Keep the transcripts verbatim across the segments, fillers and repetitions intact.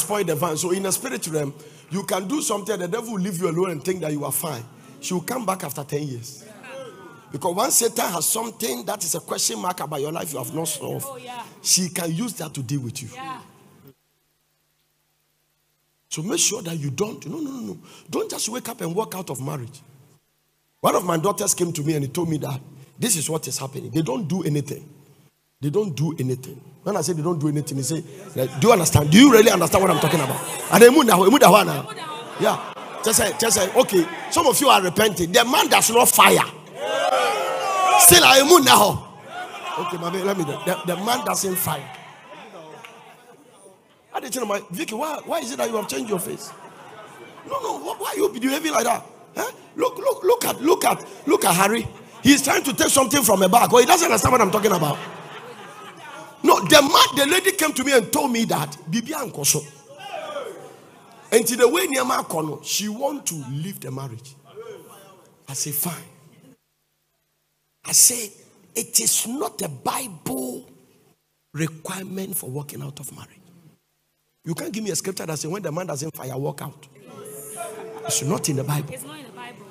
spoil the van. So in a spirit realm, you can do something, the devil will leave you alone and think that you are fine. She will come back after ten years. Because once Satan has something that is a question mark about your life you have not solved, oh, yeah. she can use that to deal with you. Yeah. So make sure that you don't, no, no, no, no. Don't just wake up and walk out of marriage. One of my daughters came to me and he told me that this is what is happening. They don't do anything. They don't do anything. When I say they don't do anything, he say, do you understand? Do you really understand what I'm talking about? And they move now. Yeah. Just say, just say, okay, some of you are repenting. The man does not fire. Still, I am now. Okay, mommy, let me do the, the man doesn't fire. I didn't tell my Vicky, why, why is it that you have changed your face? No, no, why are you behaving like that? Huh? Look, look, look at, look at, look at Harry. He's trying to take something from a bag. Oh, he doesn't understand what I'm talking about. No, the man, the lady came to me and told me that Bibi Ankoso. And to the way Niama Kono, she want to leave the marriage. I say, fine. I say, it is not a Bible requirement for walking out of marriage. You can't give me a scripture that says when the man doesn't fire, walk out. It's not in the Bible. It's not in the Bible.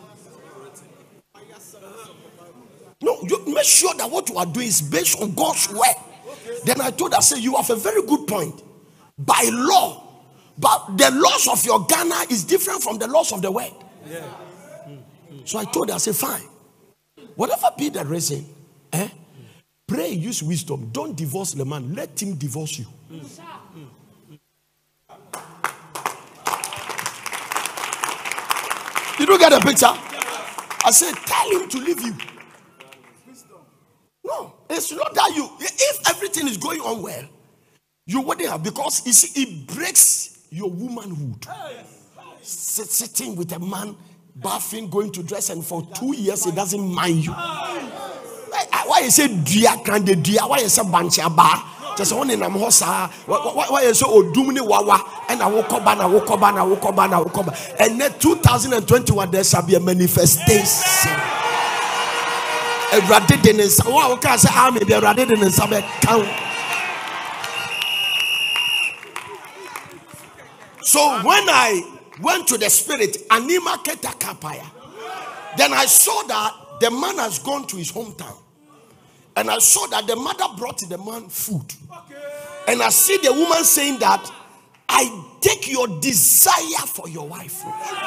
No, you make sure that what you are doing is based on God's word. Then I told her, say, you have a very good point. By law, but the laws of your Ghana is different from the laws of the world. Yeah. So I told her, I said, fine. Whatever be the reason, eh? Pray, use wisdom. Don't divorce the man. Let him divorce you. Mm. Did you get a picture? I said, tell him to leave you. No, it's not that you, if everything is going on well, you wouldn't have, because you see, it breaks your womanhood. S- sitting with a man, bathing, going to dress, and for two years he doesn't mind you. Why you say dia can the dia? Why you say bancha ba? Just one in Amhosa. Why you say odumni wawa? And I woke up and I woke up and I woke up and I woke up. And then two thousand twenty-one there shall be a manifestation. A radid in his wow, can say I may be a radid in his count. So when I went to the spirit, Anima Keta Kapaya, then I saw that the man has gone to his hometown. And I saw that the mother brought the man food. And I see the woman saying that, I take your desire for your wife.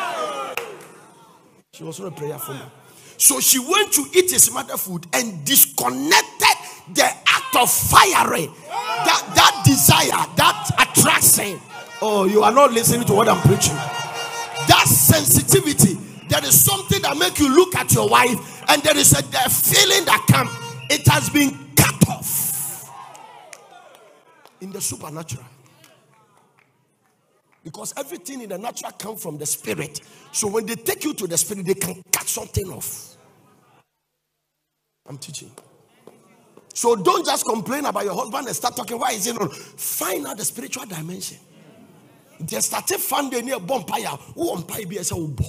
She was not a prayer for me. So she went to eat his mother food and disconnected the act of firing. That, that desire, that attraction. Oh, you are not listening to what I'm preaching. That sensitivity. There is something that makes you look at your wife, and there is a, a feeling that comes. It has been cut off in the supernatural. Because everything in the natural comes from the spirit. So when they take you to the spirit, they can cut something off. I'm teaching. So don't just complain about your husband and start talking. Why is it not? Find out the spiritual dimension. They started finding near bonfire. Who umpire be as a ubo.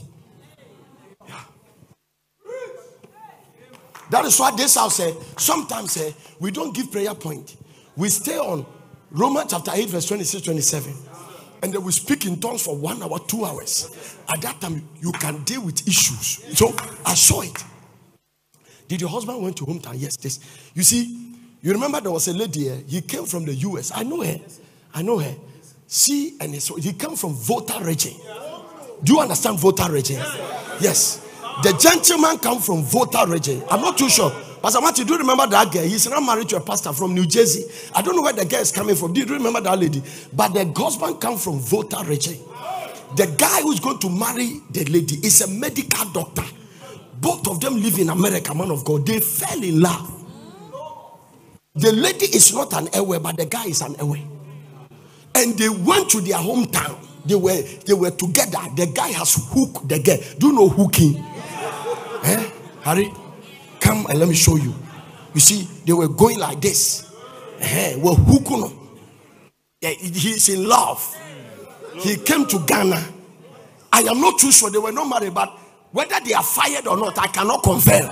That is why this house say, sometimes say, we don't give prayer point. We stay on Romans chapter eight, verse twenty-six, twenty-seven. And then we speak in tongues for one hour, two hours. At that time, you can deal with issues. So I saw it. Did your husband went to hometown? Yes, this. You see, you remember there was a lady here. He came from the U S. I know her. I know her. See, and he came from Volta region. Do you understand Volta region? Yes. The gentleman come from Volta region. I'm not too sure. Pastor Matthew, do you remember that girl? He's not married to a pastor from New Jersey. I don't know where the girl is coming from. Do you remember that lady? But the husband come from Volta region. The guy who's going to marry the lady is a medical doctor. Both of them live in America, man of God. They fell in love. The lady is not an airway, but the guy is an airway. And they went to their hometown. They were they were together. The guy has hooked the girl. Do you know hooking? Eh? Harry, come and let me show you. You see, they were going like this. Eh? Well, hooking. Yeah, he's in love. He came to Ghana. I am not too sure they were not married, but whether they are fired or not, I cannot confirm.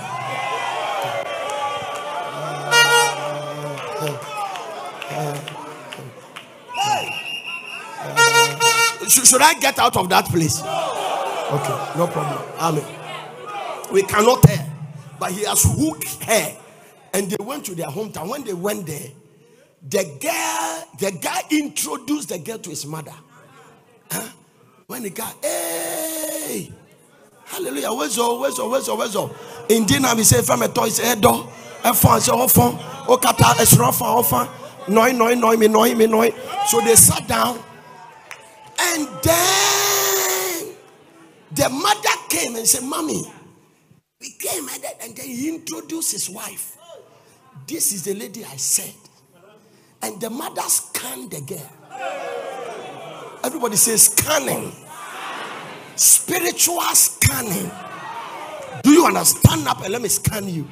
Uh, uh, uh, uh, uh, Sh- should I get out of that place? Okay, no problem. Amen. We cannot tell, but he has hooked her, and they went to their hometown. When they went there, the girl, the guy introduced the girl to his mother. Huh? When the guy, hey, hallelujah, where's all, where's all, where's all, where's all? In dinner, we say, "From a toy, say, do, a phone, say, oh, phone, oh, kata, a strong phone, oh, phone, no, no, no, me, no, me, no." So they sat down, and then the mother came and said, "Mommy, we came," and then he introduced his wife. "This is the lady I said." And the mother scanned the girl. Everybody says scanning. Spiritual scanning. Do you understand? Up and let me scan you.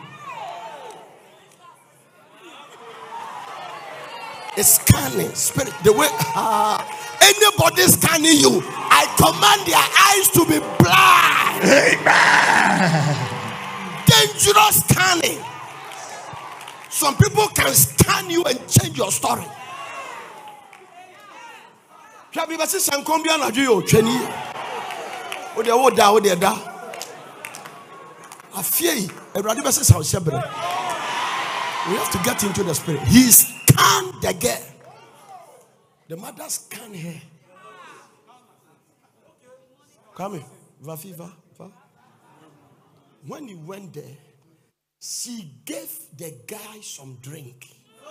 It's scanning. Spirit. The way uh, anybody scanning you, I command their eyes to be blind. Amen. Dangerous scanning. Some people can scan you and change your story. We have to get into the spirit. He scanned the girl. The mother scanned her. Come here. Va, va, va. When he went there, she gave the guy some drink.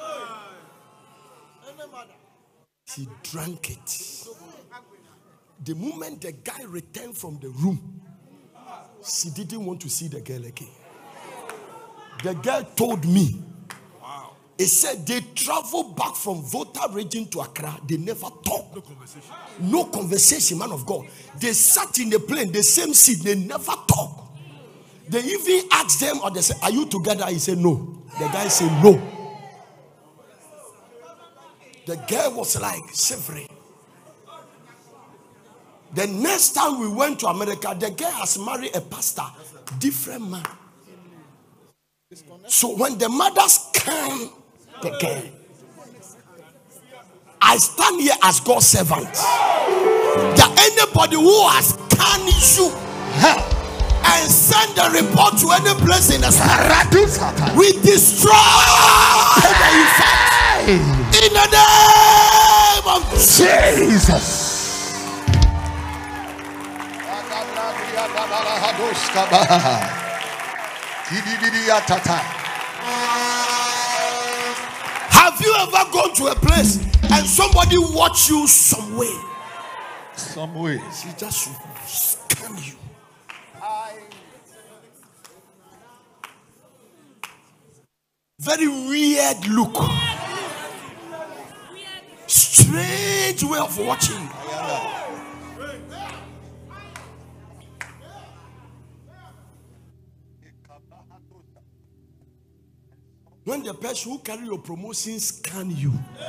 She drank it. The moment the guy returned from the room, she didn't want to see the girl again. The girl told me, it said they traveled back from Volta region to Accra. They never talked. No conversation. No conversation, man of God. They sat in the plane, the same seat. They never talked. They even asked them, or they said, "Are you together?" He said, "No." The guy said, "No." The girl was like shivering. The next time we went to America, the girl has married a pastor, different man. So when the mothers came, the girl, I stand here as God's servant. That anybody who has scanned you and send a report to any place in the spirit, we destroy the effect in the name of Jesus. Have you ever gone to a place and somebody watch you some way? Some way. She just scan you. Very weird look. Strange way of watching. When the person who carry your promotion scan you.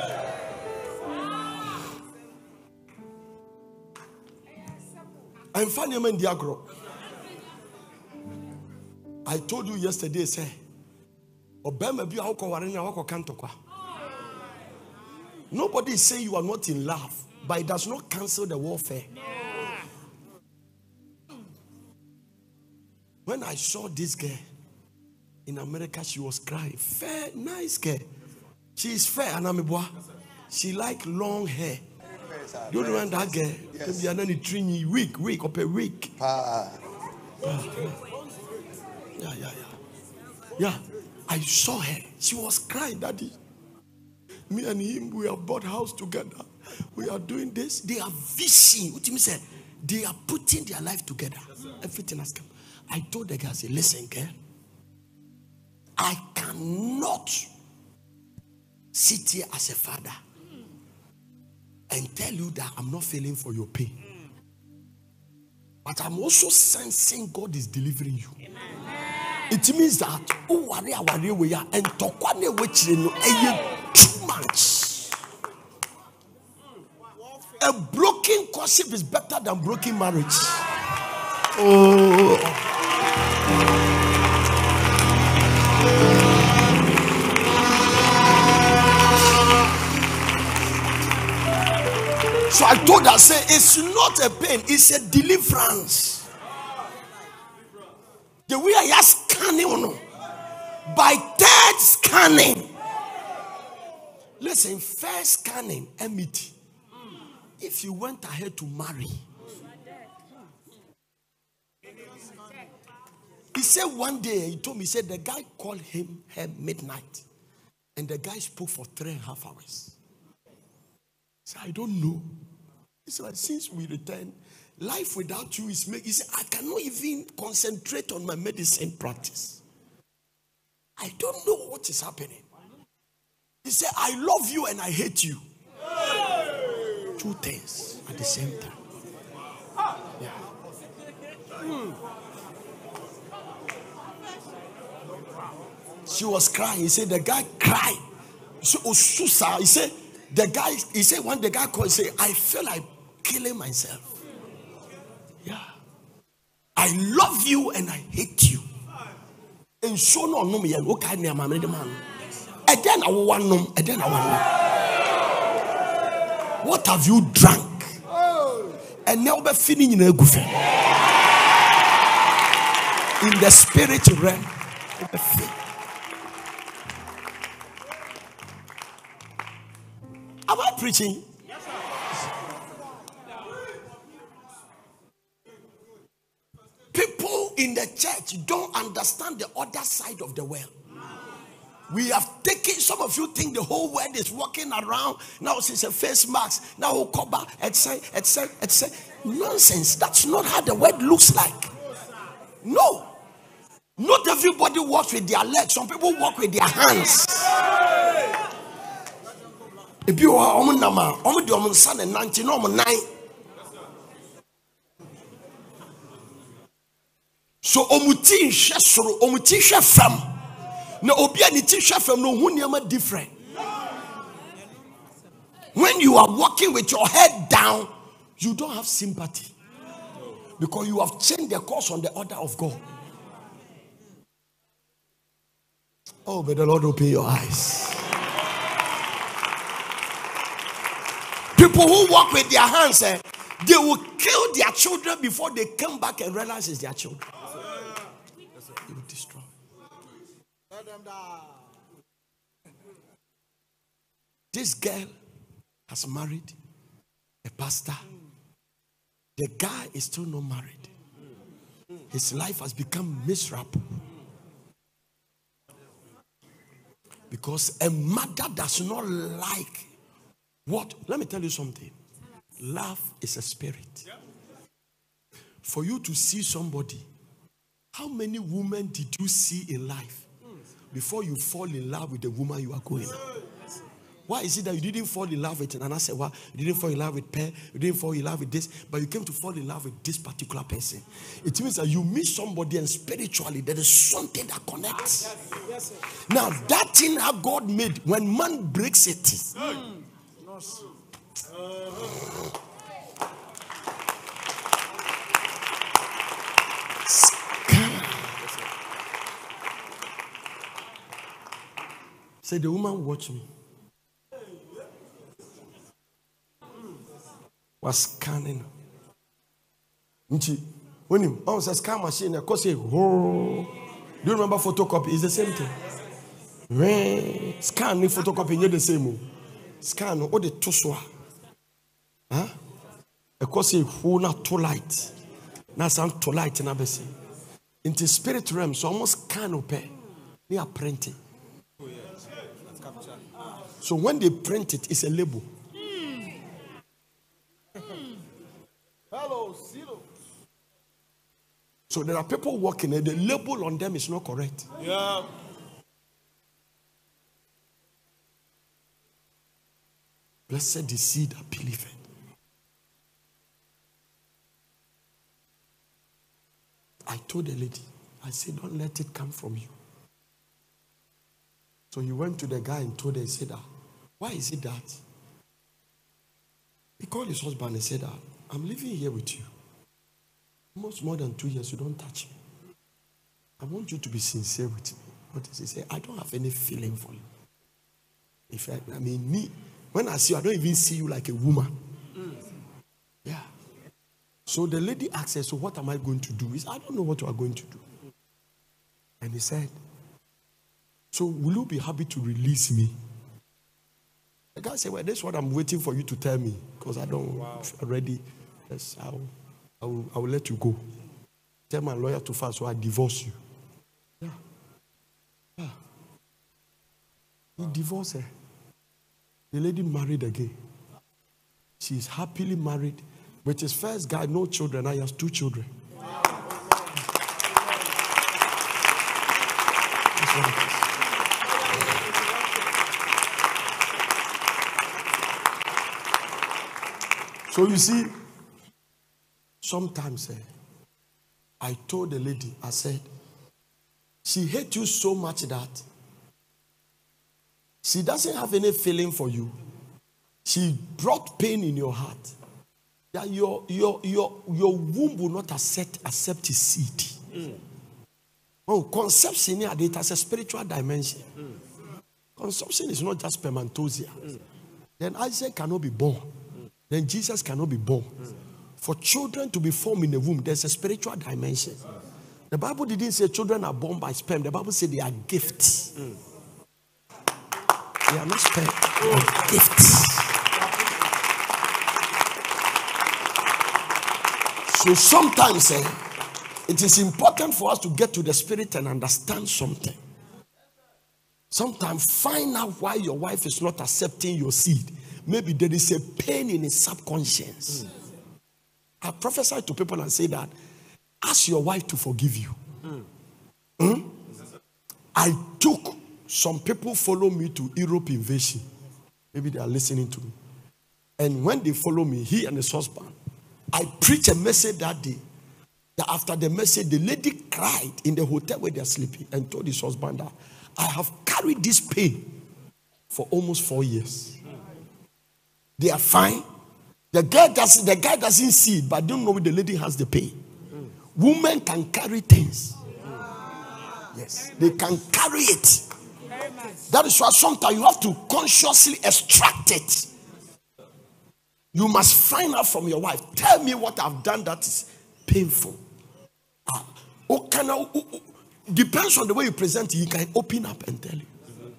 I'm funny man diagro. I told you yesterday, say, Obama be how warena wako kantokwa. Nobody is saying you are not in love, but it does not cancel the warfare. When I saw this girl in America, she was crying. Fair, nice girl. She is fair, Anamibwa. She like long hair. Do you remember that girl? Yes. Week, week, up a week. Ah. Yeah, yeah, yeah. Yeah, I saw her. She was crying, Daddy. Me and him, we have bought house together. We are doing this. They are vision. What do you mean? They are putting their life together. Everything has come. I told the guy, I said, listen, girl. I cannot sit here as a father and tell you that I'm not feeling for your pain. But I'm also sensing God is delivering you. It means that oh, worry, worry, we are and tokwane which you know too much. A broken courtship is better than broken marriage. Oh. So I told her, say, it's not a pain, it's a deliverance. The way I ask scanning, by third scanning. Listen, first scanning, M E T. If you went ahead to marry, he said one day, he told me, he said the guy called him at midnight, and the guy spoke for three and a half hours. He said, I don't know. He said, since we returned, life without you is making. He said, I cannot even concentrate on my medicine practice. I don't know what is happening. He said, I love you and I hate you. Two things at the same time. Yeah. Hmm. She was crying. He said, the guy cried. So, Osusa, he said, the guy, he said, when the guy called, he said, I feel like killing myself. Yeah. I love you and I hate you. And so no no me and okay me am the man. And then I want no, and then I want. What have you drunk? And now we're feeling in a goofy. In the spirit realm. Am I preaching? People in the church don't understand the other side of the world. We have taken, some of you think the whole world is walking around. Now it's a face mask. Now cover, et cetera, et cetera, et cetera. Nonsense. That's not how the world looks like. No. Not everybody walks with their legs. Some people walk with their hands. If you are on nama, on the son and nineteen or nine. So omuti shesoro, omuti shefam. No obia ni ti shefam no hu niam different. When you are walking with your head down, you don't have sympathy. Because you have changed the course on the order of God. Oh, may the Lord open your eyes. People who walk with their hands, eh, they will kill their children before they come back and realize it's their children. They will destroy. This girl has married a pastor. The guy is still not married. His life has become miserable. Because a mother does not like what? Let me tell you something. Love is a spirit. For you to see somebody, how many women did you see in life before you fall in love with the woman you are going? Why is it that you didn't fall in love with Nana Sewa, you didn't fall in love with Per, you didn't fall in love with this, but you came to fall in love with this particular person? It means that you meet somebody and spiritually there is something that connects. Yes, yes, now that thing that God made, when man breaks it, mm. Say the woman watch me. Was scanning. When him, oh, it's a scan machine. Of course, say, oh. Do you remember photocopy? It's the same thing. Scan the photocopy, you're the same. Scan, oh, the tuswa. Huh? Of course, say, who not too light. Now, sound too light in Abesi. Into spirit realm, so almost can open. They are printing. So when they print it, it's a label. Hello, Zero. So there are people working and the label on them is not correct. Yeah. Blessed the seed that believeth. I told the lady, I said, don't let it come from you. So he went to the guy and told her, he said, why is it that? He called his husband and said, I'm living here with you. Almost more than two years, you don't touch me. I want you to be sincere with me. What is he say? I don't have any feeling for you. In fact, I mean, me, when I see you, I don't even see you like a woman. Mm. So the lady asked her, so what am I going to do? He said, I don't know what you are going to do. And he said, so will you be happy to release me? The guy said, well, that's what I'm waiting for you to tell me. Because I don't wow. already. Yes, I'll, I will, I will let you go. Tell my lawyer to file, so I divorce you. Yeah. Yeah. He divorced her. The lady married again. She is happily married. With his first guy, no children. Now he has two children. That's what it is. So you see, sometimes eh, I told the lady, I said, she hates you so much that she doesn't have any feeling for you. She brought pain in your heart. That your your your your womb will not accept accept his seed. Mm. Oh, conception here it has a spiritual dimension. Mm. Conception is not just spermatozoa. Mm. Then Isaac cannot be born. Mm. Then Jesus cannot be born. Mm. For children to be formed in the womb, there's a spiritual dimension. Mm. The Bible didn't say children are born by sperm. The Bible said they are gifts. Mm. They are not sperm. They are gifts. So sometimes eh, it is important for us to get to the spirit and understand something. Sometimes find out why your wife is not accepting your seed. Maybe there is a pain in his subconscious. Mm. I prophesy to people and say that ask your wife to forgive you. Mm. Mm? I took some people follow me to Europe invasion. Maybe they are listening to me. And when they follow me, he and his husband, I preached a message that day. That after the message, the lady cried in the hotel where they are sleeping and told his husband that I have carried this pain for almost four years. They are fine. The guy doesn't, the guy doesn't see it, but don't know the lady has the pain. Women can carry things. Yes, they can carry it. That is why sometimes you have to consciously extract it. You must find out from your wife. Tell me what I've done that is painful. Uh, oh, can I, oh, oh, depends on the way you present it. He can open up and tell you.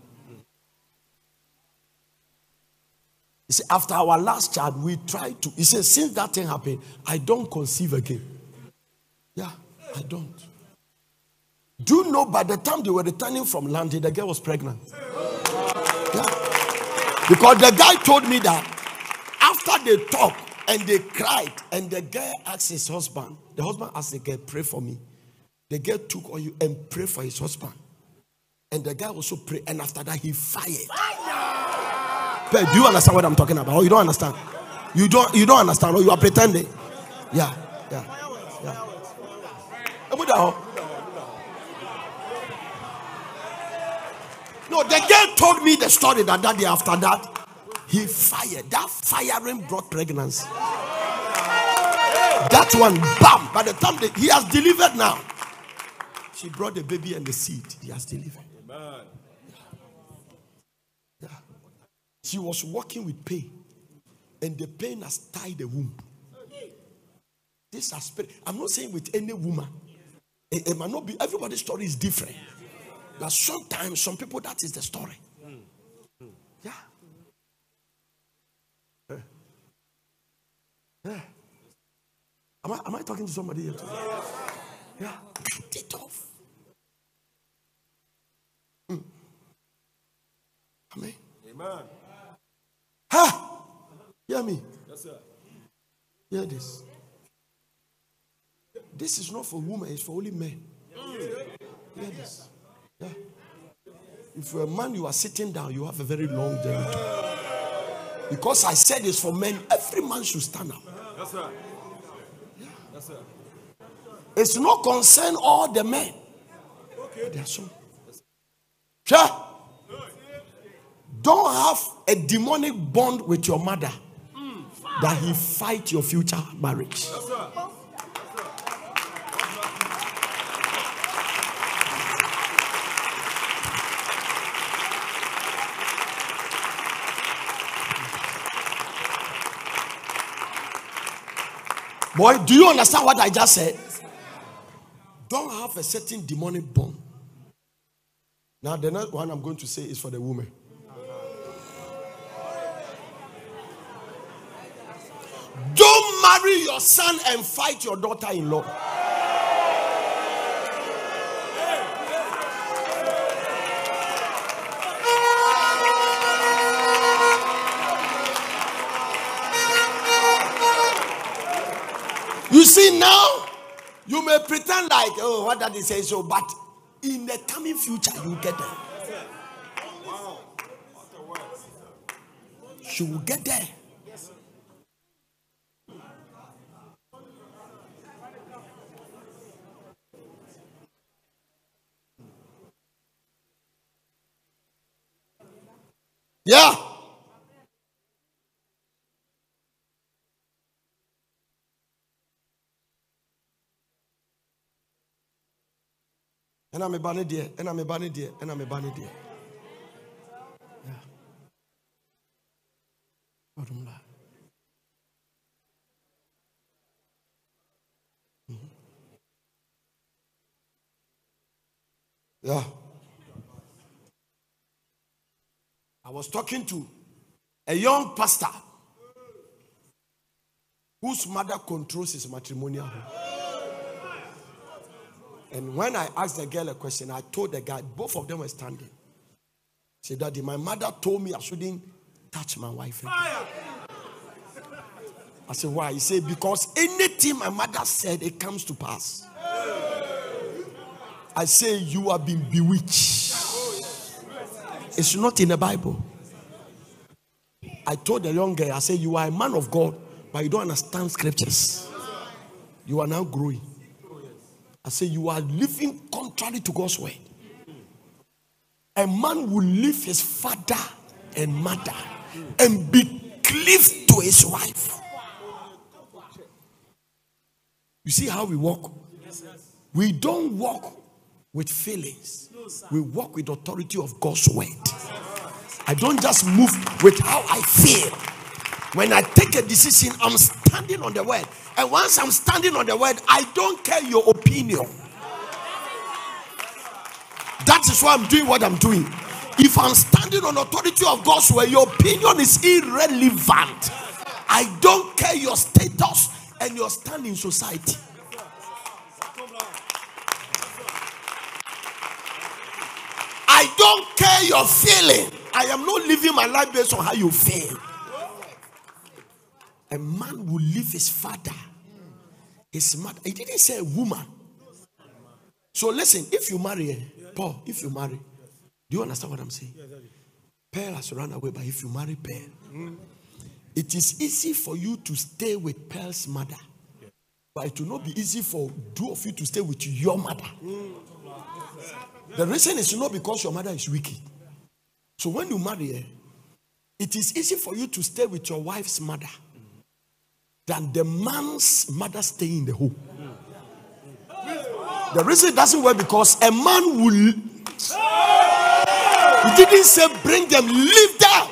You see, after our last child, we tried to. He says, since that thing happened, I don't conceive again. Yeah, I don't. Do you know by the time they were returning from London, the girl was pregnant? Yeah. Because the guy told me that after they talked and they cried, and the girl asked his husband, the husband asked the girl, pray for me. The girl took oil and prayed for his husband. And the guy also prayed, and after that he fired. Fire! Do you understand what I'm talking about? Or you don't understand? You don't you don't understand, or you are pretending? Yeah, yeah, yeah. No, the girl told me the story that that day after that. He fired. That firing brought pregnancy. That one, bam. By the time they, he has delivered now. She brought the baby and the seed. He has delivered. Yeah. Yeah. She was walking with pain. And the pain has tied the womb. This aspect. I'm not saying with any woman. It, it might not be. Everybody's story is different. But sometimes, some people, that is the story. Yeah. Yeah. Am I, am I talking to somebody here today? Yeah. Cut it off. Mm. Amen. Amen. Ha! Hear me. Yes, sir. Hear this. This is not for women, it's for only men. Mm. Hear this. Yeah. If you're a man, you are sitting down, you have a very long journey. Because I said it's for men, every man should stand up. Yes, sir. Yeah. Yes, sir. It's not concern all the men. Okay. There are some. Sure. Don't have a demonic bond with your mother mm. that he fight your future marriage. Yes, sir. Boy, do you understand what I just said? Don't have a certain demonic bond. Now, the next one I'm going to say is for the woman. Don't marry your son and fight your daughter-in-law. You see, now you may pretend like, oh, what did he say so, but in the coming future, you get there. She will get there. Yeah. And I'm a banner dear, and I'm a banner dear, and I'm a banner dear. Yeah. Mm-hmm. Yeah. I was talking to a young pastor whose mother controls his matrimonial home. And when I asked the girl a question, I told the guy, both of them were standing. She said, Daddy, my mother told me I shouldn't touch my wife again. I said, why? He said, because anything my mother said, it comes to pass. I say, you have been bewitched. It's not in the Bible. I told the young girl, I said, you are a man of God, but you don't understand scriptures. You are now growing. I say, you are living contrary to God's word. A man will leave his father and mother and be cleaved to his wife. You see how we walk? We don't walk with feelings. We walk with the authority of God's word. I don't just move with how I feel. When I take a decision, I'm standing on the word. And once I'm standing on the word, I don't care your opinion. That is why I'm doing what I'm doing. If I'm standing on the authority of God's word, your opinion is irrelevant. I don't care your status and your stand in society. I don't care your feeling. I am not living my life based on how you feel. A man will leave his father, his mother. He didn't say a woman. So listen, if you marry, Paul, if you marry, do you understand what I'm saying? Pearl has run away, but if you marry Pearl, it is easy for you to stay with Pearl's mother, but it will not be easy for two of you to stay with your mother. The reason is not because your mother is wicked. So when you marry her, it is easy for you to stay with your wife's mother than the man's mother staying in the home. The reason it doesn't work because a man will. He didn't say bring them, leave them.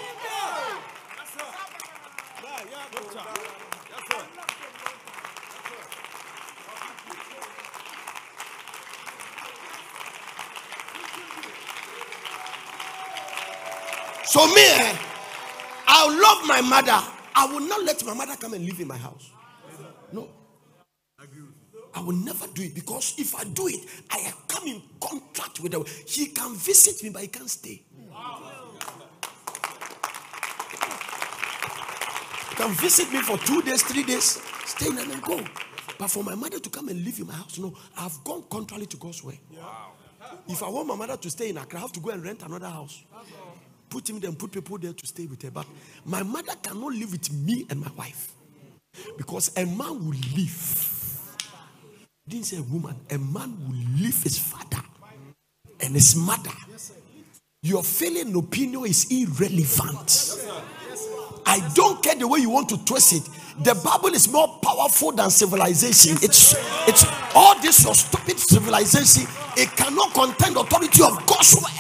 So me, I love my mother. I will not let my mother come and live in my house. No. I will never do it because if I do it, I have come in contact with her. He can visit me, but he can't stay. He can visit me for two days, three days, stay and then go. But for my mother to come and live in my house, no, I've gone contrary to God's way. If I want my mother to stay in Accra, I have to go and rent another house. Put him there and put people there to stay with her. But my mother cannot live with me and my wife. Because a man will leave. He didn't say a woman. A man will leave his father and his mother. Your feeling and opinion is irrelevant. I don't care the way you want to twist it. The Bible is more powerful than civilization. It's it's all this your stupid civilization. It cannot contain the authority of God's word.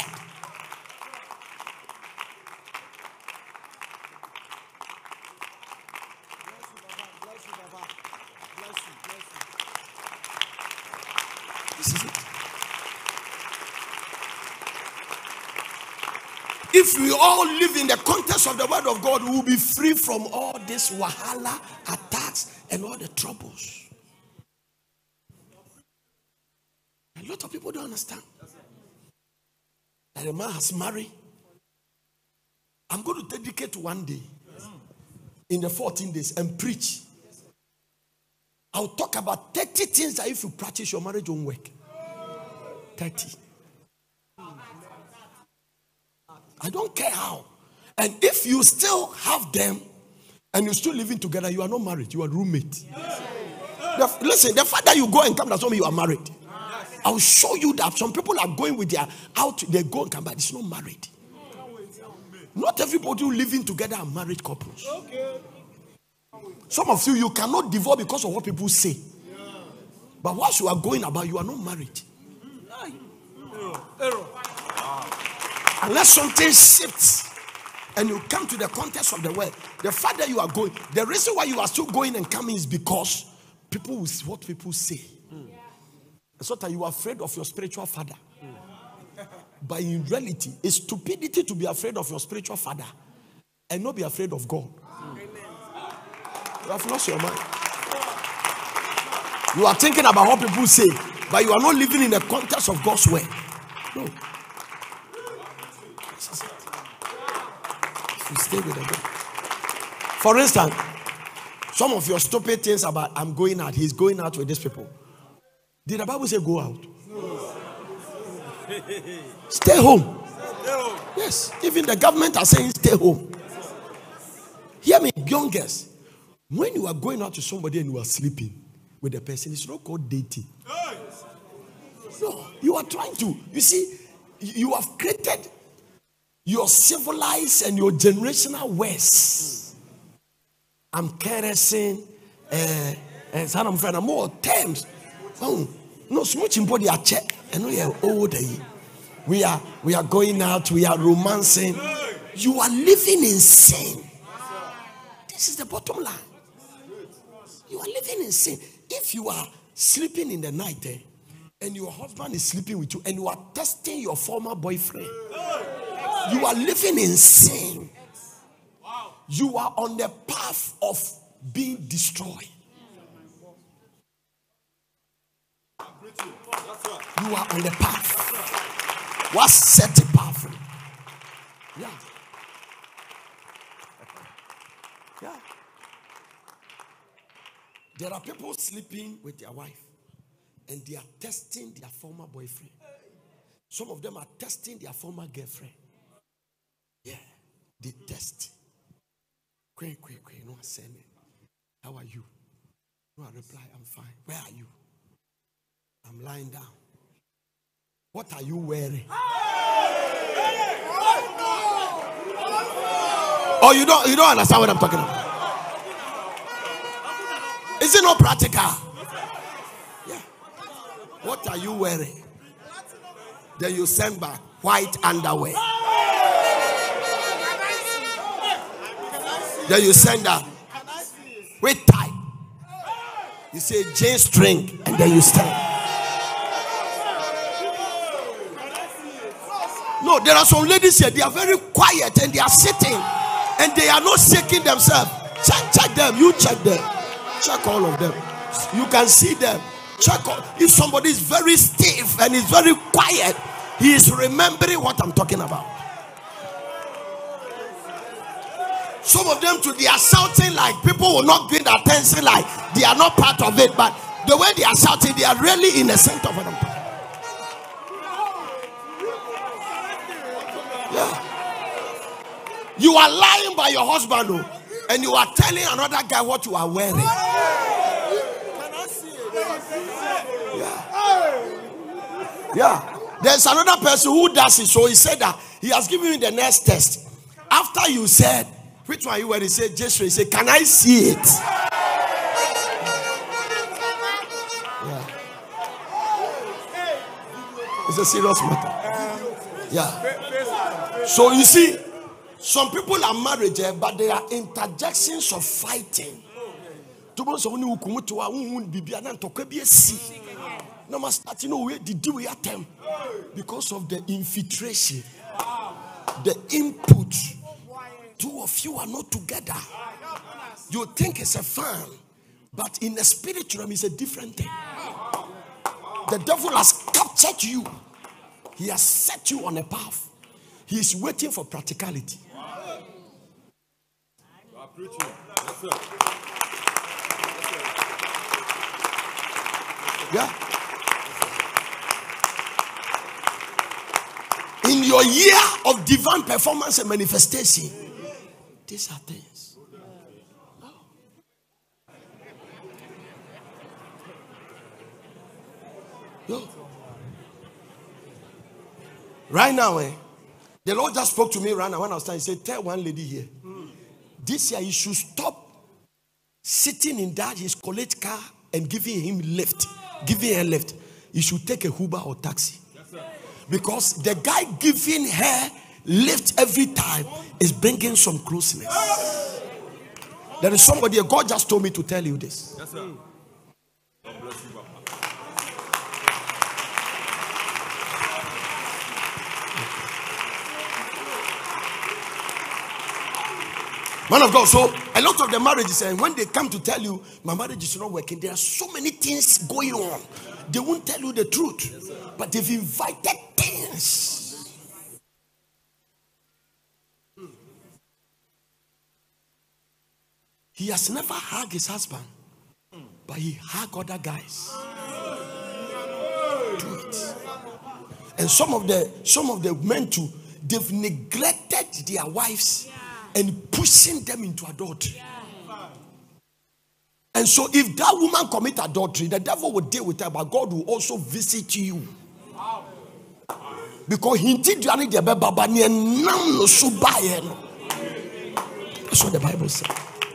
This is it. If we all live in the context of the word of God, we will be free from all this wahala, attacks, and all the troubles. A lot of people don't understand that a man has married. I'm going to dedicate one day in the fourteen days and preach. I'll talk about thirty things that if you practice, your marriage won't work. thirty. I don't care how. And if you still have them and you're still living together, you are not married, you are roommate. The, listen, the fact that you go and come does not mean you are married. I'll show you that some people are going with their out, they go and come back. It's not married. Not everybody who living together are married couples. Some of you, you cannot divorce because of what people say. But once you are going about, you are not married. Unless something shifts and you come to the context of the word, the fact that you are going, the reason why you are still going and coming is because people will see what people say. Mm. So that you are afraid of your spiritual father. Mm. But in reality, it's stupidity to be afraid of your spiritual father and not be afraid of God. Mm. You have lost your mind. You are thinking about what people say, but you are not living in the context of God's word. No. You stay with the God. For instance, some of your stupid things about I'm going out, he's going out with these people. Did the Bible say go out? No. Stay home. Yes, even the government are saying stay home. Hear me, youngest. When you are going out to somebody and you are sleeping with the person, it's not called dating. No, you are trying to. You see, you have created your civilized and your generational ways. I'm caressing, and some of them are more terms. Oh, no, so much in body. I check, and we are older. We are, we are going out. We are romancing. You are living in sin. This is the bottom line. You are living in sin. If you are sleeping in the night, eh, and your husband is sleeping with you, and you are testing your former boyfriend. You are living in sin. You are on the path of being destroyed. You are on the path. What set it powerful? Yeah. Yeah. There are people sleeping with their wife and they are testing their former boyfriend. Some of them are testing their former girlfriend. Yeah, they test. Quick, quick, quick. No, send it. How are you? No, I reply, I'm fine. Where are you? I'm lying down. What are you wearing? Oh, you don't you don't understand what I'm talking about. Is it not practical? Yeah. What are you wearing? Then you send back white underwear. Then you send that with tie. You say J string, and then you stand. No, there are some ladies here. They are very quiet and they are sitting, and they are not shaking themselves. Check, check them. You check them. Check all of them. You can see them. Check all. If somebody is very stiff and is very quiet, he is remembering what I'm talking about. Some of them too, they are shouting like people will not give attention, like they are not part of it. But the way they are shouting, they are really in the center of what I'm talking about. Yeah. You are lying by your husband, oh, and you are telling another guy what you are wearing. Yeah. Yeah. There's another person who does it. So he said that he has given me the next test. After you said, which one are you wearing? He said, Joshua. He said, can I see it? Yeah. It's a serious matter. Yeah. So you see, some people are married, but there are interjections of fighting. No must start, you know, we did do we attempt because of the infiltration, the input. Two of you are not together. You think it's a fun, but in the spiritual realm, it's a different thing. The devil has captured you. He has set you on a path. He is waiting for practicality. Yeah. In your year of divine performance and manifestation, these are things. Oh. Yo. Right now, eh, the Lord just spoke to me right now when I was trying. He said, tell one lady here, this year you should stop sitting in that his college car and giving him lift, giving her lift. You should take a Uber or taxi. Because the guy giving her lift every time is bringing some closeness. There is somebody, God just told me to tell you this. Yes, sir. God bless you, Papa. Man of God, so a lot of the marriages, and when they come to tell you my marriage is not working, there are so many things going on. They won't tell you the truth, yes, but they've invited things. He has never hugged his husband, but he hugged other guys. Do it. And some of the some of the men too, they've neglected their wives and pushing them into adultery. And so if that woman commit adultery, the devil will deal with her, but God will also visit you. Because he did the baba no so buy. That's what the Bible says.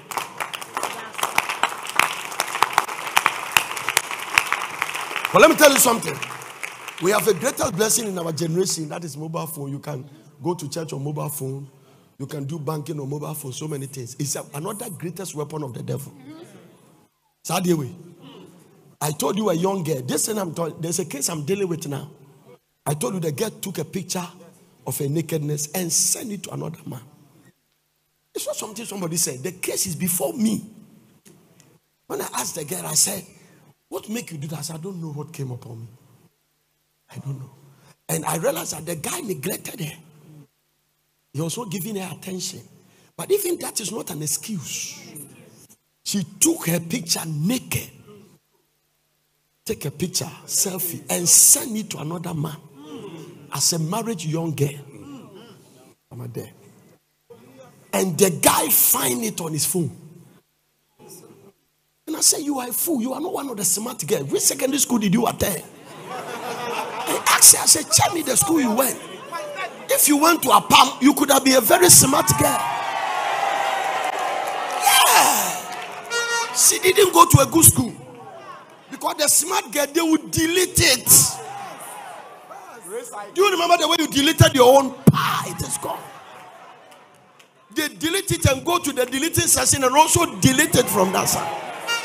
But let me tell you something. We have a greater blessing in our generation, that is mobile phone. You can go to church on mobile phone. You can do banking on mobile phone, so many things. It's another greatest weapon of the devil. Sadly, way. I told you a young girl. This thing I'm talking, there's a case I'm dealing with now. I told you the girl took a picture of a nakedness and sent it to another man. It's not something somebody said. The case is before me. When I asked the girl, I said, what make you do that? I said, I don't know what came upon me. I don't know. And I realized that the guy neglected her. He was not giving her attention. But even that is not an excuse. She took her picture naked. Take a picture, selfie, and send it to another man. As a married young girl. I'm there. And the guy find it on his phone. And I said, you are a fool. You are not one of the smart girls. Which secondary school did you attend? I asked her, I said, tell me the school you went. If you went to a palm, you could have been a very smart girl. Yeah. She didn't go to a good school. Because the smart girl, they would delete it. Do you remember the way you deleted your own? Ah, it is gone. They delete it and go to the deleting session and also delete it from that side.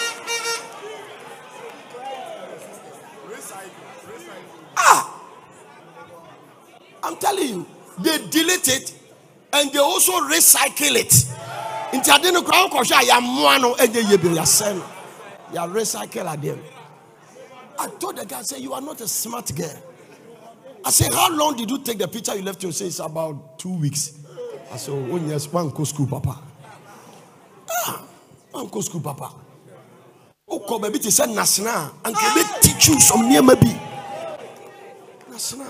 Ah, I'm telling you, they delete it and they also recycle it. Into I didn't crown kosha ya mwano and they ya send ya recycle again. I told the guy, I said, you are not a smart girl. I said, how long did you take the picture you left? You say it's about two weeks. I said, oh yes, one go school, papa. Ah, one go school, papa. Oh, come baby, to say Nasna and can they teach you some near maybe. Nasna.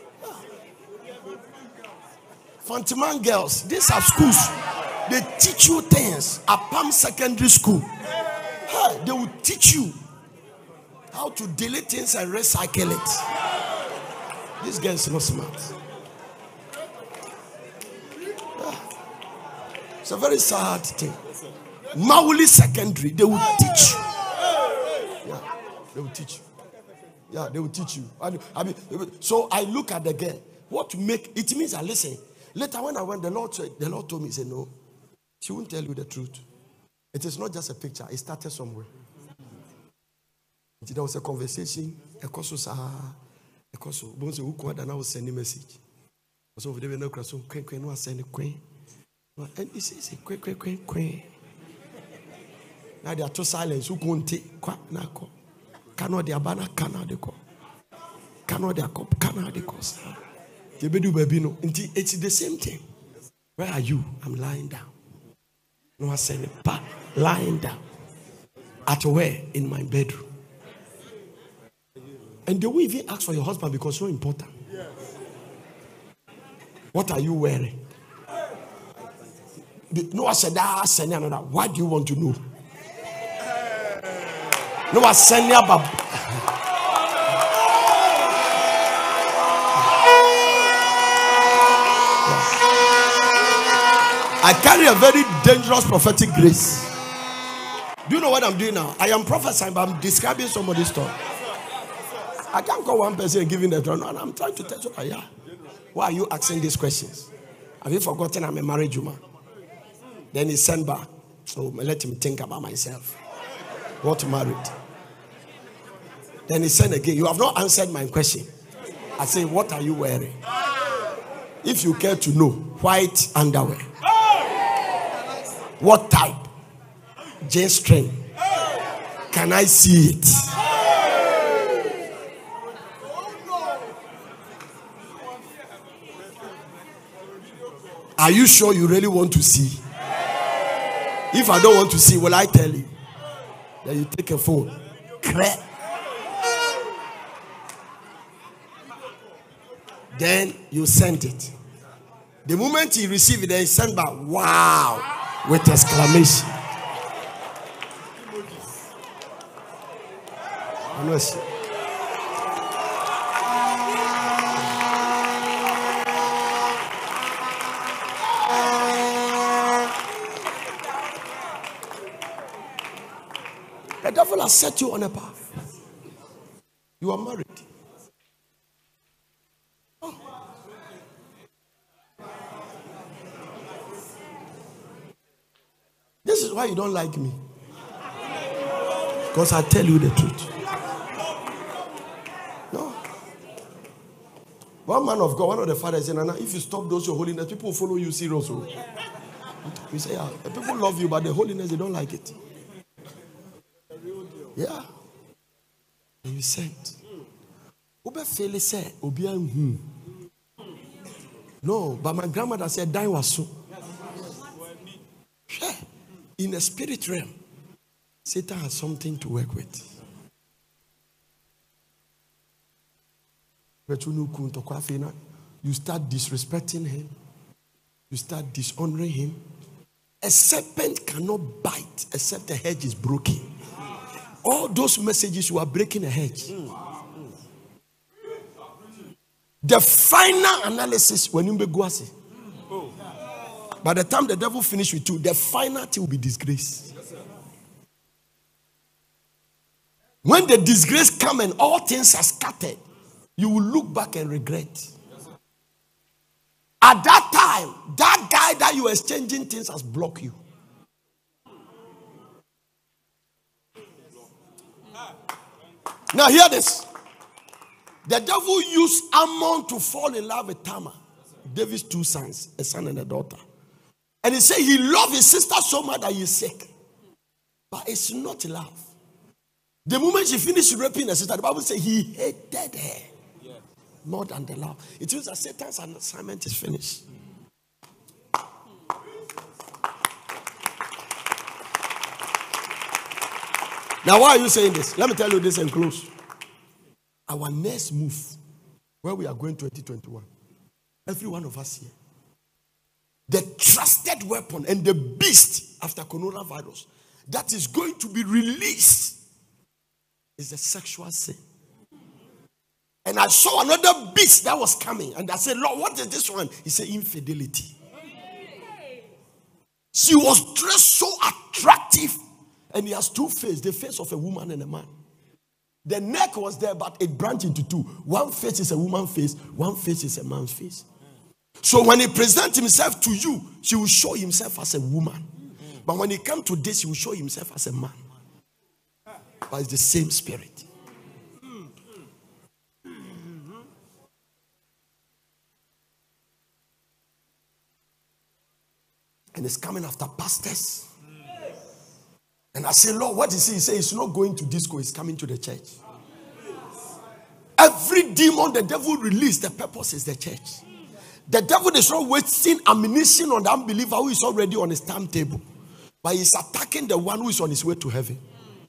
Fantiman girls, these are schools. They teach you things. A Palm Secondary School. Hey, they will teach you how to delete things and recycle it. This girl is not smart. Yeah. It's a very sad thing. Mauli Secondary, they will teach you. Yeah, they will teach you. Yeah, they will teach you. I, I mean, so I look at the girl. What to make it means I listen. Later when I went, the Lord said, the Lord told me, he said, no, she won't tell you the truth. It is not just a picture. It started somewhere. There was a conversation. a course, a course, bones who called and I was sending a message. So over there, no cross, queen, queen, was sending a queen. And he says, queen, queen, queen, queen. Now they are too silent. Who can't take quack nako? Cannot the abana cannot the call. Cannot the cop, cannot the cost. The bedu babino. It's the same thing. Where are you? I'm lying down. No, I said, but lying down. At where? In my bedroom. And they will even ask for your husband because it's so important. What are you wearing? No, I said, ah, send another. Why do you want to know? No, I send you bab. I carry a very dangerous prophetic grace. Do you know what I'm doing now? I am prophesying, but I'm describing somebody's story. I can't call one person and giving the throne. And I'm trying to tell you, yeah. Why are you asking these questions? Have you forgotten I'm a married woman? Then he sent back. So let him think about myself. Got married. Then he sent again. You have not answered my question. I say, what are you wearing? If you care to know, white underwear. What type? J string. Can I see it? Are you sure you really want to see? If I don't want to see, will I tell you? Then you take a phone. Crack. Then you send it. The moment he received it, then he sent back, wow, with exclamation. Honestly. The devil has set you on a path. You are married. Oh. This is why you don't like me. Because I tell you the truth. No. One man of God, one of the fathers said, Nana, if you stop those your holiness, people will follow you seriously. You say, yeah, the people love you, but the holiness, they don't like it. Yeah. And you sent. Ube Feli said, Obia hmm. No, but my grandmother said, die was so. Yeah. In the spirit realm, Satan has something to work with. You start disrespecting him. You start dishonoring him. A serpent cannot bite except the hedge is broken. All those messages you are breaking a hedge. The final analysis when you go see. By the time the devil finish with you, the final thing will be disgrace. When the disgrace come and all things are scattered, you will look back and regret. At that time, that guy that you were exchanging things has blocked you. Now hear this. The devil used Ammon to fall in love with Tamar, David's two sons, a son and a daughter. And he said he loved his sister so much that he is sick. But it's not love. The moment she finished raping her sister, the Bible says he hated her more than the love. It means that Satan's assignment is finished. Now, why are you saying this? Let me tell you this and close. Our next move, where we are going twenty twenty-one, every one of us here, the trusted weapon and the beast after coronavirus that is going to be released is the sexual sin. And I saw another beast that was coming, and I said, Lord, what is this one? He said, infidelity. She was dressed so attractive. And he has two faces, the face of a woman and a man. The neck was there, but it branched into two. One face is a woman's face, one face is a man's face. So when he presents himself to you, he will show himself as a woman. But when he comes to this, he will show himself as a man. But it's the same spirit. and is coming after pastors. And I say, Lord, what is he? He says he's not going to disco, he's coming to the church. Every demon the devil released, the purpose is the church. The devil is not wasting ammunition on the unbeliever who is already on his timetable, but he's attacking the one who is on his way to heaven.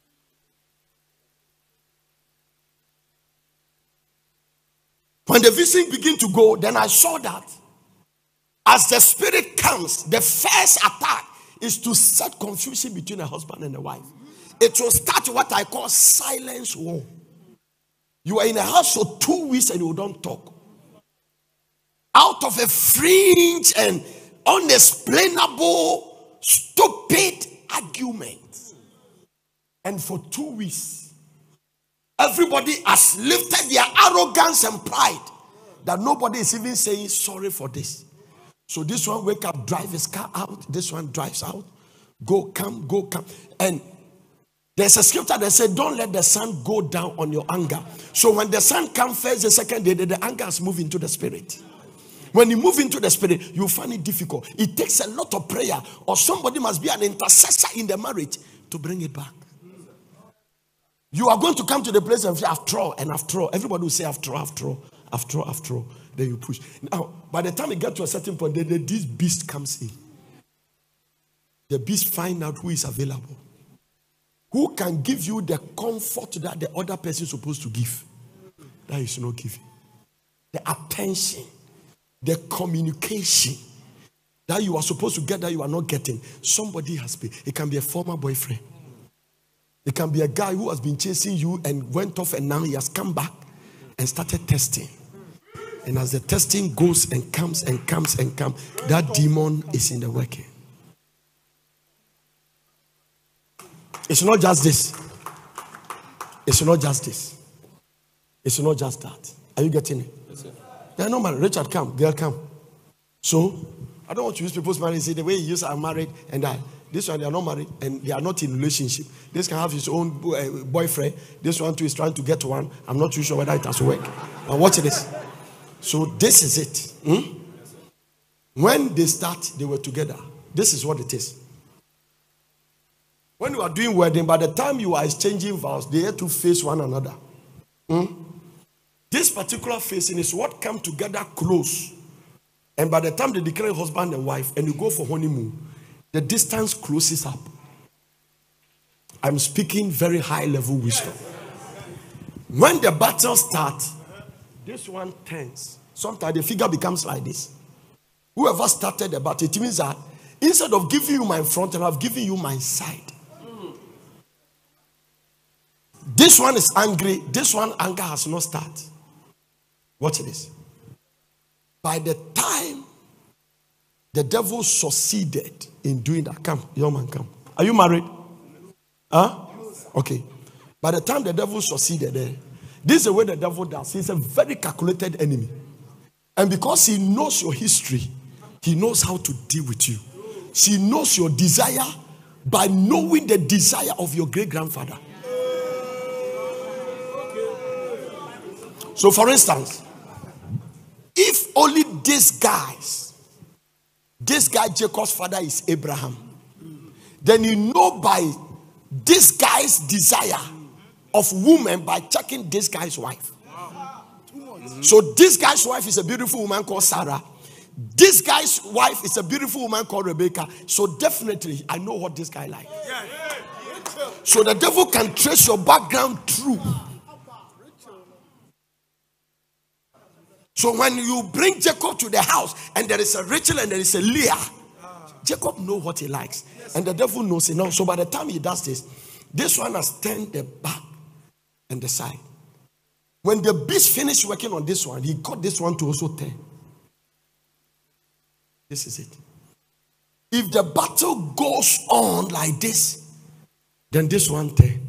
When the vision began to go, then I saw that as the spirit comes, the first attack is to set confusion between a husband and a wife. It will start what I call silence war. You are in a house for two weeks and you don't talk. Out of a fringe and unexplainable, stupid argument. And for two weeks, everybody has lifted their arrogance and pride that nobody is even saying sorry for this. So this one wake up, drive his car out. This one drives out. Go, come, go, come. And there's a scripture that says, don't let the sun go down on your anger. So when the sun comes first, the second day, the anger has moved into the spirit. When you move into the spirit, you find it difficult. It takes a lot of prayer, or somebody must be an intercessor in the marriage to bring it back. You are going to come to the place of after all, and after all, everybody will say after all, after all, after all, after all. Then you push. Now, by the time you get to a certain point, then this beast comes in. The beast find out who is available, who can give you the comfort that the other person is supposed to give. That is not giving. The attention, the communication that you are supposed to get that you are not getting. Somebody has been. It can be a former boyfriend. It can be a guy who has been chasing you and went off, and now he has come back and started testing. And as the testing goes and comes and comes and comes, that demon is in the working. It's not just this. It's not just this. It's not just that. Are you getting it? Yes, sir. Yeah, no man. Richard, come. Girl, come. So, I don't want to use people's marriage and say the way you are married and I. This one, they are not married and they are not in relationship. This can have his own boyfriend. This one too is trying to get one. I'm not too sure whether it has worked. Now watch this. So this is it. Hmm? When they start, they were together. This is what it is. When you are doing wedding, by the time you are exchanging vows, they have to face one another. Hmm? This particular facing is what come together close. And by the time they declare husband and wife and you go for honeymoon, the distance closes up. I'm speaking very high level wisdom. When the battle starts, this one turns. Sometimes the figure becomes like this. Whoever started the battle, it means that instead of giving you my front, and I've given you my side. This one is angry. This one anger has not started. Watch this. By the time the devil succeeded in doing that, come, young man, come. Are you married? Huh? Okay. By the time the devil succeeded there, this is the way the devil does. He's a very calculated enemy. And because he knows your history, he knows how to deal with you. He knows your desire by knowing the desire of your great-grandfather. So for instance, if only these guys, this guy Jacob's father is Abraham, then you know by this guy's desire of woman by checking this guy's wife. So this guy's wife is a beautiful woman called Sarah. This guy's wife is a beautiful woman called Rebecca. So definitely I know what this guy likes. So the devil can trace your background through. So when you bring Jacob to the house and there is a Rachel and there is a Leah, Jacob knows what he likes. And the devil knows it now. So by the time he does this, this one has turned the back and the side. When the beast finished working on this one, he got this one to also turn. This is it. If the battle goes on like this, then this one turn.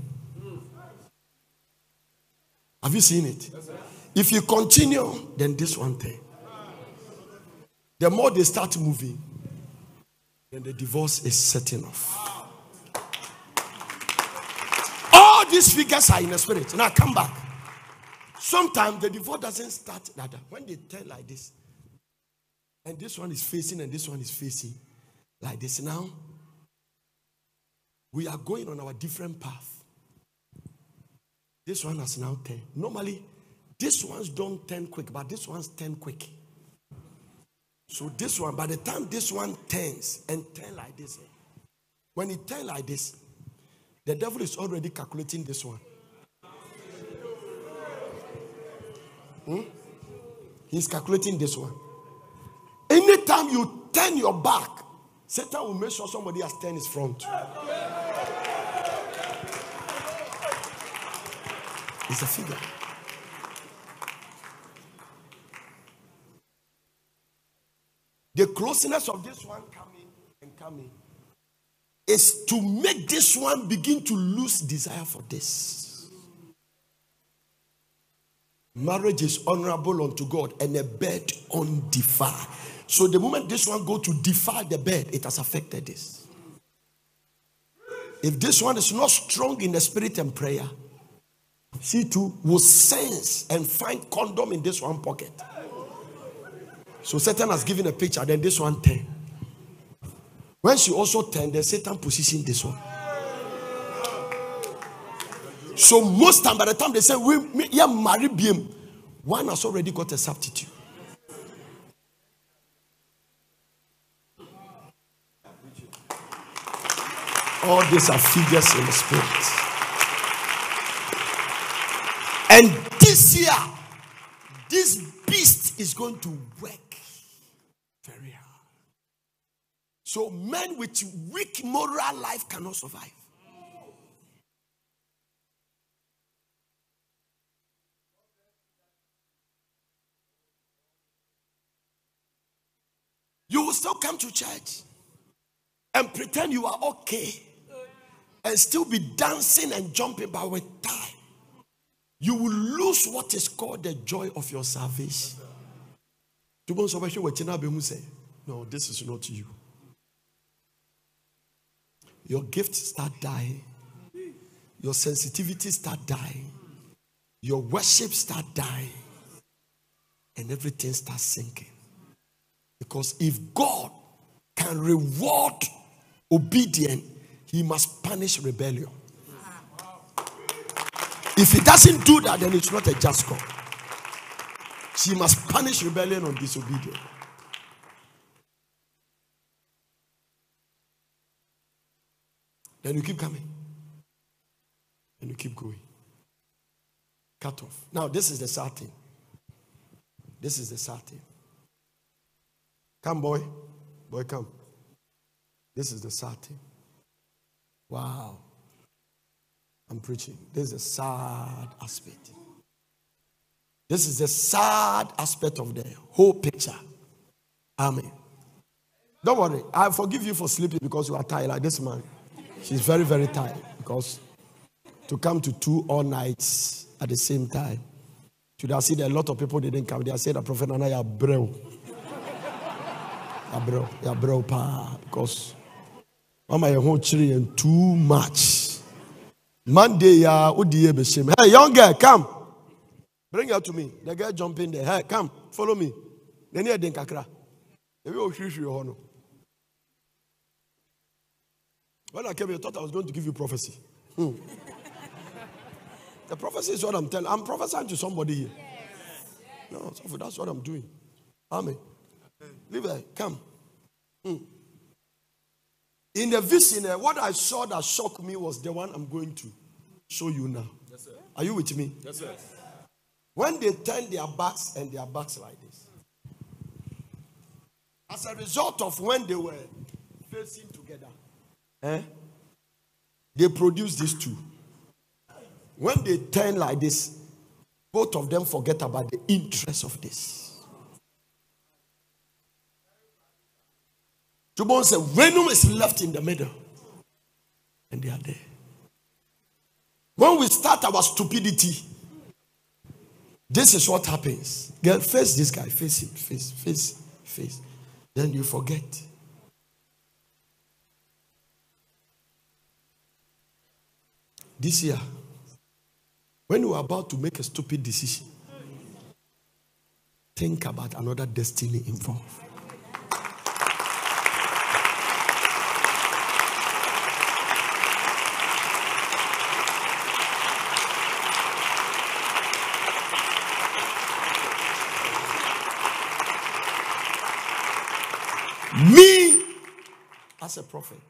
Have you seen it? Yes, if you continue, then this one turn. The more they start moving, then the divorce is setting off. All these figures are in the spirit. Now come back. Sometimes the divorce doesn't start like that. When they turn like this, and this one is facing and this one is facing, like this now. We are going on our different path. This one has now turned. Normally, these ones don't turn quick, but this one's turn quick. So this one, by the time this one turns and turn like this, when it turn like this, the devil is already calculating this one. Hmm? He's calculating this one. Anytime you turn your back, Satan will make sure somebody has turned his front. It's a figure. The closeness of this one coming and coming is to make this one begin to lose desire for this. Marriage is honorable unto God and a bed undefiled. So the moment this one go to defile the bed, it has affected this. If this one is not strong in the spirit and prayer, she too will sense and find condom in this one pocket. So Satan has given a picture, then this one turn. When she also turned, then Satan positioned this one. So most time, by the time they say we yeah marry him, one has already got a substitute. All these are figures in the spirit. And this year, this beast is going to work very hard. So men with weak moral life cannot survive. You will still come to church and pretend you are okay and still be dancing and jumping, but with time, you will lose what is called the joy of your salvation. No, this is not you. Your gifts start dying. Your sensitivity start dying. Your worship start dying. And everything starts sinking. Because if God can reward obedience, he must punish rebellion. If he doesn't do that, then it's not a just God. She must punish rebellion on disobedience. Then you keep coming. And you keep going. Cut off. Now, this is the sad thing. This is the sad thing. Come, boy. Boy, come. This is the sad thing. Wow. I'm preaching. This is a sad aspect. This is the sad aspect of the whole picture. Amen. Don't worry. I forgive you for sleeping because you are tired. Like this man. She's very, very tired. Because to come to two all nights at the same time. Today I see that a lot of people didn't come. They said that Prophet Nana ya bro. Ya bro. Ya bro pa. Because Mama you whole children too much. Monday ya udiye beshim. Hey young girl, come. Bring her to me. The girl jump in there. Hey, come, follow me. Then you den kakra. When I came here, I thought I was going to give you prophecy. Hmm. The prophecy is what I'm telling. I'm prophesying to somebody here. No, so that's what I'm doing. Amen. Leave her. Come. Hmm. In the vision, what I saw that shocked me was the one I'm going to show you now. Yes, sir. Are you with me? Yes, sir. When they turn their backs and their backs like this, as a result of when they were facing together, eh, they produced these two. When they turn like this, both of them forget about the interest of this. Jubon said, venom is left in the middle. And they are there. When we start our stupidity, this is what happens. Girl, face this guy. Face him. Face, face, face. Then you forget. This year, when you are about to make a stupid decision, think about another destiny involved. as a prophet,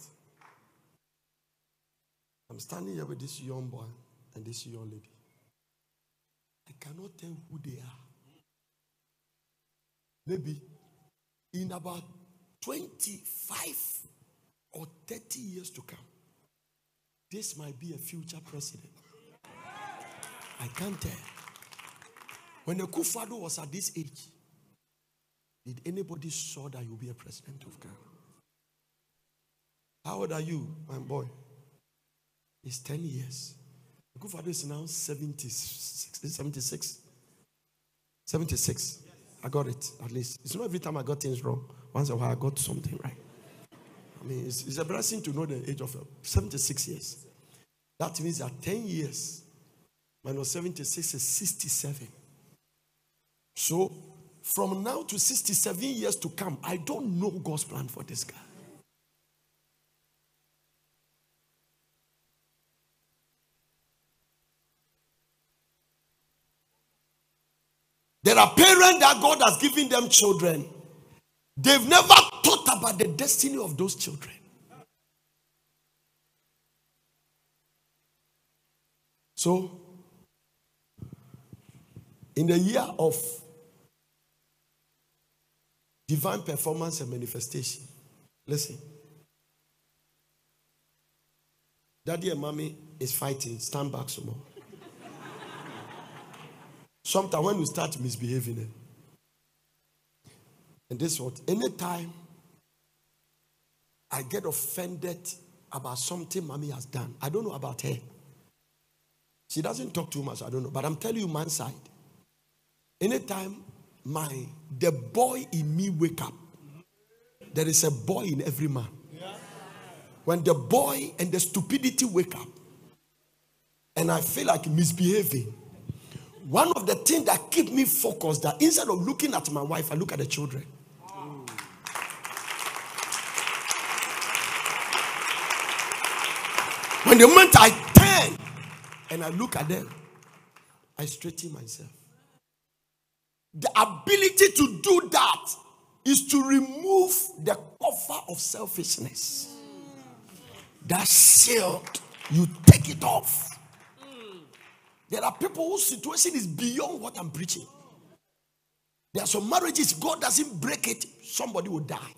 I'm standing here with this young boy and this young lady. I cannot tell who they are. Maybe in about twenty-five or thirty years to come, this might be a future president. I can't tell. When the Akufo-Addo was at this age, did anybody saw that you'll be a president of Ghana? How old are you, my boy? It's ten years. Akufo-Addo is now seventy-six. seventy-six. seventy-six. I got it, at least. It's not every time I got things wrong. Once in a while, I got something right. I mean, it's, it's a blessing to know the age of seventy-six years. That means that ten years minus seventy-six is sixty-seven. So, from now to sixty-seven years to come, I don't know God's plan for this guy. There are parents that God has given them children. They've never thought about the destiny of those children. So, in the year of divine performance and manifestation, listen. Daddy and mommy is fighting. Stand back some more. Sometimes when we start misbehaving, and this is what, anytime I get offended about something mommy has done, I don't know about her. She doesn't talk too much, I don't know. But I'm telling you my side. Anytime my the boy in me wake up, there is a boy in every man. When the boy and the stupidity wake up, and I feel like misbehaving, one of the things that keep me focused, that instead of looking at my wife, I look at the children. When the moment I turn and I look at them, I straighten myself. The ability to do that is to remove the cover of selfishness. That shield, you take it off. There are people whose situation is beyond what I'm preaching. There are some marriages, God doesn't break it, somebody will die.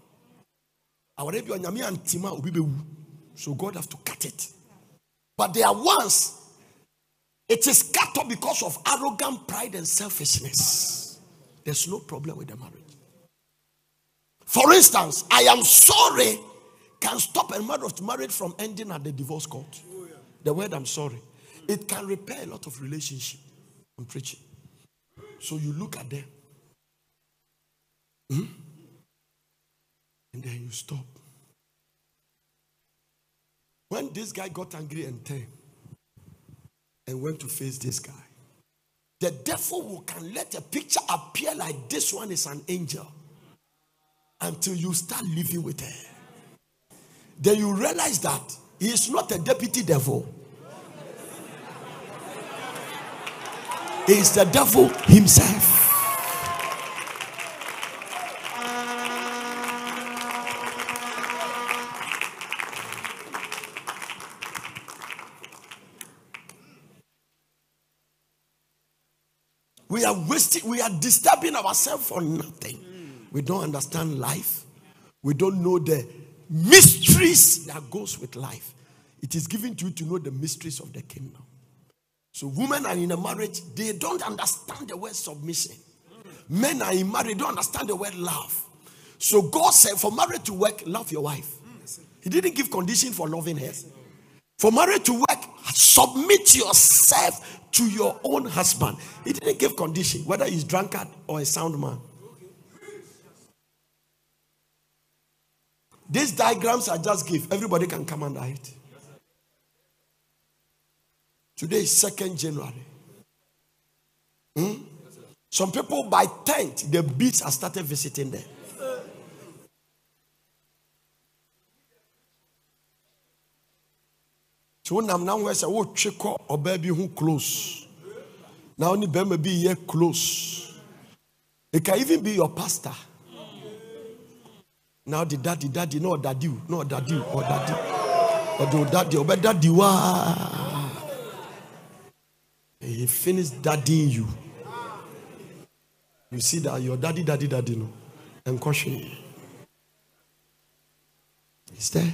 So God has to cut it. But there are ones, it is cut off because of arrogant pride and selfishness. There's no problem with the marriage. For instance, I am sorry can stop a marriage from ending at the divorce court. The word I'm sorry. It can repair a lot of relationship. I'm preaching. So you look at them. Hmm? And then you stop. When this guy got angry and turned and went to face this guy, the devil will can let a picture appear like this one is an angel until you start living with her. Then you realize that he is not a deputy devil. He is the devil himself. We are wasting, we are disturbing ourselves for nothing. We don't understand life. We don't know the mysteries that goes with life. It is given to you to know the mysteries of the kingdom. So women are in a marriage, they don't understand the word submission. Men are in marriage, they don't understand the word love. So God said for marriage to work, love your wife. He didn't give condition for loving her. For marriage to work, submit yourself to your own husband. He didn't give condition, whether he's drunkard or a sound man. These diagrams I just give, everybody can come under it. Today is second January. Hmm? Some people by tenth, the beats have started visiting them. So now we say, "Oh, chiko or baby who close." Now only baby be here close. It can even be your pastor. Now the daddy, daddy, no daddy, no daddy, or daddy, or the daddy, or daddy, wow. He finished daddying you. You see that your daddy, daddy, daddy, no, and caution. Is there?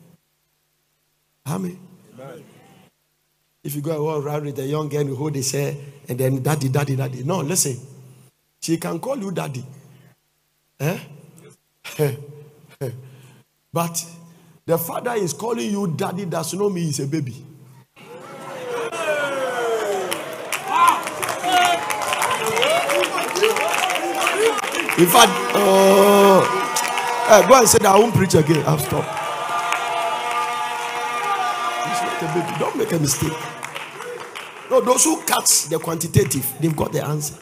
Amen. If you go around with a young girl who hold his hair and then daddy, daddy, daddy. No, listen. She can call you daddy. Eh? But the father is calling you daddy does not mean he's a baby. In fact, uh, hey, go and say that I won't preach again. I'll stop. It's not a baby. Don't make a mistake. No, those who catch the quantitative, they've got the answer.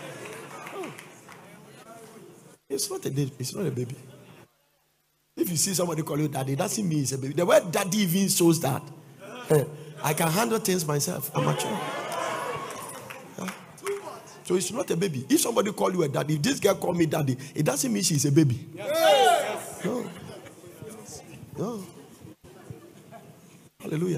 It's not a baby. It's not a baby. If you see somebody call you daddy, it doesn't mean it's a baby. The word daddy even shows that I can handle things myself. I'm mature. Yeah. So it's not a baby. If somebody call you a daddy, if this girl call me daddy, it doesn't mean she's a baby. Yes. No. No. Hallelujah.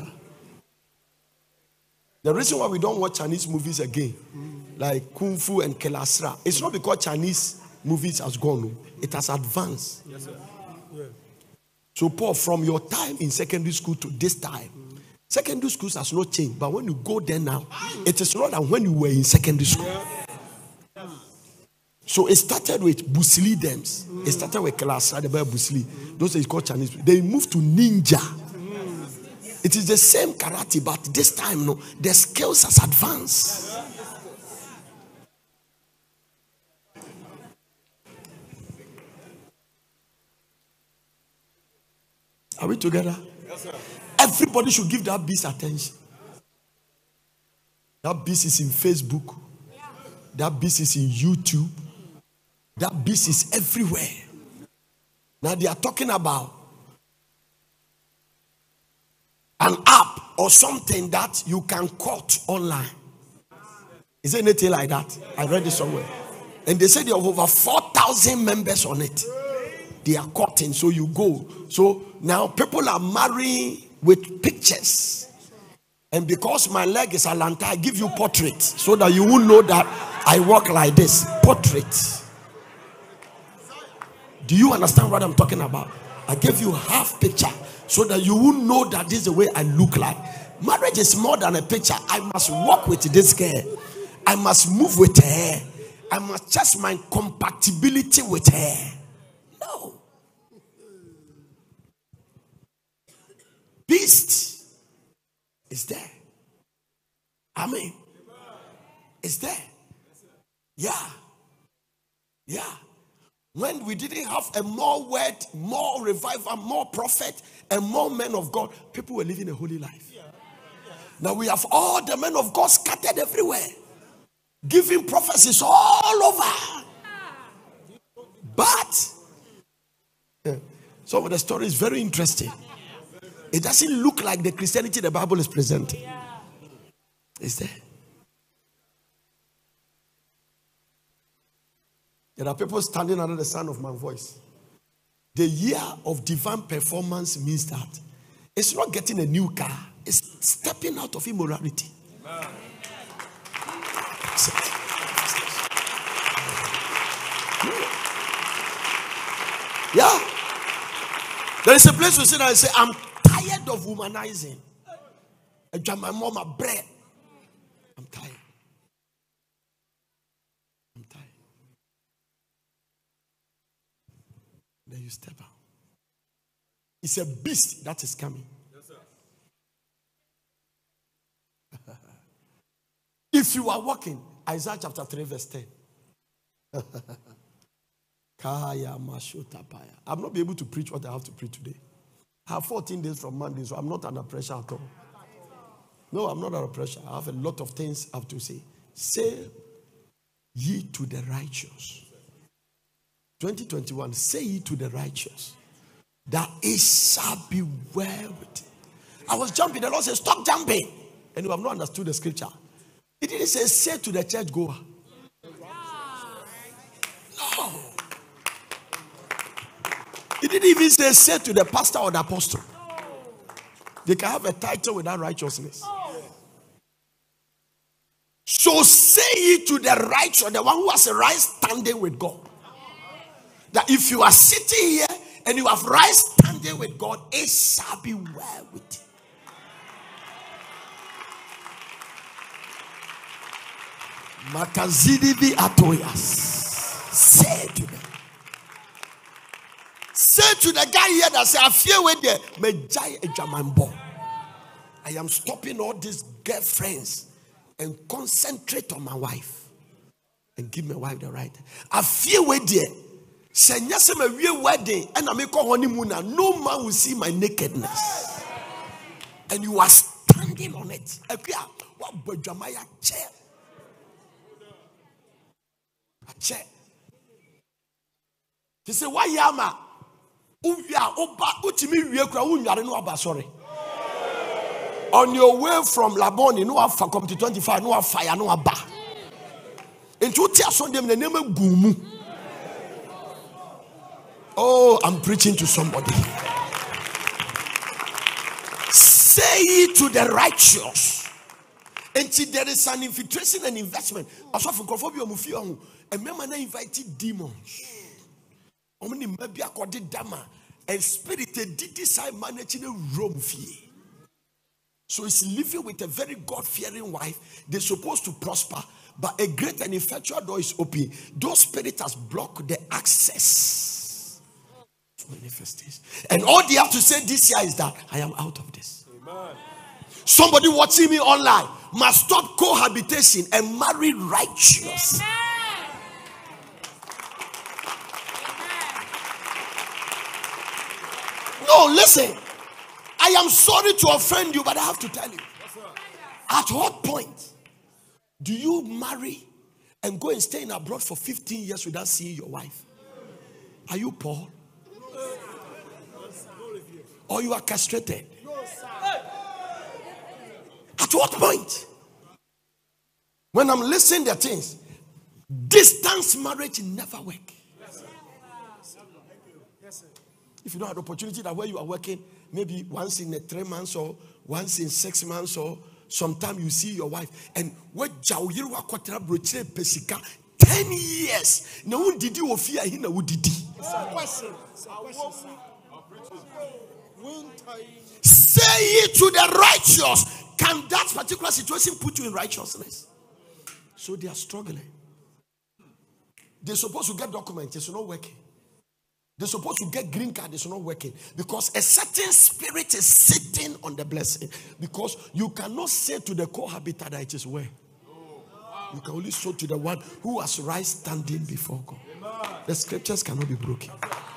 The reason why we don't watch Chinese movies again, like Kung Fu and Kelasra, it's not because Chinese movies has gone. It has advanced. Yes, sir. Yeah. So Paul, from your time in secondary school to this time, mm. secondary schools has not changed. But when you go there now, it is not than when you were in secondary school. Yeah. So it started with Bruce Lee Dems. Mm. It started with Kelasra, the Bruce Lee. Mm. Those is called Chinese. They moved to ninja. It is the same karate, but this time, no, the skills has advanced. Are we together? Yes, sir. Everybody should give that beast attention. That beast is in Facebook. That beast is in YouTube. That beast is everywhere. Now they are talking about an app or something that you can quote online. Is there anything like that? I read it somewhere. And they said there are over four thousand members on it. They are quoting, so you go. So now people are marrying with pictures. And because my leg is Alanta, I give you portrait so that you will know that I walk like this. Portrait. Do you understand what I'm talking about? I gave you half picture so that you will know that this is the way I look like. Marriage is more than a picture. I must walk with this girl. I must move with her. I must test my compatibility with her. No. Beast is there. Amen. It's there. Yeah. Yeah. When we didn't have a more word, more revival, more prophet, and more men of God, people were living a holy life. Now we have all the men of God scattered everywhere, giving prophecies all over. But some of the story is very interesting. It doesn't look like the Christianity the Bible is presenting. Is there? There are people standing under the sound of my voice. The year of divine performance means that it's not getting a new car, it's stepping out of immorality. Yeah. There is a place to sit down and say, I'm tired of womanizing. I drank my mama bread. I'm tired. I'm tired. Then you step out. It's a beast that is coming. Yes, sir. If you are walking, Isaiah chapter three, verse ten. I'm not be able to preach what I have to preach today. I have fourteen days from Monday, so I'm not under pressure at all. No, I'm not under pressure. I have a lot of things I have to say. Say ye to the righteous. twenty twenty-one, say ye to the righteous that it shall be well with you. I was jumping. The Lord said, stop jumping. And you have not understood the scripture. It didn't say, say to the church goer. No. He didn't even say, say to the pastor or the apostle. They can have a title without righteousness. So say it to the righteous, the one who has a right standing with God. That if you are sitting here and you have right standing with God, it shall be well with you. Makazidibi atoyas. Say to them. Say to the guy here that say, I fear with the Mejai Ejamambo. I am stopping all these girlfriends and concentrate on my wife and give my wife the right. I fear with the say yes, I'm a real wedding and I make a honeymoon. No man will see my nakedness. And you are standing on it. What Bajamaya chair? A chair. They say, why yama? Sorry. On your way from Laboni, no have come to twenty-five, no have fire, no have bar. And two tears on them, the name of Gumu. Oh, I'm preaching to somebody. Say it to the righteous. And see, there is an infiltration and investment. As of Kophobia Mufio, and Memana invited demons. Omni maybe according Dama and spirit did decide managing a room fee. So he's living with a very God-fearing wife. They're supposed to prosper, but a great and effectual door is open. Those spirits has blocked the access to manifestation. And all they have to say this year is that I am out of this. Amen. Somebody watching me online must stop cohabitation and marry righteous. Amen. No, listen. I am sorry to offend you, but I have to tell you. At what point do you marry and go and stay in abroad for fifteen years without seeing your wife? Are you Paul? Or you are castrated? At what point? When I'm listening to things, distance marriage never work. If you don't have the opportunity that where you are working, maybe once in a three months or once in six months or sometime you see your wife. And what Jawiro Aquatra Broche Pesica, ten years. No one did you fear him, no did he? Say it to the righteous. Can that particular situation put you in righteousness? So they are struggling. They're supposed to get documents, it's not working. They're supposed to get green card, it's not working. Because a certain spirit is sitting on the blessing. Because you cannot say to the cohabiter that it is well. You can only say to the one who has right standing before God. The scriptures cannot be broken.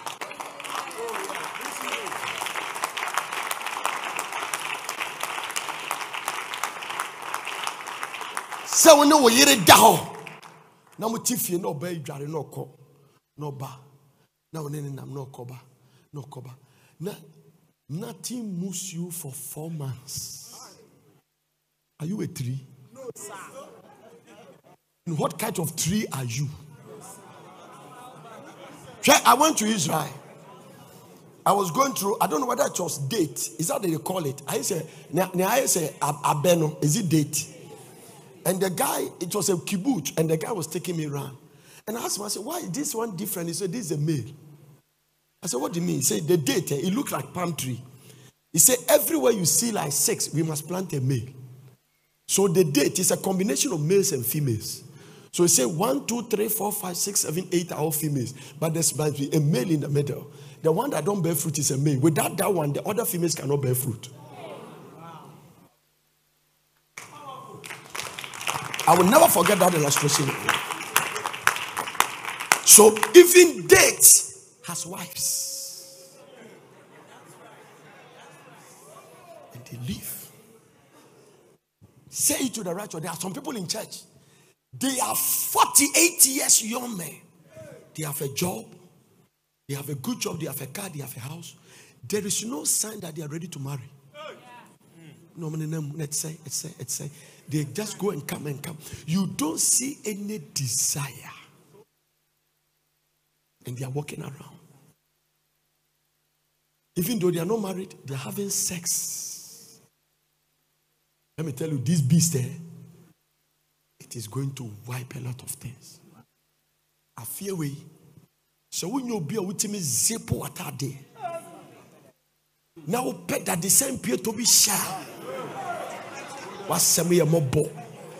So we know we hear it down. Now we tiffy no bay jari no ko no ba. Now we need no koba no koba. Now nothing moves you for four months. Are you a tree? No, sir. And what kind of tree are you? I went to Israel. I was going through, I don't know whether it was date. Is that what they call it? I say, I say, abeno. Is it date? And the guy, it was a kibbutz, and the guy was taking me around. And I asked him, I said, why is this one different? He said, this is a male. I said, what do you mean? He said, the date, it looked like palm tree. He said, everywhere you see like six, we must plant a male. So the date is a combination of males and females. So he said, one, two, three, four, five, six, seven, eight are all females. But there's must be a male in the middle. The one that don't bear fruit is a male. Without that one, the other females cannot bear fruit. I will never forget that illustration. So even dates has wives. And they live. Say it to the righteous. There are some people in church. They are forty-eight years young men. They have a job. They have a good job. They have a car. They have a house. There is no sign that they are ready to marry. No, let's say, let's say, let's say. They just go and come and come. You don't see any desire. And they are walking around. even though they are not married, they are having sex. Let me tell you, this beast there, it is going to wipe a lot of things. I fear we. So when you be a with me, zip what are they? Now pet that the same peer to be shy. What's some way more bo?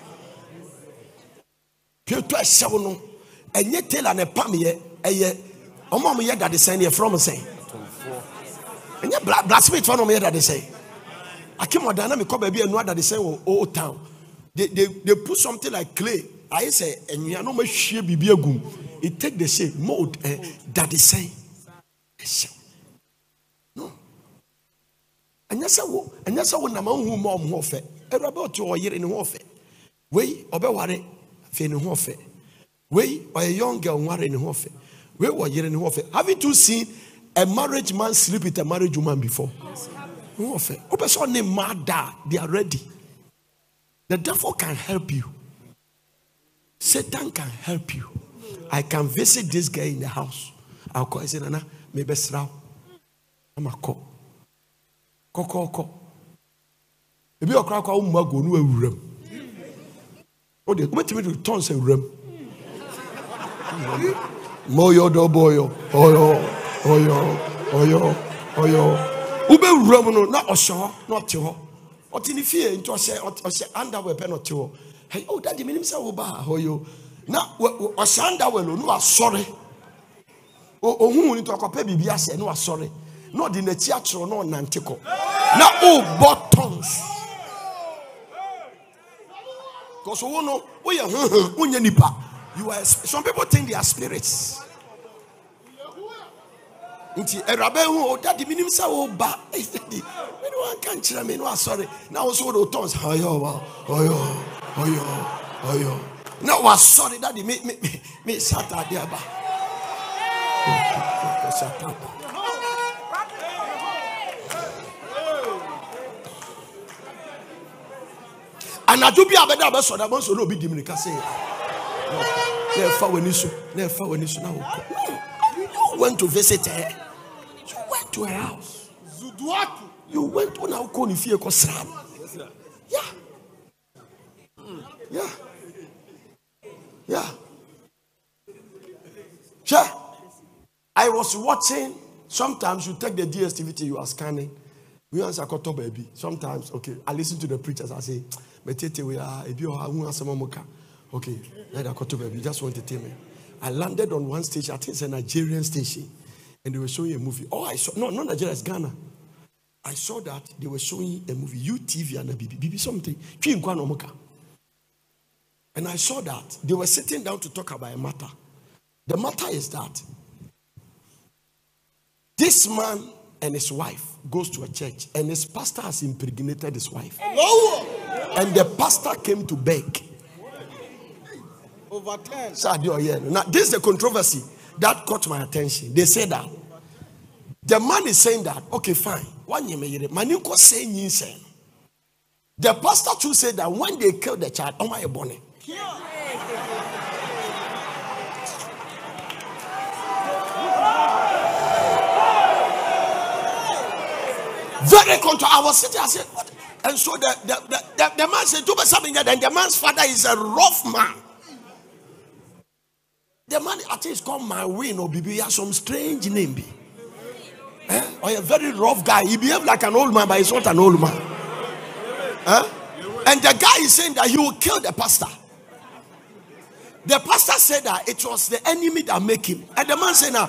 Peer to a show and yet tell an a pammy a year. A mom yet that the same year from saying. And yet blasphemy for no me that they say. I came on dynamic baby and what that they say old town. They, they they put something like clay. I say and you are not much sheer be a goon. It take the shape mold eh, that they say. No. And yes, I will. And yes, I will. Na man who more more fair. Every about two or year in warfare. We obey worry. Fear in warfare. We or a young girl worry in warfare. We were year in warfare. Haven't you seen a marriage man sleep with a married woman before? Warfare. Open so name mad. They are ready. The devil can help you. Satan can help you. I can visit this guy in the house. I'll call his nana. Maybe sraw. I'm a call. Call, call. Maybe a crack out my go no room. Oh, they come to me to turn say room. Moyo do boyo. Oyo, oyo, oyo, oyo. Ube room no not osho, not to. What in the fear into say or say underwear penalty. Hey, oh, that the minimum say oba oyo. Now, Osanda well, no, sorry. Oh, who need to accompany Bibia say no, sorry. Not in the theatre, no, Nantico. Now, oh, buttons. Because oh no, we are nipa. You are some people think they are spirits. Until a rabbi who that the minimum say oh, ba. Anyone can't tell me no, sorry. Now also the tones. Oh yo, oh yo, oh yo, oh yo. No, was sorry that me me me me sat at there. And I do be a better person. That one so no be Dominica say. Never when you so, never when you so now. You went to visit her. You went to her house. You went to now call if you go sram. Yeah. Yeah. Yeah. Sure. I was watching. Sometimes you take the D S T V, you are scanning. We answer koto baby. Sometimes, okay, I listen to the preachers. I say, "Metete we are ebi o hu asema moka." Okay, let that koto baby. Just want to tell me. I landed on one station. I think it's a Nigerian station, and they were showing a movie. Oh, I saw no, not Nigeria, it's Ghana. I saw that they were showing a movie, U T V and a B B, B B something. And I saw that they were sitting down to talk about a matter. The matter is that this man and his wife goes to a church, and his pastor has impregnated his wife. And the pastor came to beg. Over ten. Now, this is the controversy that caught my attention. They say that the man is saying that, okay, fine. The pastor too said that when they killed the child, oh my bonnet. Very controversial. I was sitting, I said, what? And so the, the, the, the, the man said, do something, and the man's father is a rough man. The man, I think it's called my win or Bibi, he has some strange name. Be. Eh? Or a very rough guy. He behaved like an old man, but he's not an old man. Eh? And the guy is saying that he will kill the pastor. The pastor said that it was the enemy that made him. And the man said, now,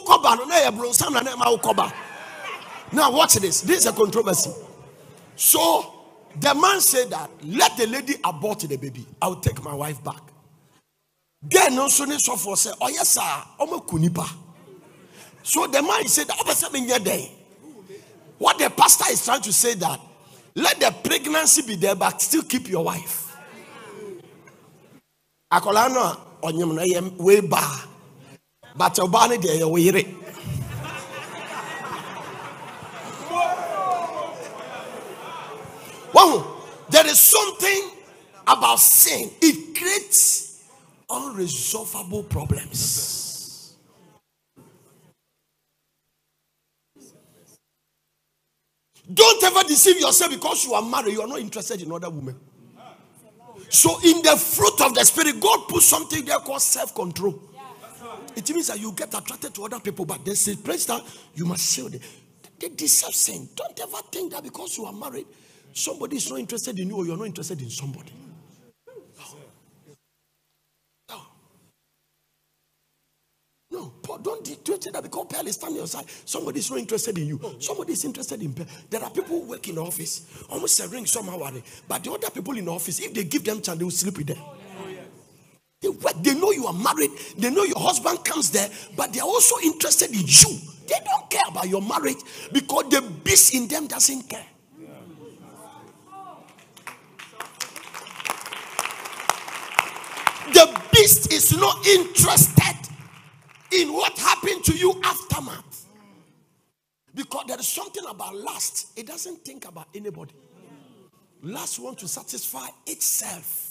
now watch this. This is a controversy. So the man said that, let the lady abort the baby. I will take my wife back. Then also so for say, oh yes sir, I'm a kunipa. So the man said that what the pastor is trying to say that let the pregnancy be there, but still keep your wife. Akolano onyem na yem we ba, but obani de we yire. Wow, there is something about sin. It creates unresolvable problems. Don't ever deceive yourself because you are married. You are not interested in other women. So in the fruit of the spirit, God put something there called self-control. It means that you get attracted to other people, but there's a place that you must shield it. The deception. Don't ever think that because you are married, somebody is not interested in you or you're not interested in somebody. No, Paul, don't do that because Paul is standing on your side. Somebody is not interested in you. Somebody is interested in Paul. There are people who work in the office, almost a ring somehow, but the other people in the office, if they give them chance, they will sleep with them. They work, they know you are married, they know your husband comes there, but they are also interested in you. They don't care about your marriage because the beast in them doesn't care. The beast is not interested in what happened to you aftermath. Because there is something about lust. It doesn't think about anybody. Lust wants to satisfy itself.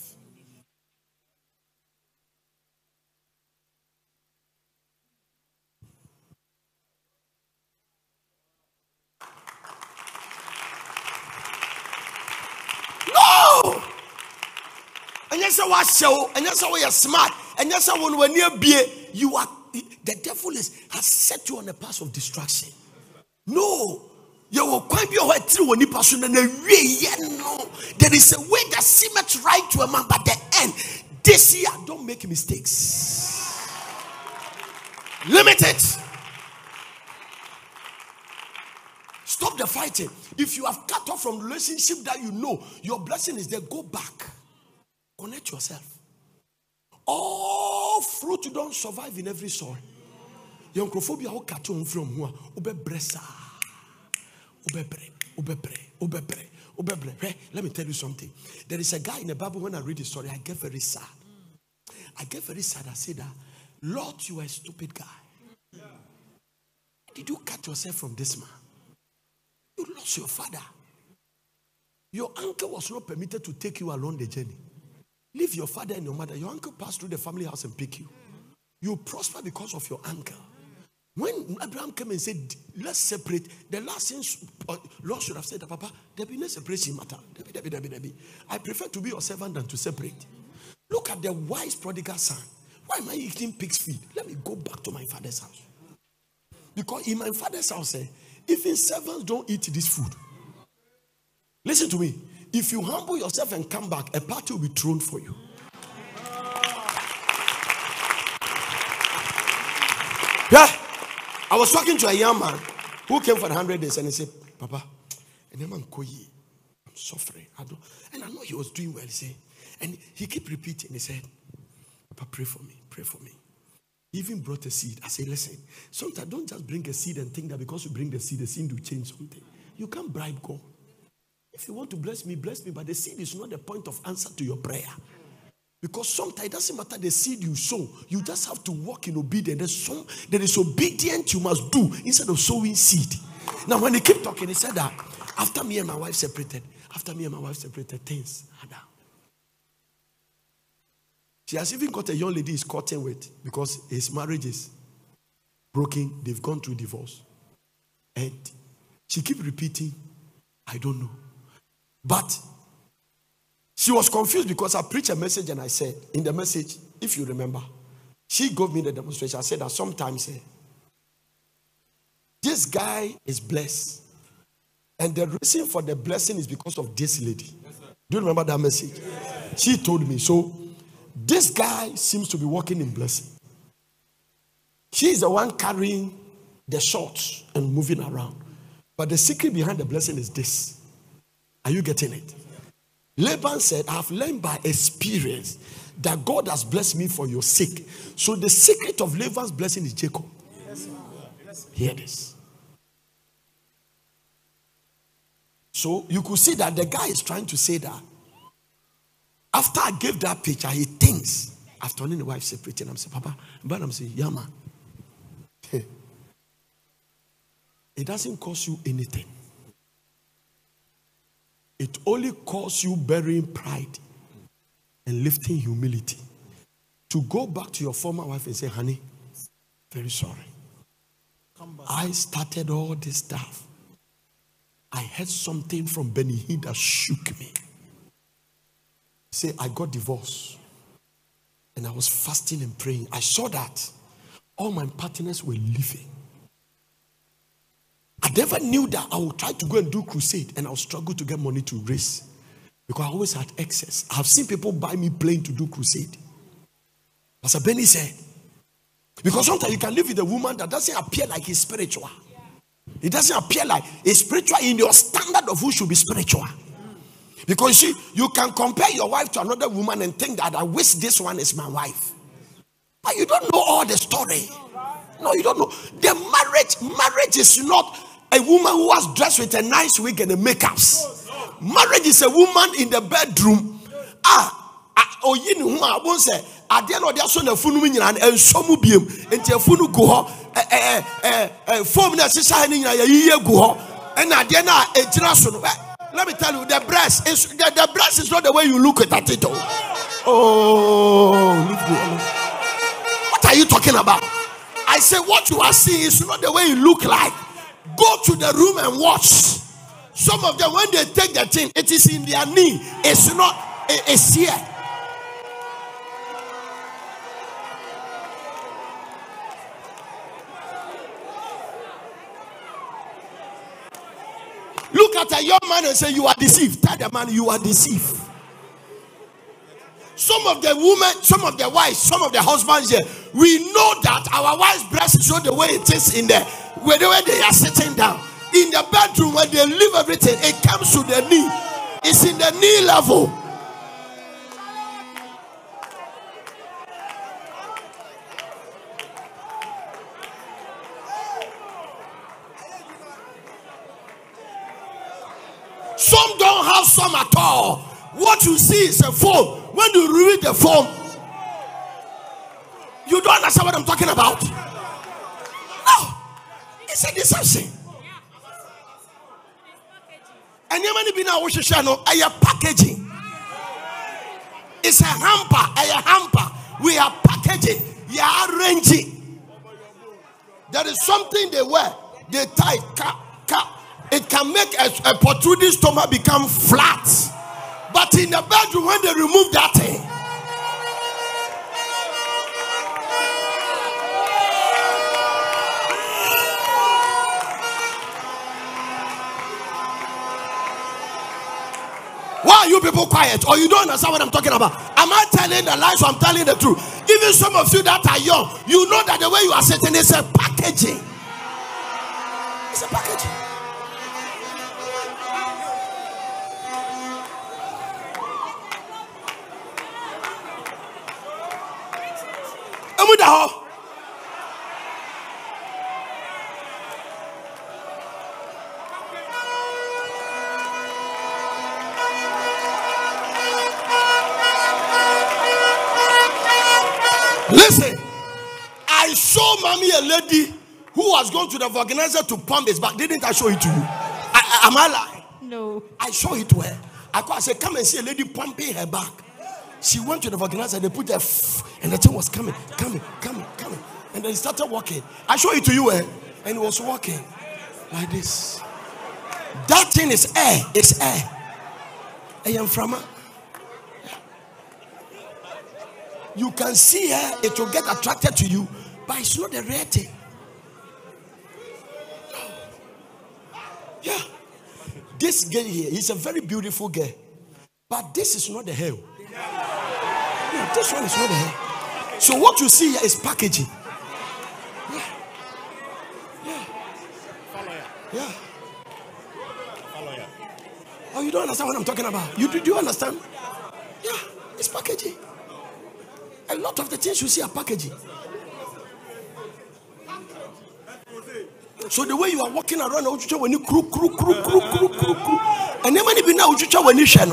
No! And yes, I was so, and yes, I was smart, and yes, I want when you be, you are. The devil is, has set you on a path of destruction. No. You will quite be aware through when you pass on a way. No. There is a way that seems right to a man, but the end. This year, don't make mistakes. Limit it. Stop the fighting. If you have cut off from relationship that you know, your blessing is there, go back. Connect yourself. All fruit you don't survive in every soil. Your phobia will cut you from who? Ube bresa. Ube bre. Ube bre. Ube bre. Ube bre. Hey, let me tell you something. There is a guy in the Bible, when I read the story, I get very sad. I get very sad. I say that, Lord, you are a stupid guy. Did you cut yourself from this man? You lost your father. Your uncle was not permitted to take you along the journey. Leave your father and your mother. Your uncle passed through the family house and pick you. You prosper because of your uncle. When Abraham came and said, let's separate, the last thing uh, Lord should have said, Papa, there be no separation matter. There be, there be, there be, there be. I prefer to be your servant than to separate. Look at the wise prodigal son. Why am I eating pig's feed? Let me go back to my father's house. Because in my father's house, eh, even servants don't eat this food. Listen to me. If you humble yourself and come back, a party will be thrown for you. Yeah. I was talking to a young man who came for the hundred days and he said, Papa, and I'm suffering. I don't, and I know he was doing well. He said, and he kept repeating. He said, Papa, pray for me, pray for me. He even brought a seed. I said, listen, sometimes don't just bring a seed and think that because you bring the seed, the seed will change something. You can't bribe God. If you want to bless me, bless me, but the seed is not the point of answer to your prayer. Because sometimes it doesn't matter the seed you sow, you just have to walk in obedience. There's some, there is obedience you must do instead of sowing seed. Now, when he kept talking, he said that after me and my wife separated, after me and my wife separated, things are down. She has even got a young lady he's courting with because his marriage is broken. They've gone through divorce. And she keeps repeating, I don't know. But she was confused because I preached a message and I said, in the message, if you remember, she gave me the demonstration. I said that sometimes eh, this guy is blessed. And the reason for the blessing is because of this lady. Do you remember that message? Yes. She told me. So this guy seems to be walking in blessing. She's the one carrying the shorts and moving around. But the secret behind the blessing is this. Are you getting it? Laban said, I have learned by experience that God has blessed me for your sake. So the secret of Laban's blessing is Jacob. Yes, yes. Hear this. So you could see that the guy is trying to say that after I gave that picture, he thinks after only the wife separated. I'm saying, Papa, but I'm saying, yeah, man. It doesn't cost you anything. It only costs you burying pride and lifting humility. To go back to your former wife and say, honey, very sorry. I started all this stuff. I heard something from Benny Hinn that shook me. Say, I got divorced. And I was fasting and praying. I saw that all my partners were leaving. I never knew that I would try to go and do crusade and I would struggle to get money to raise. Because I always had excess. I've seen people buy me plane to do crusade. Pastor Benny said, because sometimes you can live with a woman that doesn't appear like he's spiritual. It doesn't appear like a spiritual in your standard of who should be spiritual. Because you see, you can compare your wife to another woman and think that I wish this one is my wife. But you don't know all the story. No, you don't know. The marriage, marriage is not a woman who was dressed with a nice wig and a makeups. Marriage is a woman in the bedroom. Ah, oh, you know, I won't say. I didn't know there's a phone and some beam into a phone go eh eh eh eh form that is shining a year go and I didn't know a generation. Let me tell you, the breast is the, the breast is not the way you look at it. Oh, what are you talking about? I say what you are seeing is not the way you look like. Go to the room and watch. Some of them, when they take the thing, it is in their knee. It's not. It's here. Look at a young man and say, you are deceived. Tell the man, you are deceived. Some of the women, some of the wives, some of the husbands here, we know that our wife's breast is not the way it is in the where they are sitting down. In the bedroom, when they leave everything, it comes to the knee. It's in the knee level. Some don't have some at all. What you see is a form. When you read the form, you don't understand what I'm talking about. No, it's a deception. And you many be now watching channel. A packaging. It's a hamper. A hamper. We are packaging. You are arranging. There is something they wear. They tie. Ka, ka. It can make a, a protruding stomach become flat. But in the bedroom, when they remove that thing, why are you people quiet? Or you don't understand what I'm talking about? Am I telling the lies or I'm telling the truth? Even some of you that are young, you know that the way you are sitting is a packaging. It's a packaging. Listen, I saw mommy a lady who was going to the organizer to pump his back. Didn't I show it to you? I, I, am I lying? No. I showed it to her. I said, come and see a lady pumping her back. She went to the organizer, they put her, and the thing was coming, coming, coming, coming. And then he started walking. I showed it to you, eh? And he was walking like this. That thing is air. It's air. I am from her. You can see her, it will get attracted to you, but it's not the real thing. Yeah. This girl here is a very beautiful girl, but this is not the hair. Yeah, this one is not the hair. So what you see here is packaging. Yeah. Yeah. Yeah. Oh, you don't understand what I'm talking about? You do, do you understand? Yeah, it's packaging. A lot of the things you see are packaging. So the way you are walking around, when you crew, crew, crew, crew, crew, crew, crew, and then when you be now, when you channel.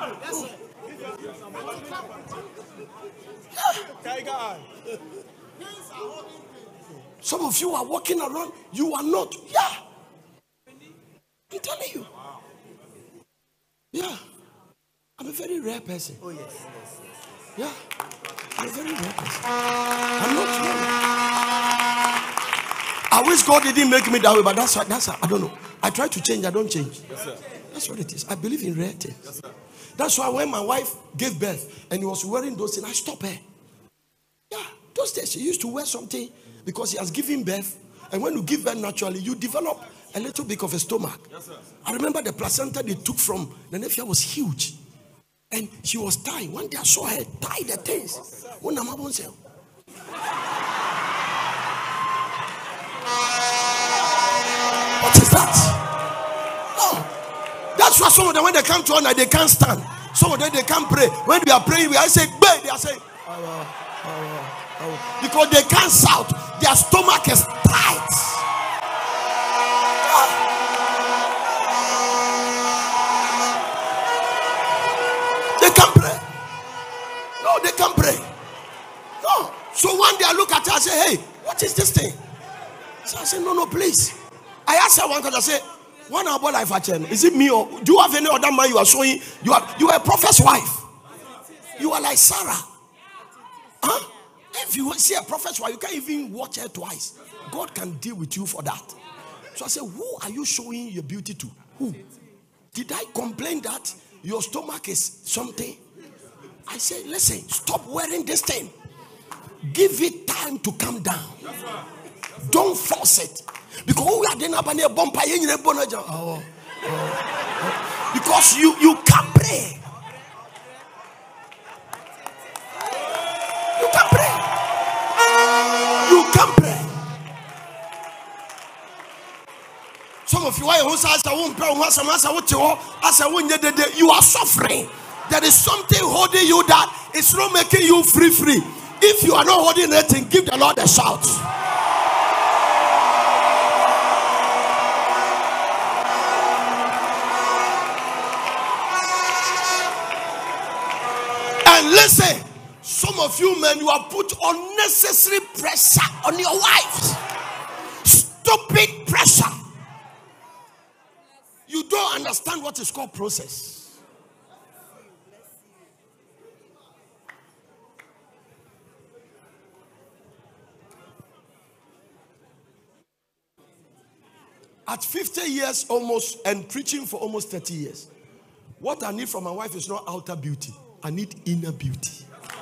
Some of you are walking around, you are not. Yeah, I'm telling you. Yeah, I'm a very rare person. Oh yes. Yeah. I'm very rare person. I'm not sure. I wish God didn't make me that way, but that's that's I don't know. I try to change, I don't change. Yes, sir. That's what it is. I believe in reality. Yes, sir. That's why when my wife gave birth and he was wearing those things, I stopped her. Yeah, those days she used to wear something because he has given birth. And when you give birth naturally, you develop a little bit of a stomach. Yes, sir. I remember the placenta they took from the nephew was huge. And she was tying. One day I saw her tie the things. When I'm about to say, what is that? No. That's why some of them, when they come to honor, they can't stand. Some of them, they can't pray. When we are praying, we are saying, "Bah," they are saying, "Oh, oh, oh," because they can't shout. Their stomach is tight. They can't pray. No, they can't pray. No. So one day I look at her and say, "Hey, what is this thing?" So I said, "No, no, please." I asked her one question. I said, "One about life at is it me or do you have any other man you are showing? You are you are a prophet's wife. You are like Sarah. Huh? If you see a prophet's wife, you can't even watch her twice. God can deal with you for that." So I said, "Who are you showing your beauty to? Who? Did I complain that your stomach is something?" I said, "Listen, stop wearing this thing. Give it time to calm down. Don't force it. Because we are then up and because you you can't pray. You can't pray. You can't pray." Some of you are you are suffering. There is something holding you that is not making you free free. If you are not holding anything, give the Lord a shout. And listen, some of you men, you have put unnecessary pressure on your wives. Stupid pressure. You don't understand what is called process. At fifty years almost and preaching for almost thirty years, what I need from my wife is not outer beauty. I need inner beauty.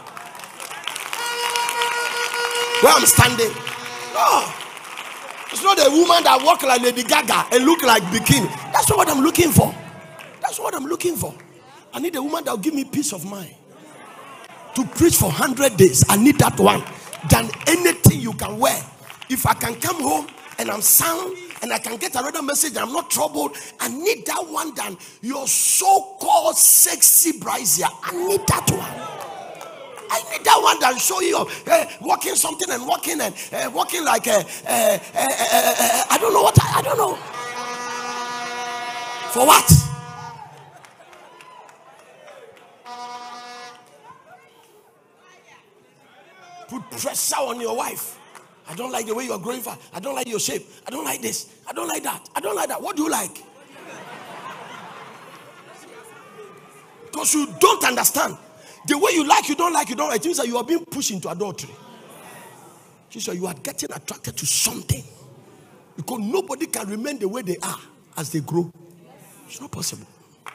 Where I'm standing. No. It's not a woman that walk like Lady Gaga and look like bikini. That's not what I'm looking for. That's what I'm looking for. I need a woman that will give me peace of mind. To preach for one hundred days, I need that one. Than anything you can wear. If I can come home and I'm sound and I can get another message and I'm not troubled, I need that one than your so-called sexy brazier. I need that one. I need that one that show you uh, walking something and walking and uh, walking like a, uh, uh, uh, uh, I don't know what I, I don't know. For what? Put pressure on your wife. I don't like the way you are growing fast. I don't like your shape. I don't like this. I don't like that. I don't like that. What do you like? Because you don't understand. The way you like, you don't like, you don't like. It means that you are being pushed into adultery. So you are getting attracted to something. Because nobody can remain the way they are as they grow. It's not possible.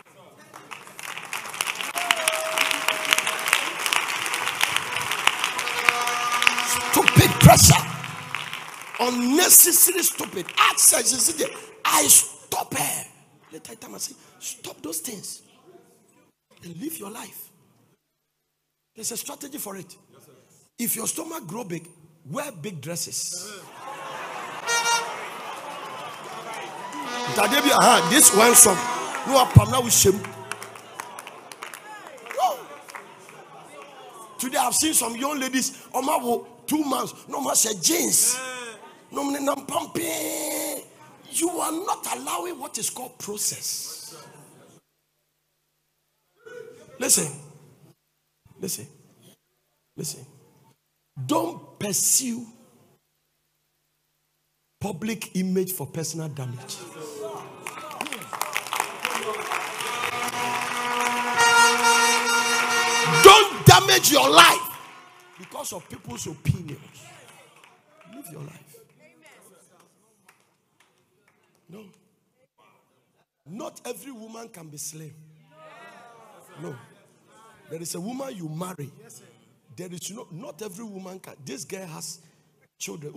Stupid pressure. Unnecessary stupid. Access. I stop her. Later time I say, stop those things. And live your life. There's a strategy for it. Yes, if your stomach grow big, wear big dresses. Uh-huh, this one song. No, now with shame. No. Today I've seen some young ladies. Oh, two months. No more jeans. No more pumping. You are not allowing what is called process. Listen. Listen. Listen. Don't pursue public image for personal damage. Don't damage your life because of people's opinions. Live your life. No. Not every woman can be slim. No. There is a woman you marry. There is no, not every woman can. This girl has children.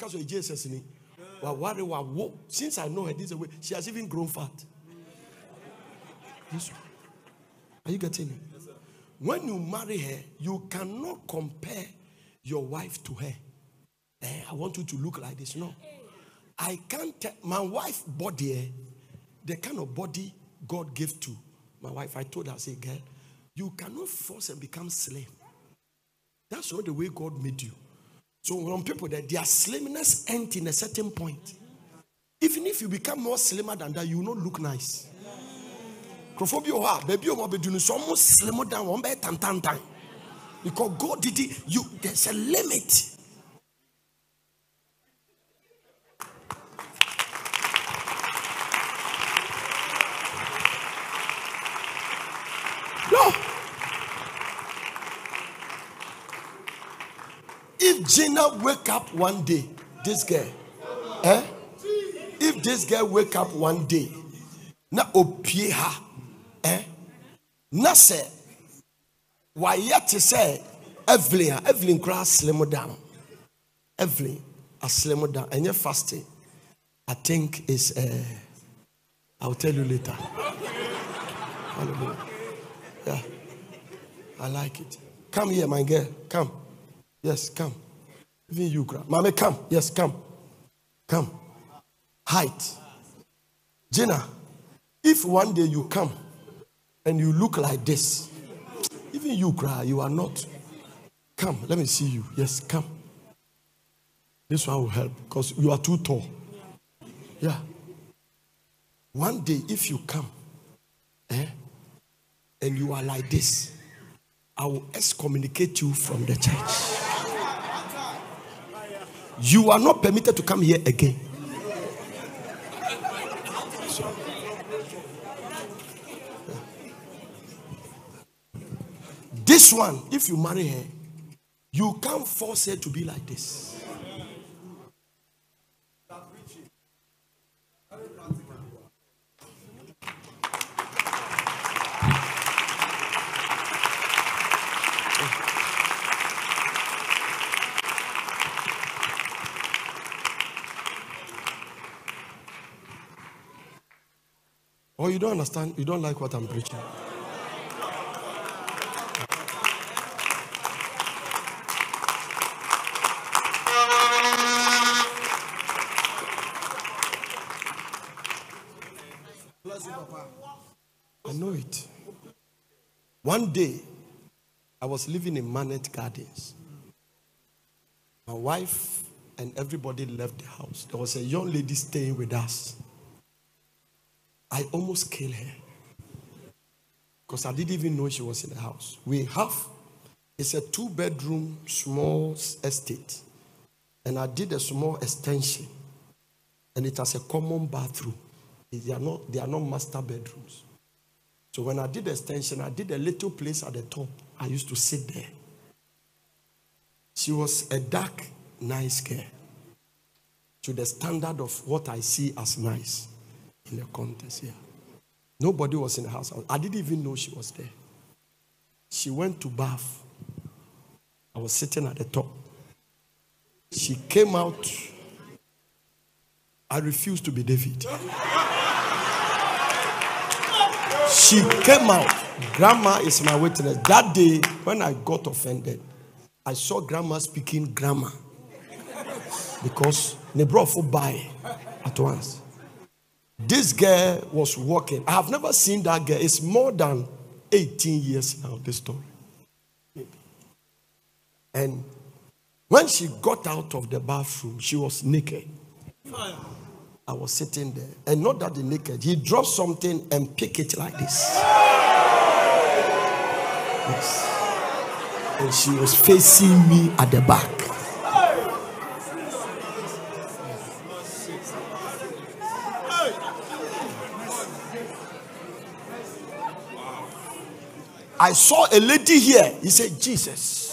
Since I know her this way, she has even grown fat. Are you getting it? When you marry her, you cannot compare your wife to her. Eh, I want you to look like this. No. I can't tell my wife body, eh, the kind of body God gave to my wife. I told her, I said, girl, you cannot force and become slim. That's not the way God made you. So when people that their slimness ends in a certain point, even if you become more slimmer than that, you will not look nice. Baby, you will be doing so much slimmer than one by tan tan tan. Because God did it, you there's a limit. No. If Gina wake up one day, this girl, eh? If this girl wake up one day, na opie her, eh? Na say, why yet to say, Evelyn, Evelyn cross slim down. Evelyn, a slim down, and you're fasting. I think is, uh, I'll tell you later. Hallelujah. Yeah, I like it. Come here, my girl. Come. Yes, come. Even you, cry. Mommy, come. Yes, come. Come. Height. Gina, if one day you come and you look like this, even you cry, you are not. Come, let me see you. Yes, come. This one will help because you are too tall. Yeah. One day, if you come, eh, and you are like this, I will excommunicate you from the church. You are not permitted to come here again. So, yeah. This one, if you marry her, you can't force her to be like this. Or you don't understand, you don't like what I'm preaching. I know it. One day, I was living in Manet Gardens. My wife and everybody left the house. There was a young lady staying with us. I almost killed her because I didn't even know she was in the house. We have, it's a two-bedroom small estate, and I did a small extension, and it has a common bathroom. They are not, they are not master bedrooms. So when I did the extension, I did a little place at the top. I used to sit there. She was a dark, nice girl, to the standard of what I see as nice. In the contest, yeah. Nobody was in the house. I didn't even know she was there. She went to bath. I was sitting at the top. She came out. I refused to be David. She came out. Grandma is my witness. That day, when I got offended, I saw grandma speaking grammar. Because they brought food by at once. This girl was walking. I have never seen that girl. It's more than eighteen years now, this story. And when she got out of the bathroom, she was naked. I was sitting there. And not that the naked. He dropped something and picked it like this. Yes. And she was facing me at the back. I saw a lady here. He said, Jesus.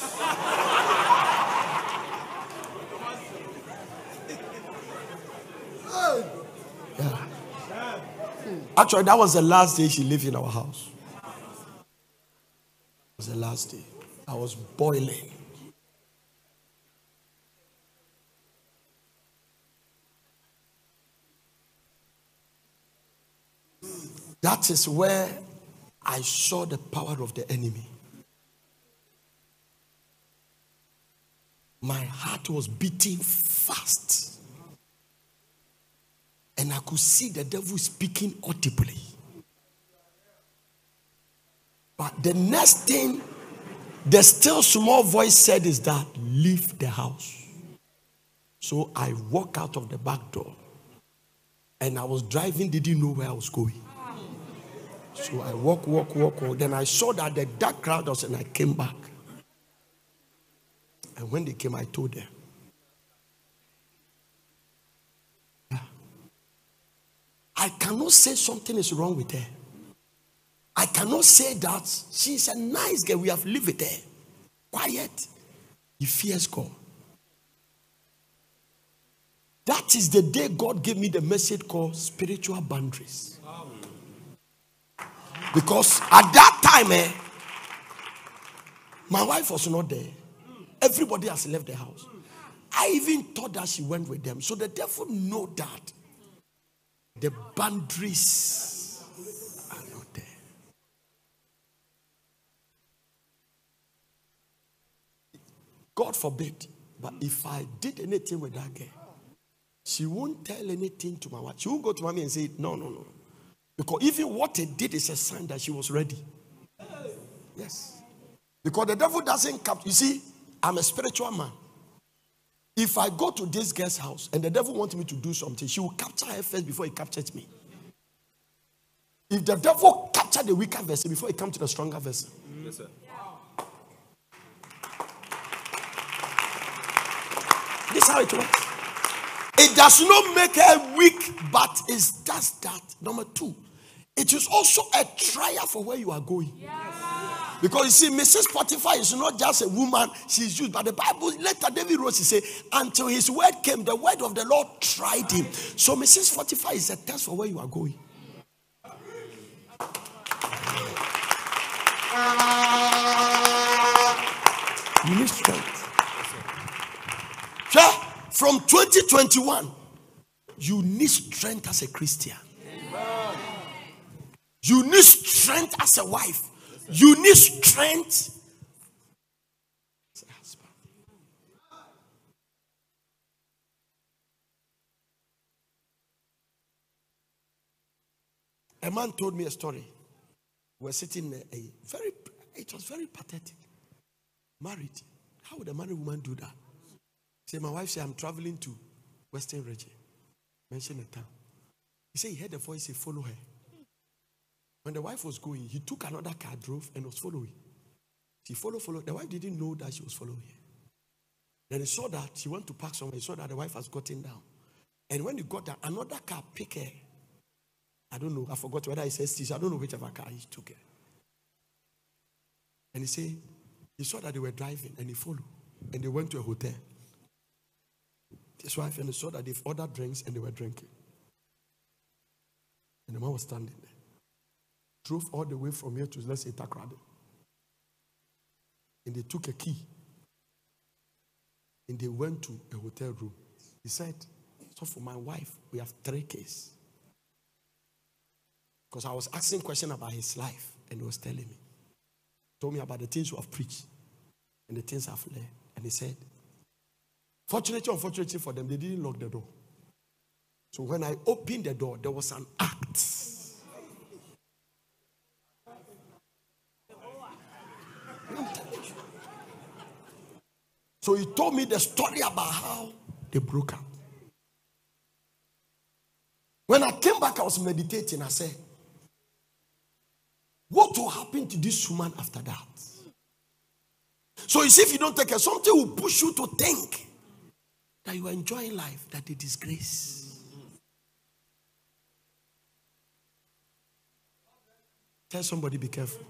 Yeah. Actually, that was the last day she lived in our house. It was the last day. I was boiling. That is where I saw the power of the enemy. My heart was beating fast. And I could see the devil speaking audibly. But the next thing the still small voice said is that, leave the house. So I walked out of the back door. And I was driving, didn't know where I was going. So I walk, walk, walk, walk. Then I saw that the dark crowd was, and I came back. And when they came, I told them. Yeah. I cannot say something is wrong with her. I cannot say that she's a nice girl. We have lived with her. Quiet. He fears God. That is the day God gave me the message called spiritual boundaries. Because at that time, eh, my wife was not there. Everybody has left the house. I even thought that she went with them. So the devil know that the boundaries are not there. God forbid. But if I did anything with that girl, she won't tell anything to my wife. She won't go to mommy and say, no, no, no. Because even what he did is a sign that she was ready. Yes. Because the devil doesn't capture. You see, I'm a spiritual man. If I go to this girl's house and the devil wants me to do something, she will capture her first before he captures me. If the devil capture the weaker vessel before he comes to the stronger vessel. Yes, sir. This is how it works. It does not make her weak, but it's just that. Number two, it is also a trial for where you are going. Yeah. Because you see, Missus Potiphar is not just a woman, she's used. But the Bible, later David wrote, he said, until his word came, the word of the Lord tried him. So Missus Potiphar is a test for where you are going. You need strength. Yeah. From twenty twenty-one, you need strength as a Christian. You need strength as a wife. You need strength as a husband. A man told me a story. We were sitting there, a very, it was very pathetic. Married. How would a married woman do that? Say, my wife said, I'm traveling to Western region. Mention a town. He said he heard the voice, he follow her. When the wife was going, he took another car, drove, and was following. She followed, followed. The wife didn't know that she was following her. Then he saw that she went to park somewhere. He saw that the wife has gotten down. And when he got down, another car picked her. I don't know. I forgot whether he says I don't know whichever car he took her. And he said, he saw that they were driving, and he followed. And they went to a hotel. His wife and he saw that they've ordered drinks and they were drinking. And the man was standing there. Drove all the way from here to, let's say, Takrade. And they took a key. And they went to a hotel room. He said, so for my wife, we have three cases. Because I was asking questions about his life. And he was telling me. Told me about the things you have preached. And the things I've learned. And he said, fortunately, unfortunately for them, they didn't lock the door. So when I opened the door, there was an act. So he told me the story about how they broke up. When I came back, I was meditating. I said, what will happen to this woman after that? So you see, if you don't take care, something will push you to think that you are enjoying life, that they disgrace. Tell somebody, be careful.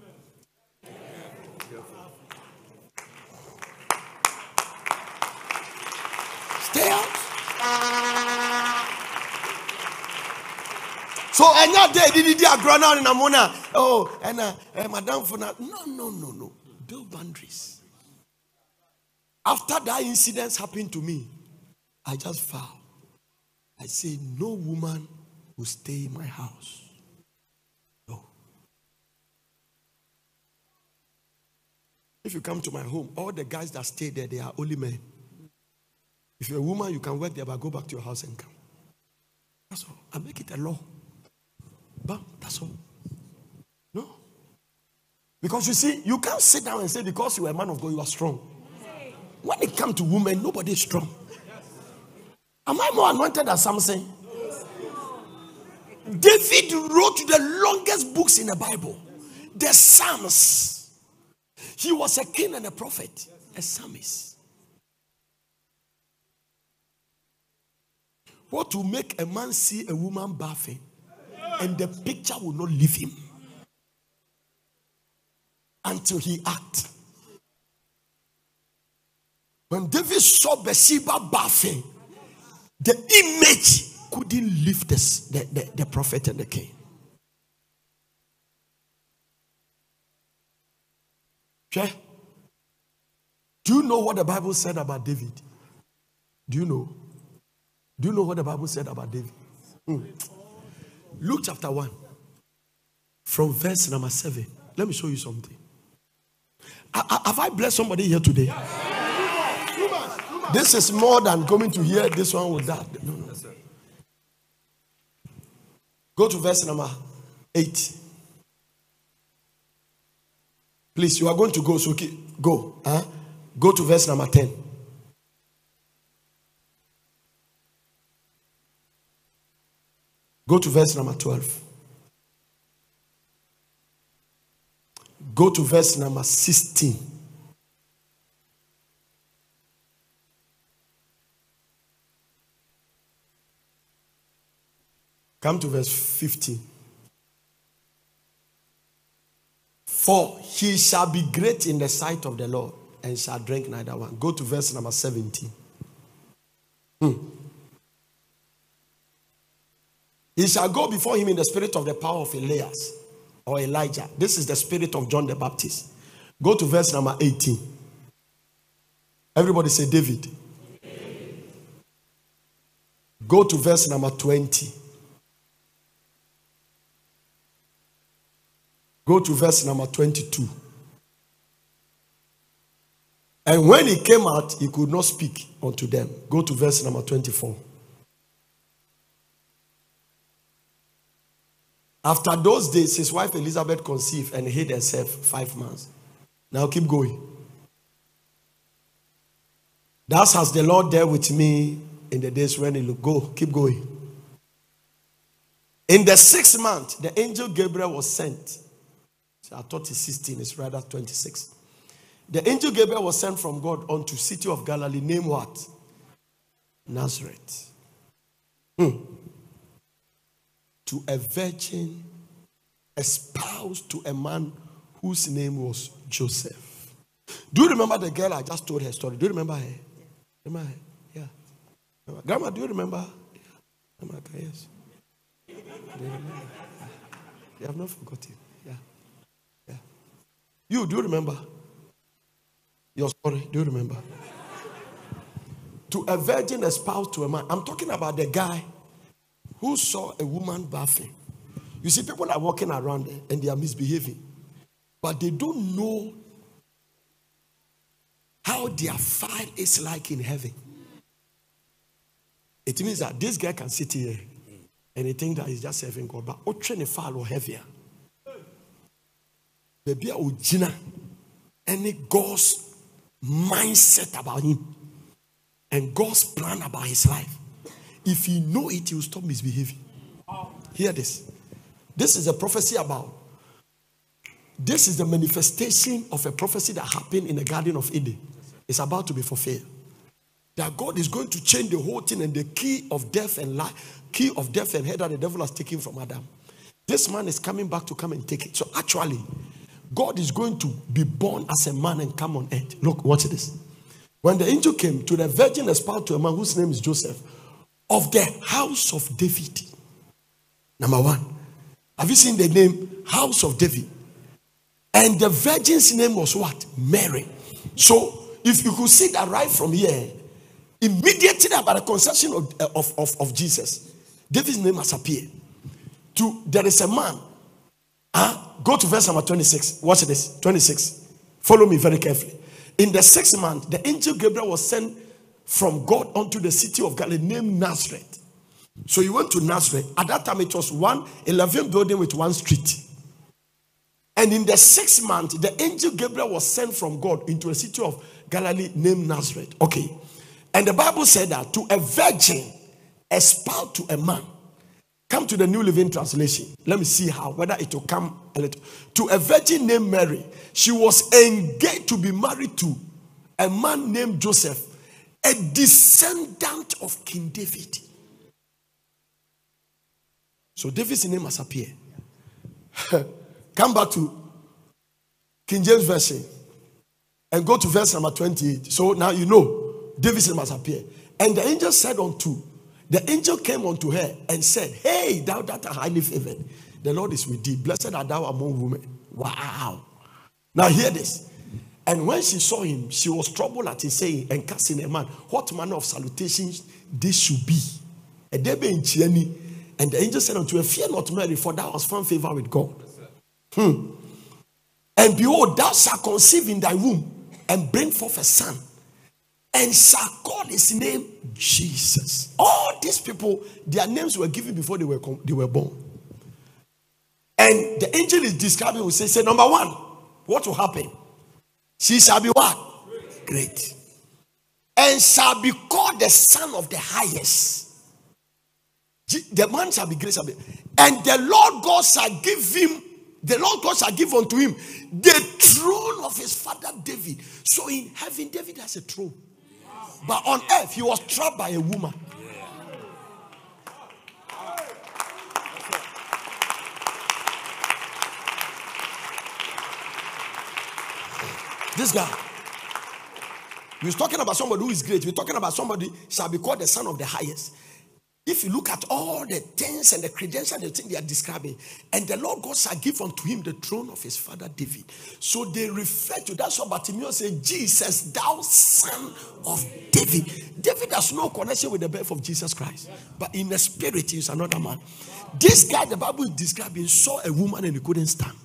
Stay out. So any day did you grow now in Amona? Oh, and uh, uh, Madam for now. No, no, no, no. Build boundaries. After that incident happened to me, I just vowed. I say, no woman will stay in my house. No. If you come to my home, all the guys that stay there, they are only men. If you're a woman, you can work there, but go back to your house and come. That's all. I make it a law. But that's all. No. Because you see, you can't sit down and say because you are a man of God, you are strong. When it comes to women, nobody is strong. Am I more anointed than Samson? David wrote the longest books in the Bible, the Psalms. He was a king and a prophet, a psalmist. What will make a man see a woman bathing and the picture will not leave him until he act. When David saw Bathsheba bathing, the image couldn't leave this, the, the, the prophet and the king. Okay? Do you know what the Bible said about David? Do you know? Do you know what the Bible said about David? Hmm. Luke chapter one, from verse number seven. Let me show you something. I, I, have I blessed somebody here today? This is more than coming to hear this one with that. No, no. Go to verse number eight. Please, you are going to go, so okay, go. Huh? Go to verse number ten. Go to verse number twelve. Go to verse number sixteen. Come to verse fifteen. For he shall be great in the sight of the Lord and shall drink neither wine. Go to verse number seventeen. Hmm. He shall go before him in the spirit of the power of Elias or Elijah. This is the spirit of John the Baptist. Go to verse number eighteen. Everybody say David. David. Go to verse number twenty. Go to verse number twenty-two. And when he came out, he could not speak unto them. Go to verse number twenty-four. After those days, his wife Elizabeth conceived and hid herself five months. Now keep going. Thus has the Lord dealt with me in the days when he looked. Go, keep going. In the sixth month, the angel Gabriel was sent. So I thought it's sixteen, it's rather twenty-six. The angel Gabriel was sent from God unto city of Galilee, named what? Nazareth. Hmm. To a virgin espoused to a man whose name was Joseph. Do you remember the girl I just told her story? Do you remember her? Remember her? Yeah. Remember? Grandma, do you remember? Yeah. Grandma, yes. Do you remember? Yeah. You have not forgotten. Yeah. Yeah. You, do you remember? Your story, do you remember? To a virgin espoused to a man. I'm talking about the guy who saw a woman bathing. You see, people are walking around there and they are misbehaving. But they don't know how their fire is like in heaven. It means that this guy can sit here and he thinks that he's just serving God. But what train a fire or heavier? Baby, Ojina, any God's mindset about him and God's plan about his life. If he know it, he will stop misbehaving. Hear this. This is a prophecy about. This is the manifestation of a prophecy that happened in the Garden of Eden. It's about to be fulfilled. That God is going to change the whole thing, and the key of death and life, key of death and hell that the devil has taken from Adam. This man is coming back to come and take it. So actually, God is going to be born as a man and come on earth. Look, watch this. When the angel came to the virgin espoused to a man whose name is Joseph, of the house of David. Number one. Have you seen the name House of David? And the virgin's name was what? Mary. So if you could see that right from here, immediately about the conception of, of, of, of Jesus, David's name has appeared. To, there is a man. Huh? Go to verse number twenty-six. Watch this. twenty-six. Follow me very carefully. In the sixth month, the angel Gabriel was sent from God unto the city of Galilee named Nazareth. So he went to Nazareth. At that time, it was one eleven building with one street. And in the sixth month, the angel Gabriel was sent from God into a city of Galilee named Nazareth. Okay. And the Bible said that to a virgin espoused to a man. Come to the New Living Translation. Let me see how, whether it will come a little. To a virgin named Mary. She was engaged to be married to a man named Joseph, a descendant of King David. So David's name has appeared. Come back to King James Version and go to verse number twenty-eight. So now you know David's name has appeared. And the angel said unto, the angel came unto her and said, hey, thou that art highly favored, the Lord is with thee. Blessed art thou among women. Wow. Now hear this. And when she saw him, she was troubled at his saying and casting a man, what manner of salutations this should be? And they be in Chieni. And the angel said unto her, fear not, Mary, for thou hast found favor with God. Hmm. And behold, thou shalt conceive in thy womb and bring forth a son, and shall call his name Jesus. All these people, their names were given before they were, they were born. And the angel is describing, will say, say, number one, what will happen? She shall be what? Great. And shall be called the Son of the Highest. The man shall be great. Shall be, and the Lord God shall give him, the Lord God shall give unto him the throne of his father David. So in heaven, David has a throne. But on earth, he was trapped by a woman. This guy. We're talking about somebody who is great. We're talking about somebody shall be called the Son of the Highest. If you look at all the things and the credentials, the things they are describing, and the Lord God shall give unto him the throne of his father David. So they refer to, that's what Bartimaeus said, Jesus, thou Son of David. David has no connection with the birth of Jesus Christ, but in the spirit he is another man. This guy, the Bible is describing, saw a woman and he couldn't stand.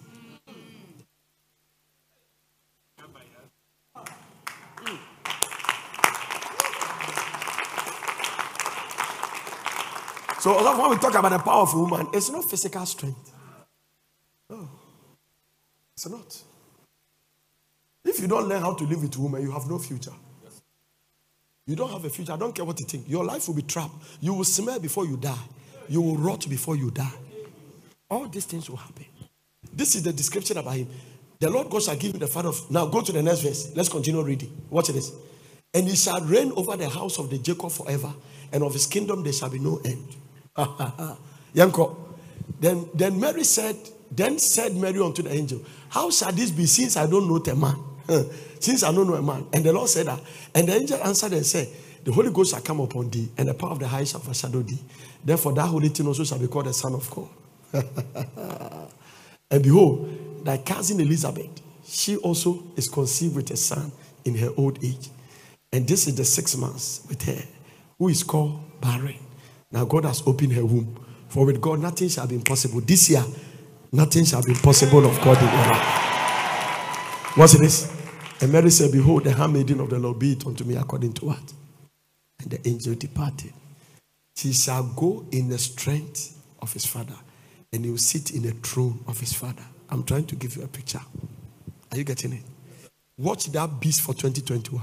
So when we talk about the power of a woman, it's not physical strength. No, it's not. If you don't learn how to live with a woman, you have no future. You don't have a future. I don't care what you think. Your life will be trapped. You will smell before you die. You will rot before you die. All these things will happen. This is the description about him. The Lord God shall give you the father of... Now go to the next verse. Let's continue reading. Watch this. And he shall reign over the house of the Jacob forever, and of his kingdom there shall be no end. Yanko. Then, then Mary said, then said Mary unto the angel, how shall this be, since I don't know the man? Since I don't know a man. And the Lord said that. And the angel answered and said, the Holy Ghost shall come upon thee, and the power of the high shall overshadow thee. Therefore that holy thing also shall be called the Son of God. And behold, thy cousin Elizabeth, she also is conceived with a son in her old age. And this is the six months with her, who is called barren. Now God has opened her womb. For with God nothing shall be impossible. This year, nothing shall be impossible of God in your life. What's this? And Mary said, behold, the handmaiden of the Lord, be it unto me according to what? And the angel departed. She shall go in the strength of his father, and he will sit in the throne of his father. I'm trying to give you a picture. Are you getting it? Watch that beast for twenty twenty-one.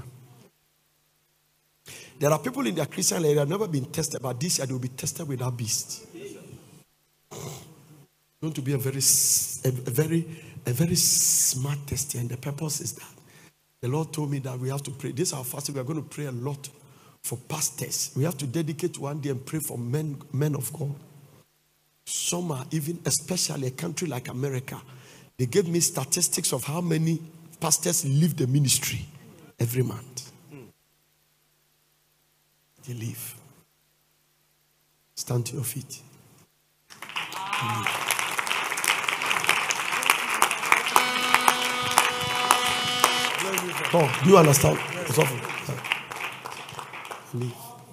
There are people in their Christian life that have never been tested, but this year they will be tested with that beast. Going to be a very, a, a very, a very smart test, and the purpose is that the Lord told me that we have to pray. This is our fasting. We are going to pray a lot for pastors. We have to dedicate one day and pray for men, men of God. Some are even, especially a country like America, they gave me statistics of how many pastors leave the ministry every month. They leave. Stand to your feet. Oh, do you understand? Leave.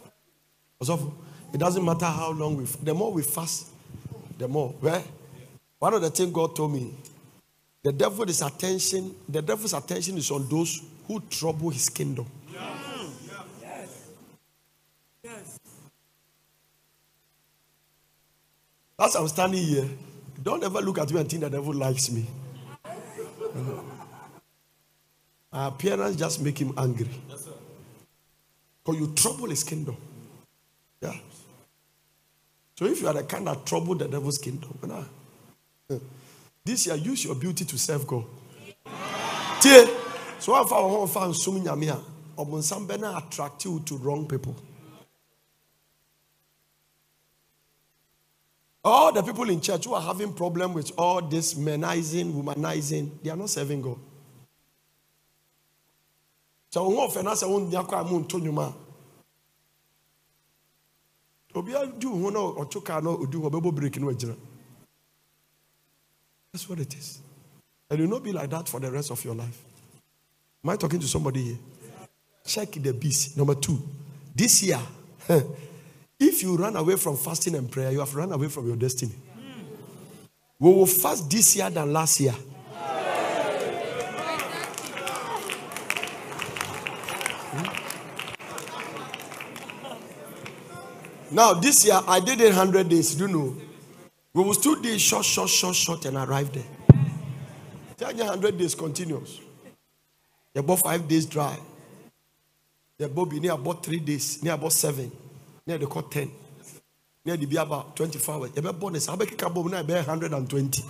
It doesn't matter how long we fast. The more we fast, the more. Right? One of the things God told me, the devil is attention, the devil's attention is on those who trouble his kingdom. Yes. Yes. As I'm standing here, don't ever look at me and think the devil likes me. My appearance just make him angry. Yes, sir. Because you trouble his kingdom. Yeah. So if you are the kind that trouble the devil's kingdom, nah, this year use your beauty to serve God. Yeah. So if I found so many amia, or somebody attract you to wrong people. All the people in church who are having problem with all this menizing, womanizing, they are not serving God. So one of us won't be able to do Obia do who know or took no do a bubble breaking with. That's what it is. And you'll not be like that for the rest of your life. Am I talking to somebody here? Check the beast. Number two, this year, if you run away from fasting and prayer, you have run away from your destiny. We will fast this year than last year. Now, this year, I did it one hundred days. Do you know? We will still do short, short, short, short and arrive there. one hundred days continuous. You bought five days dry. You bought near about three days, near about seven, near the cut ten, near the be about twenty-four hours. You bought bonus. I bet you can buy one hundred twenty.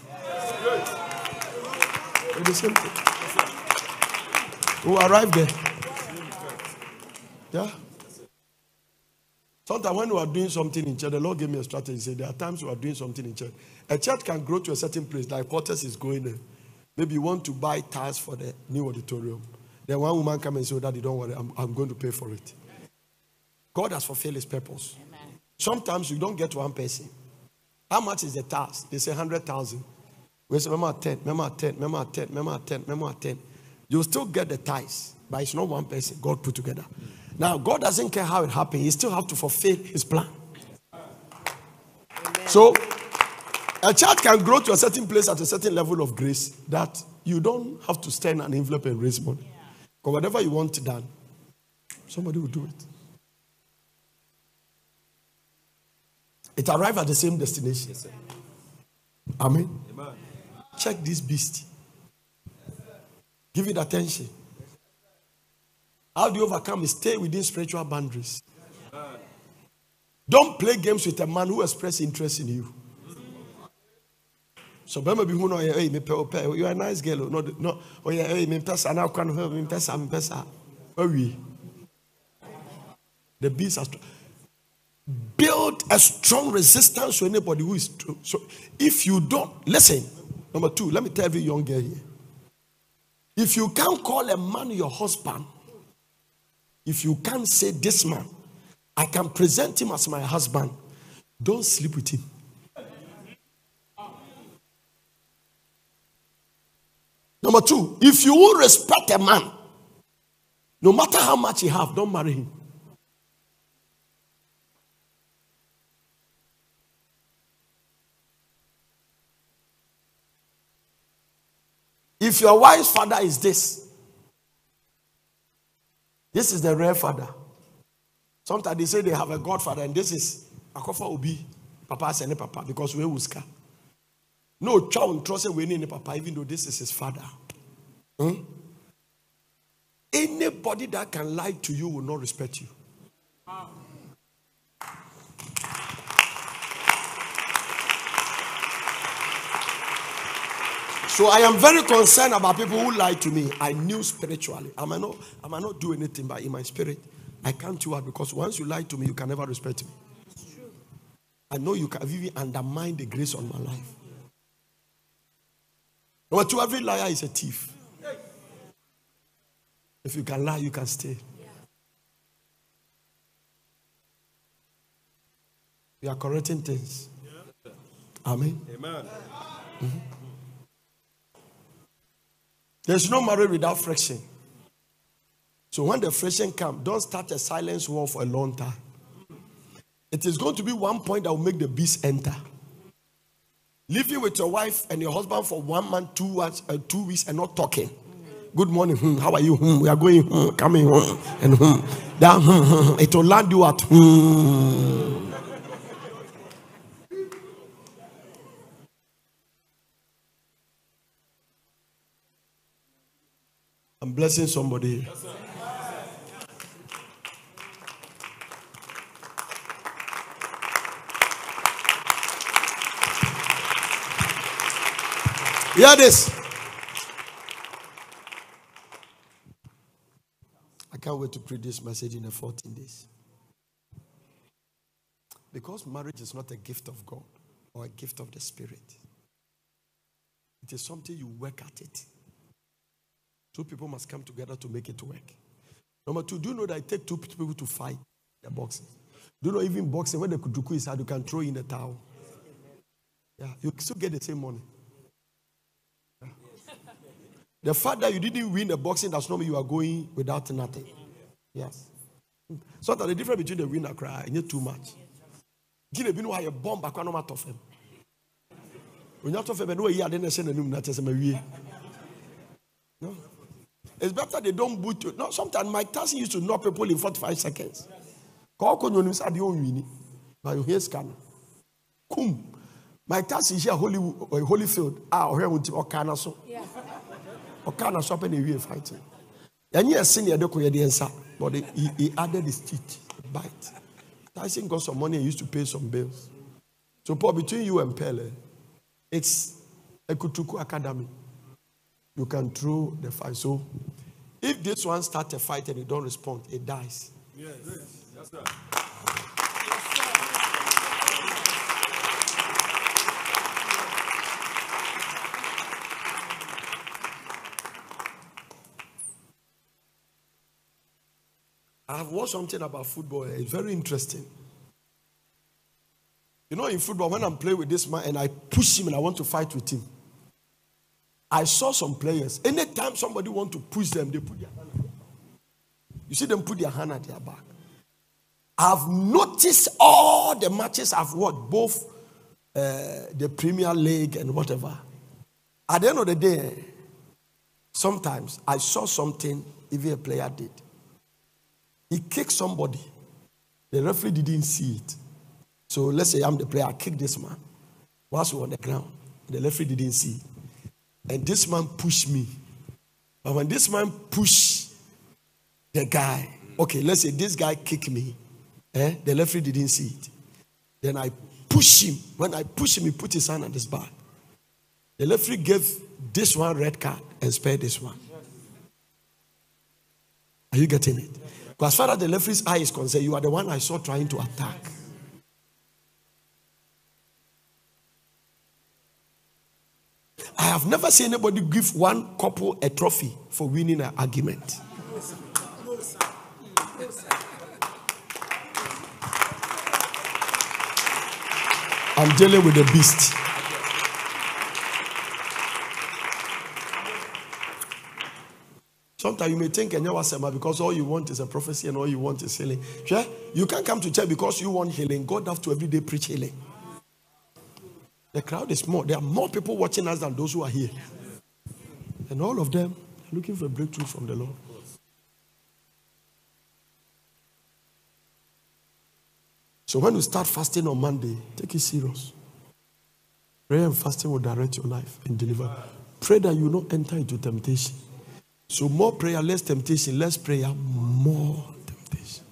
It's the same thing. We arrive there. Yeah. Sometimes when we are doing something in church, the Lord gave me a strategy. He said there are times we are doing something in church. A church can grow to a certain place. Like Porters is going there. Maybe you want to buy tiles for the new auditorium. Then one woman comes and says, oh, Daddy, don't worry, I'm, I'm going to pay for it. God has fulfilled his purpose. Amen. Sometimes you don't get one person. How much is the task? They say one hundred thousand. We say, Mama, ten, Mama, ten, Mama, ten, Mama, ten, Mama, ten. You'll still get the tithes, but it's not one person God put together. Now, God doesn't care how it happened. He still has to fulfill his plan. Amen. So, a church can grow to a certain place at a certain level of grace that you don't have to stand an envelope and raise money. Because whatever you want done, somebody will do it. It arrives at the same destination. Yes, Amen. Amen. Check this beast. Give it attention. How do you overcome? Stay within spiritual boundaries. Don't play games with a man who expresses interest in you. So, maybe who know, hey, you are a nice girl. No, no, oh yeah, hey, me pesa now can help me pesa, me pesa. Oh we. The beast has to build a strong resistance to anybody who is true. So, if you don't listen, number two, let me tell every young girl here. If you can't call a man your husband, if you can't say this man, I can present him as my husband, don't sleep with him. Number two, if you will respect a man, no matter how much he have, don't marry him. If your wife's father is this, this is the real father. Sometimes they say they have a godfather, and this is Akofa Obi, Papa Sene Papa, because we Uska. No child trust we need Papa, even though this is his father. Hmm? Anybody that can lie to you will not respect you. So I am very concerned about people who lie to me. I knew spiritually. I might not, I might not do anything, but in my spirit, I can't you out because once you lie to me, you can never respect me. I know you can even undermine the grace on my life. Number two, every liar is a thief. If you can lie, you can stay. We are correcting things. Amen. Amen. Mm-hmm. There's no marriage without friction. So when the friction comes, don't start a silence war for a long time. It is going to be one point that will make the beast enter. Living with your wife and your husband for one month, two months, uh, two weeks, and not talking. Good morning. Hmm, how are you? Hmm, we are going. Hmm, coming home. And hmm, that, hmm, hmm, it will land you at. Hmm. I'm blessing somebody. Hear this. I can't wait to preach this message in the fourteen days. Because marriage is not a gift of God or a gift of the Spirit. It is something you work at it. Two people must come together to make it work. Number two, do you know that it takes two people to fight the boxing? Do you know even boxing, when the kuduku is hard, you can throw in the towel. Yeah, you still get the same money. Yeah. The fact that you didn't win the boxing does not mean you are going without nothing. Yes. So that the difference between the win and cry, you need too much. You know why a bomb back on out of him. When you have to have no year, then I send a new not as a No. It's better they don't boot you. No, sometimes Mike Tyson used to knock people in forty-five seconds. Call you said you win. But you hear scan. Kum. Mike Tyson is here Holy Holyfield. Ah, or here with Okana so. Okana shop and we fighting. And you senior the answer, but he, he added his teeth, bite. Tyson got some money and used to pay some bills. So Paul, between you and Pele, it's a Kutuku Academy. You can throw the fight. So if this one starts a fight and you don't respond, it dies. Yes, yes, sir. I have watched something about football. It's very interesting. You know, in football, when I'm playing with this man and I push him and I want to fight with him, I saw some players. Anytime somebody want to push them, they put their hand at their back. You see them put their hand at their back. I've noticed all the matches I've watched, both uh, the Premier League and whatever. At the end of the day, sometimes I saw something even a player did. He kicked somebody. The referee didn't see it. So let's say I'm the player, I kick this man. Whilst we're on the ground, the referee didn't see it. And this man pushed me. But when this man pushed the guy, okay, let's say this guy kicked me. Eh? The referee didn't see it. Then I push him. When I push him, he put his hand on his back. The referee gave this one red card and spared this one. Are you getting it? Because as far as the referee's eye is concerned, you are the one I saw trying to attack. I have never seen anybody give one couple a trophy for winning an argument. I'm dealing with the beast. Sometimes you may think because all you want is a prophecy and all you want is healing. Sure? You can't come to church because you want healing. God have to every day preach healing. The crowd is more. There are more people watching us than those who are here. And all of them are looking for a breakthrough from the Lord. So when you start fasting on Monday, take it serious. Prayer and fasting will direct your life and deliver. Pray that you will not enter into temptation. So more prayer, less temptation. Less prayer, more temptation.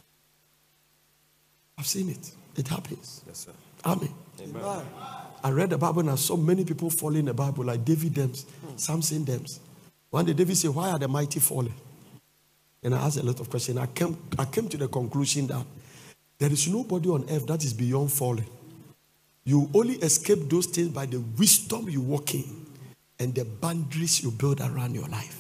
I've seen it. It happens. Yes, sir. Amen. Amen. I read the Bible and I saw many people falling in the Bible, like David Dems, hmm. Samson Dems. One day David said, why are the mighty falling? And I asked a lot of questions. I came, I came to the conclusion that there is nobody on earth that is beyond falling. You only escape those things by the wisdom you walk in and the boundaries you build around your life.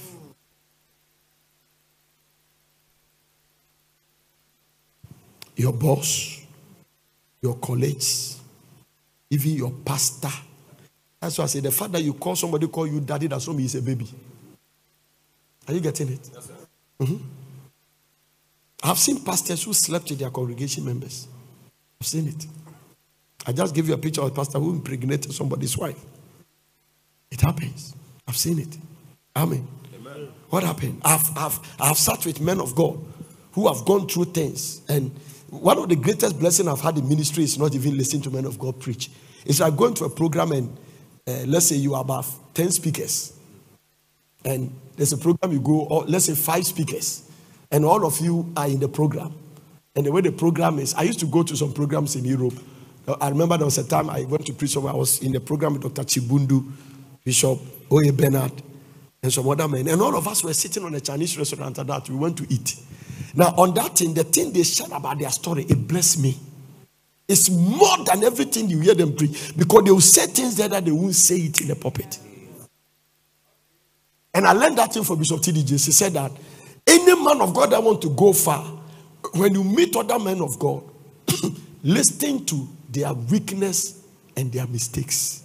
Your boss, your colleagues, Even your pastor. That's why I say the fact that you call somebody call you daddy does not mean he's a baby. Are you getting it? Yes, sir. Mm-hmm. I've seen pastors who slept with their congregation members. I've seen it. I just gave you a picture of a pastor who impregnated somebody's wife. It happens. I've seen it. Amen. Amen. What happened? I've, I've, I've sat with men of God who have gone through things. And one of the greatest blessings I've had in ministry is not even listening to men of God preach. It's like going to a program and uh, let's say you are about ten speakers. And there's a program you go, or let's say five speakers. And all of you are in the program. And the way the program is, I used to go to some programs in Europe. I remember there was a time I went to preach somewhere. I was in the program with Doctor Chibundu, Bishop Oye Bernard, and some other men. And all of us were sitting on a Chinese restaurant at that. We went to eat. Now, on that thing, the thing they shared about their story, it blessed me. It's more than everything you hear them preach. Because they will say things there that they won't say it in the pulpit. And I learned that thing from Bishop T D J. He said that any man of God that want to go far, when you meet other men of God, listen to their weakness and their mistakes.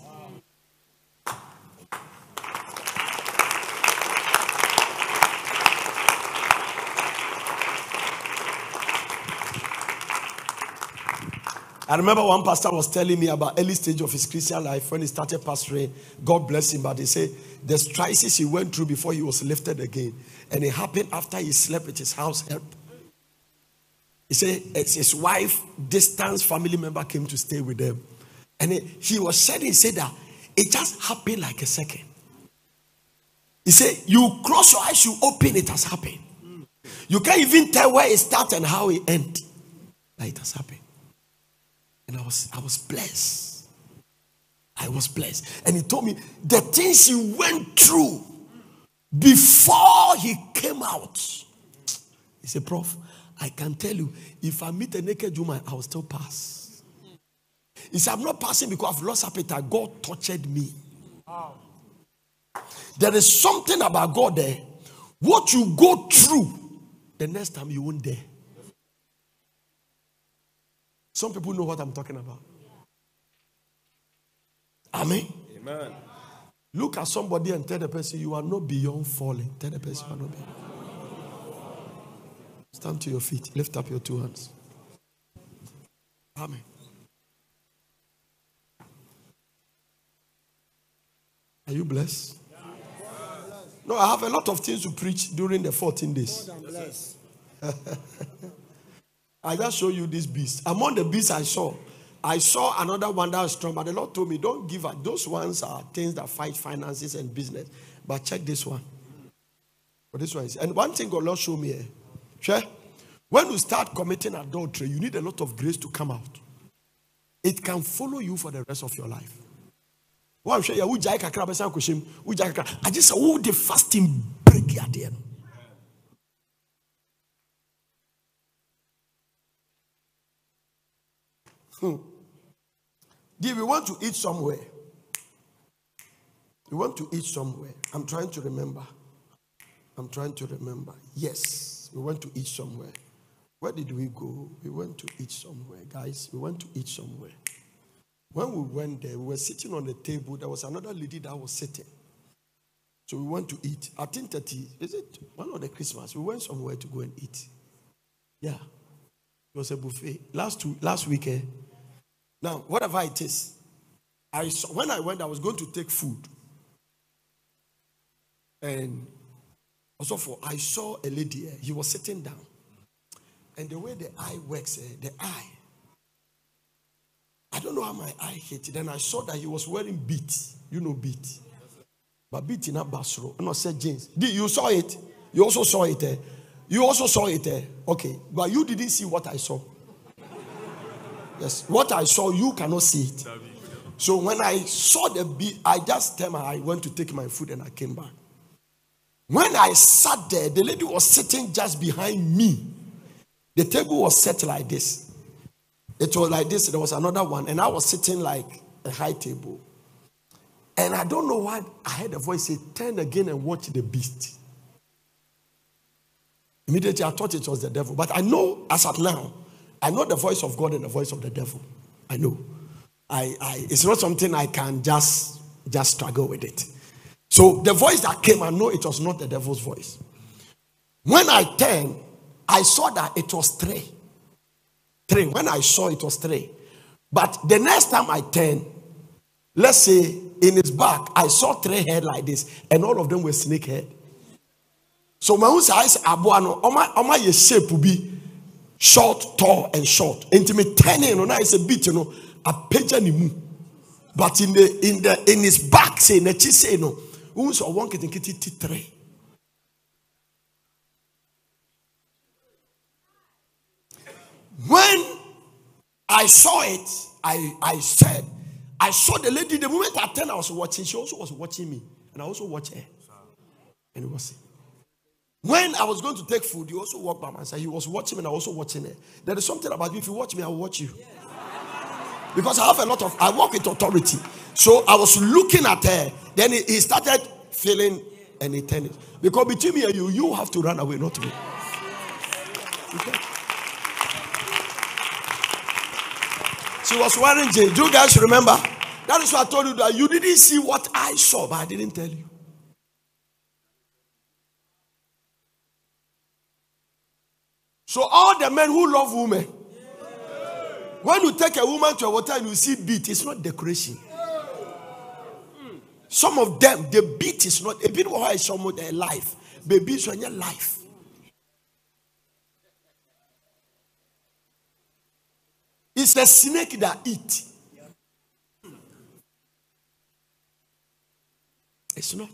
I remember one pastor was telling me about early stage of his Christian life when he started pastoring. God bless him, but he said the crisis he went through before he was lifted again. And it happened after he slept with his house help. He said his wife, distant family member came to stay with them. And it, he was saying, he said that it just happened like a second. He said, you close your eyes, you open, it has happened. You can't even tell where it started and how it ended. Like it has happened. And I was, I was blessed. I was blessed. And he told me the things he went through before he came out. He said, Prof, I can tell you, if I meet a naked woman, I will still pass. He said, I'm not passing because I've lost appetite. God tortured me. Wow. There is something about God there. What you go through, the next time you won't dare. Some people know what I'm talking about. Amen. Amen. Look at somebody and tell the person you are not beyond falling. Tell the person you are not beyond. Stand to your feet. Lift up your two hands. Amen. Are you blessed? No, I have a lot of things to preach during the fourteen days. I just show you this beast. Among the beasts I saw, I saw another one that was strong, but the Lord told me, don't give up. Those ones are things that fight finances and business. But check this one. But this one is, and one thing God Lord showed me here. Sure? When you start committing adultery, you need a lot of grace to come out. It can follow you for the rest of your life. I just said, oh, the fasting break at the end. Hmm. Dear, we want to eat somewhere. We want to eat somewhere. I'm trying to remember. I'm trying to remember. Yes, we went to eat somewhere. Where did we go? We went to eat somewhere, guys. We went to eat somewhere. When we went there, we were sitting on the table. There was another lady that was sitting. So we went to eat. At ten thirty, is it one of the Christmas? We went somewhere to go and eat. Yeah. It was a buffet. Last two, last weekend. Now, whatever it is, I saw, when I went, I was going to take food. And also for, I saw a lady, uh, he was sitting down. And the way the eye works, uh, the eye, I don't know how my eye hit. Then I saw that he was wearing beads. You know beads. But beads in a basro. No, said jeans. You saw it? You also saw it. Uh, you also saw it. Uh, okay. But you didn't see what I saw. Yes. What I saw, you cannot see it. So when I saw the bead, I just tell her I went to take my food and I came back. When I sat there, the lady was sitting just behind me. The table was set like this. It was like this. There was another one. And I was sitting like a high table. And I don't know why I heard a voice say, turn again and watch the beast. Immediately I thought it was the devil. But I know, as at now, I know the voice of God and the voice of the devil. I know. I, I, it's not something I can just, just struggle with it. So the voice that came, I know it was not the devil's voice. When I turned, I saw that it was three. Three. When I saw it was three. But the next time I turned, let's say in his back, I saw three heads like this, and all of them were snake head. So my own size, abuano, oma oma ye shape will be short, tall, and short. Intimate turning, you know, it's a bit, you know, a page animu. But in the in the in his back, say, nechi say no, we saw one getting kitty three. When I saw it, I I said, I saw the lady. The moment I turned, I was watching. She also was watching me, and I also watched her. And it was. When I was going to take food, he also walked by my side. He was watching me and I was also watching her. There is something about you. If you watch me, I will watch you. Because I have a lot of, I work with authority. So I was looking at her. Then he, he started feeling and he turned it. Because between me and you, you have to run away, not me. Okay. She was wearing jeans. Do you guys remember? That is why I told you that you didn't see what I saw, but I didn't tell you. So all the men who love women, when you take a woman to a hotel and you see beat, it's not decoration. Some of them, the beat is not a bit of some of their life. Baby, it's on your life. It's a snake that eat. It's not.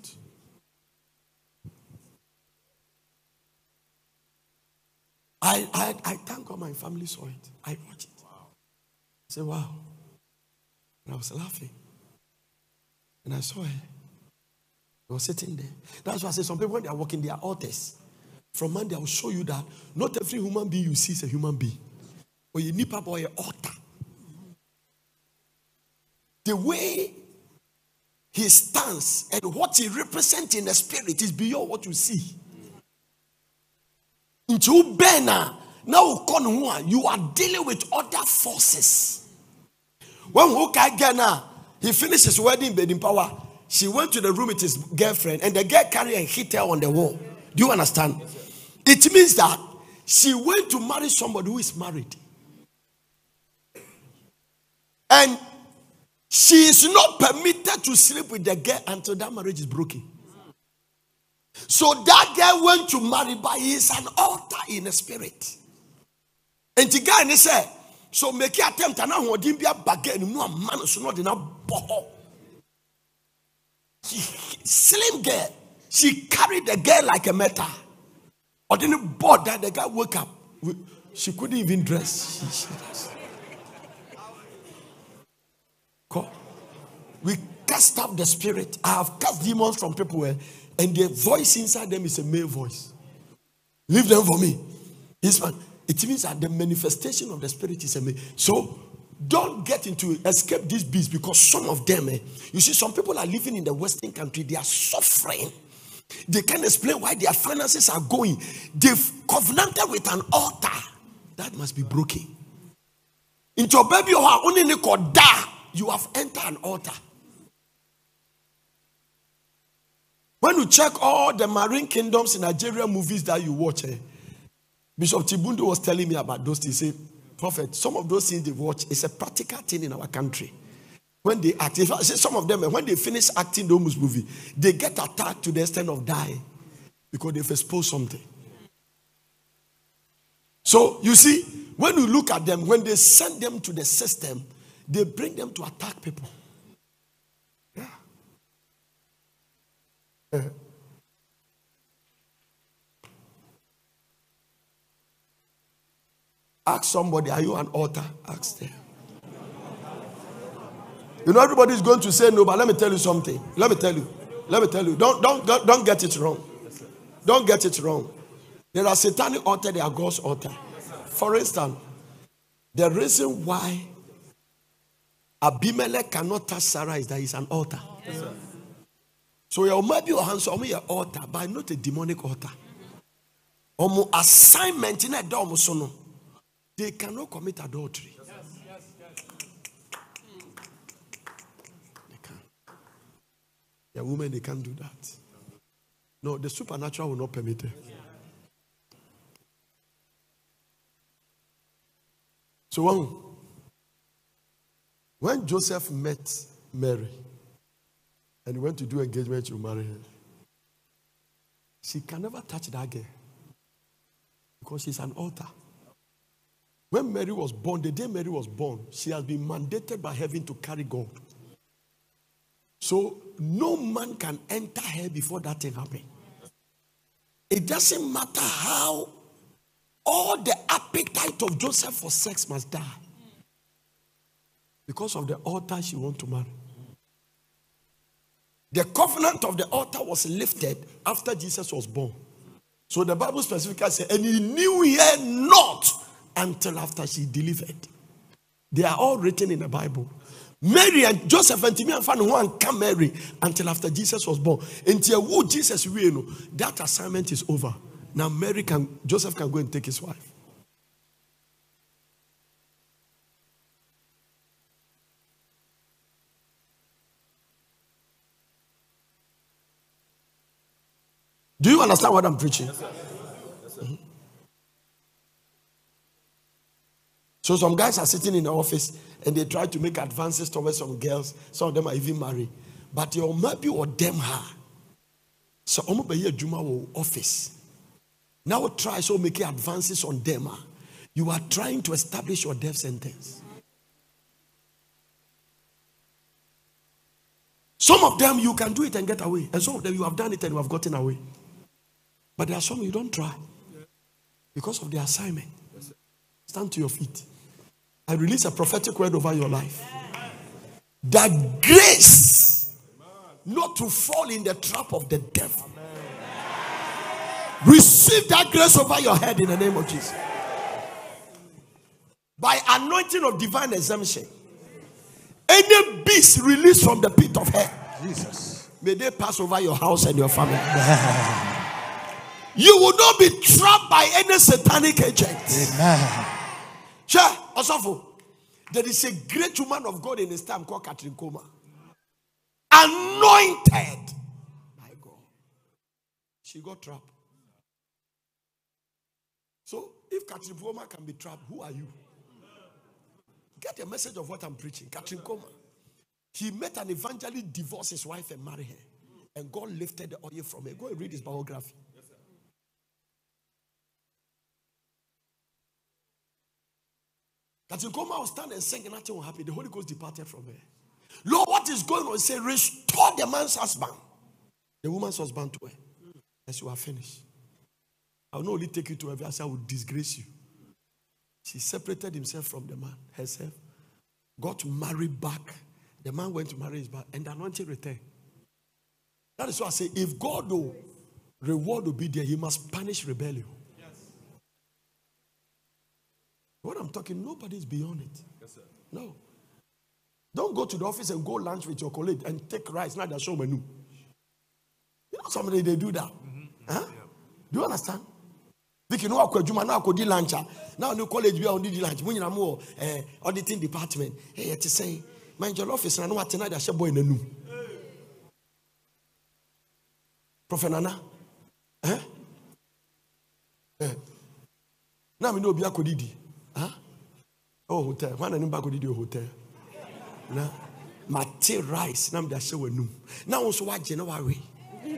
I, I, I thank God my family saw it. I watched it. Wow. I said, wow. And I was laughing. And I saw her. I was sitting there. That's why I said some people, when they are walking, they are altars. From Monday, I will show you that not every human being you see is a human being. Or you nip up or an altar. The way he stands and what he represents in the spirit is beyond what you see. Into Bena, now you are dealing with other forces. When Hokagana, he finished his wedding bed in power, she went to the room with his girlfriend, and the girl carried and hit her on the wall. Do you understand? It means that she went to marry somebody who is married. And she is not permitted to sleep with the girl until that marriage is broken. So that girl went to marry, but he is an altar in the spirit. And the guy said, so make your attempt and now be a bagay and no man so not enough. Slim girl, she carried the girl like a metal. Or didn't bother the guy woke up. She couldn't even dress. She, she dressed. We cast out the spirit. I have cast demons from people where, and the voice inside them is a male voice. Leave them for me. This man. It means that the manifestation of the spirit is a male. So don't get into escape this beast, because some of them, eh, you see, some people are living in the Western country. They are suffering. They can't explain why their finances are going. They've covenanted with an altar that must be broken. Into a baby or only you have entered an altar. When you check all the marine kingdoms in Nigeria movies that you watch, eh, Bishop Chibundo was telling me about those things. He said, Prophet, some of those things they watch is a practical thing in our country. When they act, if I say some of them, when they finish acting those movies, they get attacked to the extent of dying because they've exposed something. So you see, when you look at them, when they send them to the system, they bring them to attack people. Yeah. Uh, ask somebody, are you an altar? Ask them. You know, everybody is going to say no, but let me tell you something. Let me tell you. Let me tell you. Don't, don't, don't, don't get it wrong. Don't get it wrong. There are satanic altars, there are God's altar. For instance, the reason why Abimelech cannot touch Sarah is that he's an altar. Yes, so your maybe your hands on your altar, but not a demonic altar. Omo assignment in a dome, they cannot commit adultery. Yes, yes, yes. Yeah, women, they can't do that. No, the supernatural will not permit it. So when, when Joseph met Mary and he went to do engagement to marry her, she can never touch that girl because she's an altar. When Mary was born, the day Mary was born, she has been mandated by heaven to carry God. So no man can enter her before that thing happens. It doesn't matter how all the appetite of Joseph for sex must die because of the altar she wants to marry. The covenant of the altar was lifted after Jesus was born. So the Bible specifically says, and he knew her not until after she delivered. They are all written in the Bible. Mary and Joseph and Timmy and Fan one come Mary until after Jesus was born. Until who Jesus we know that assignment is over. Now Mary can Joseph can go and take his wife. Do you understand what I'm preaching? Yes, sir. Yes, sir. Mm-hmm. So some guys are sitting in the office and they try to make advances towards some girls. Some of them are even married. But your maybe or them ha. So I'm going to Juma office. Now try so make advances on them. You are trying to establish your death sentence. Some of them you can do it and get away. And some of them you have done it and you have gotten away. But there are some you don't try. Because of the assignment. Stand to your feet. I release a prophetic word over your life. That grace not to fall in the trap of the devil. Receive that grace over your head in the name of Jesus. By anointing of divine exemption. Any beast released from the pit of hell, Jesus, may they pass over your house and your family. You will not be trapped by any satanic agent. Amen. Sure, Osofo, there is a great woman of God in his time called Catherine Koma. Anointed. My God. She got trapped. So, if Catherine Koma can be trapped, who are you? Get a message of what I'm preaching. Catherine Koma. He met an evangelist, divorced his wife and married her. And God lifted the oil from her. Go and read his biography. Catherine Koma will stand and sing and nothing will happen. The Holy Ghost departed from her. Lord, what is going on? He said, restore the man's husband. The woman's husband to her. As you are finished. I will not only take you to her, I will disgrace you. She separated himself from the man, herself. Got married back. The man went to marry his back. And the anointing returned. That is why I say, if God will reward will be there, he must punish rebellion. What I'm talking, nobody's beyond it. Yes, sir. No. Don't go to the office and go lunch with your colleague and take rice. Now they're showing menu. You know somebody they do that. Mm-hmm. Huh? Yeah. Do you understand? Because no akwaduma na akodi lunch. Now no college be on the lunch. When you more eh auditing department. Hey, it say mind your office na no atena dey share boy na nu. Prophet Nana. Eh? Eh. Now me no be akodidi. Huh? Oh, hotel. When I back to the hotel. Now, my tea rice. Now, I'm show no. Now, also, what you know, I way.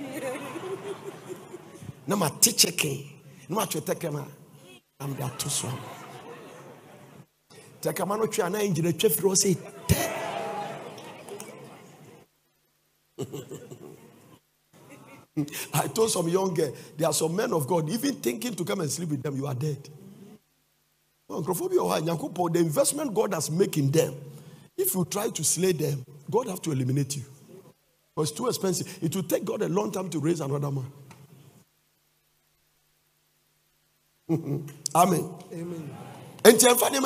Now, my tea chicken. No, I take him. I'm there too strong. Take a man of China in the chef rose. I told some young girl, there are some men of God, even thinking to come and sleep with them, you are dead. The investment God has made in them, if you try to slay them, God have to eliminate you. Because it's too expensive. It will take God a long time to raise another man. Amen. Amen. And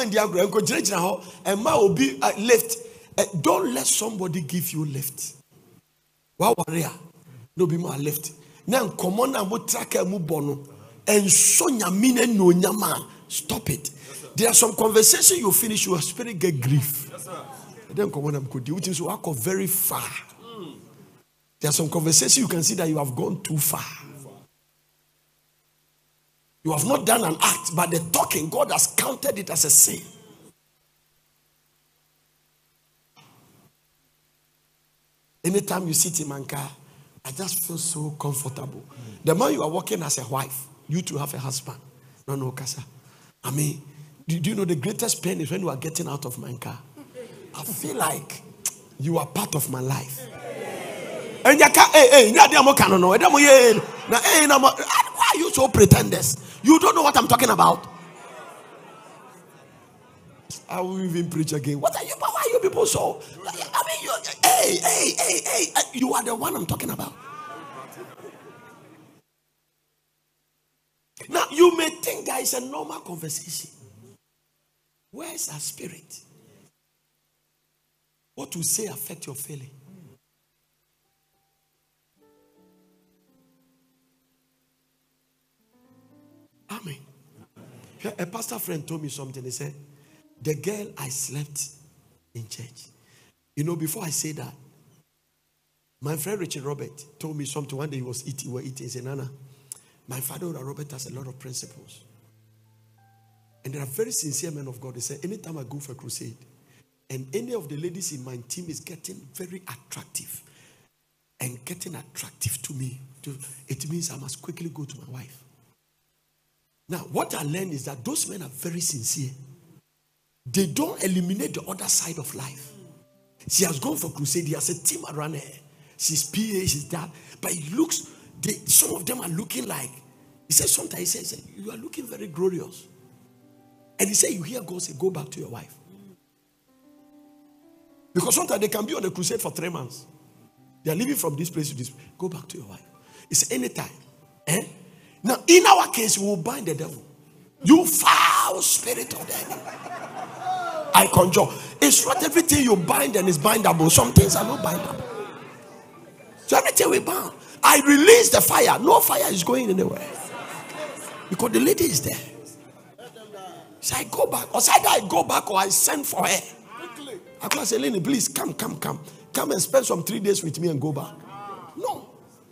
will be left. Don't let somebody give you lift. Wow, no be more left. Now come on and we track a mubono. And so nyamine no nyama. Stop it. There are some conversations you finish, your spirit get grief. Yes, sir. Then come on, I'm good. Which is walk very far. Mm. There's some conversation you can see that you have gone too far. You have not done an act, but the talking, God has counted it as a sin. Anytime you sit in my car, I just feel so comfortable. Mm. The man you are working as a wife, you to have a husband. No, no, Kasa. I mean, do, do you know the greatest pain is when you are getting out of my car? I feel like you are part of my life. And you can't, hey, hey, why are you so pretenders? You don't know what I'm talking about. I will even preach again. What are you? Why are you people so? I mean, you, hey, hey, hey, hey, you are the one I'm talking about. Now, you may think that is a normal conversation. Where is our spirit? What you say affect your feeling. Amen. A pastor friend told me something. He said, the girl I slept in church. You know, before I say that, my friend Richard Robert told me something. One day he was eating, we were eating. He said, Nana, my father Robert has a lot of principles. And they are very sincere men of God. They say, anytime I go for a crusade, and any of the ladies in my team is getting very attractive and getting attractive to me, it means I must quickly go to my wife. Now, what I learned is that those men are very sincere. They don't eliminate the other side of life. She has gone for crusade. He has a team around her. She's P A, she's that. But it looks, they, some of them are looking like, he says sometimes, he says, you are looking very glorious. And he said, you hear God say, go back to your wife. Because sometimes they can be on a crusade for three months. They are living from this place to this place. Go back to your wife. It's anytime. Eh? Now, in our case, we will bind the devil. You foul spirit of the enemy. I conjure. It's not everything you bind and is bindable. Some things are not bindable. So everything we bind. I release the fire. No fire is going anywhere. Because the lady is there. So I go back. Or either I go back or I send for her. I can say, Lenny, please come, come, come. Come and spend some three days with me and go back. No.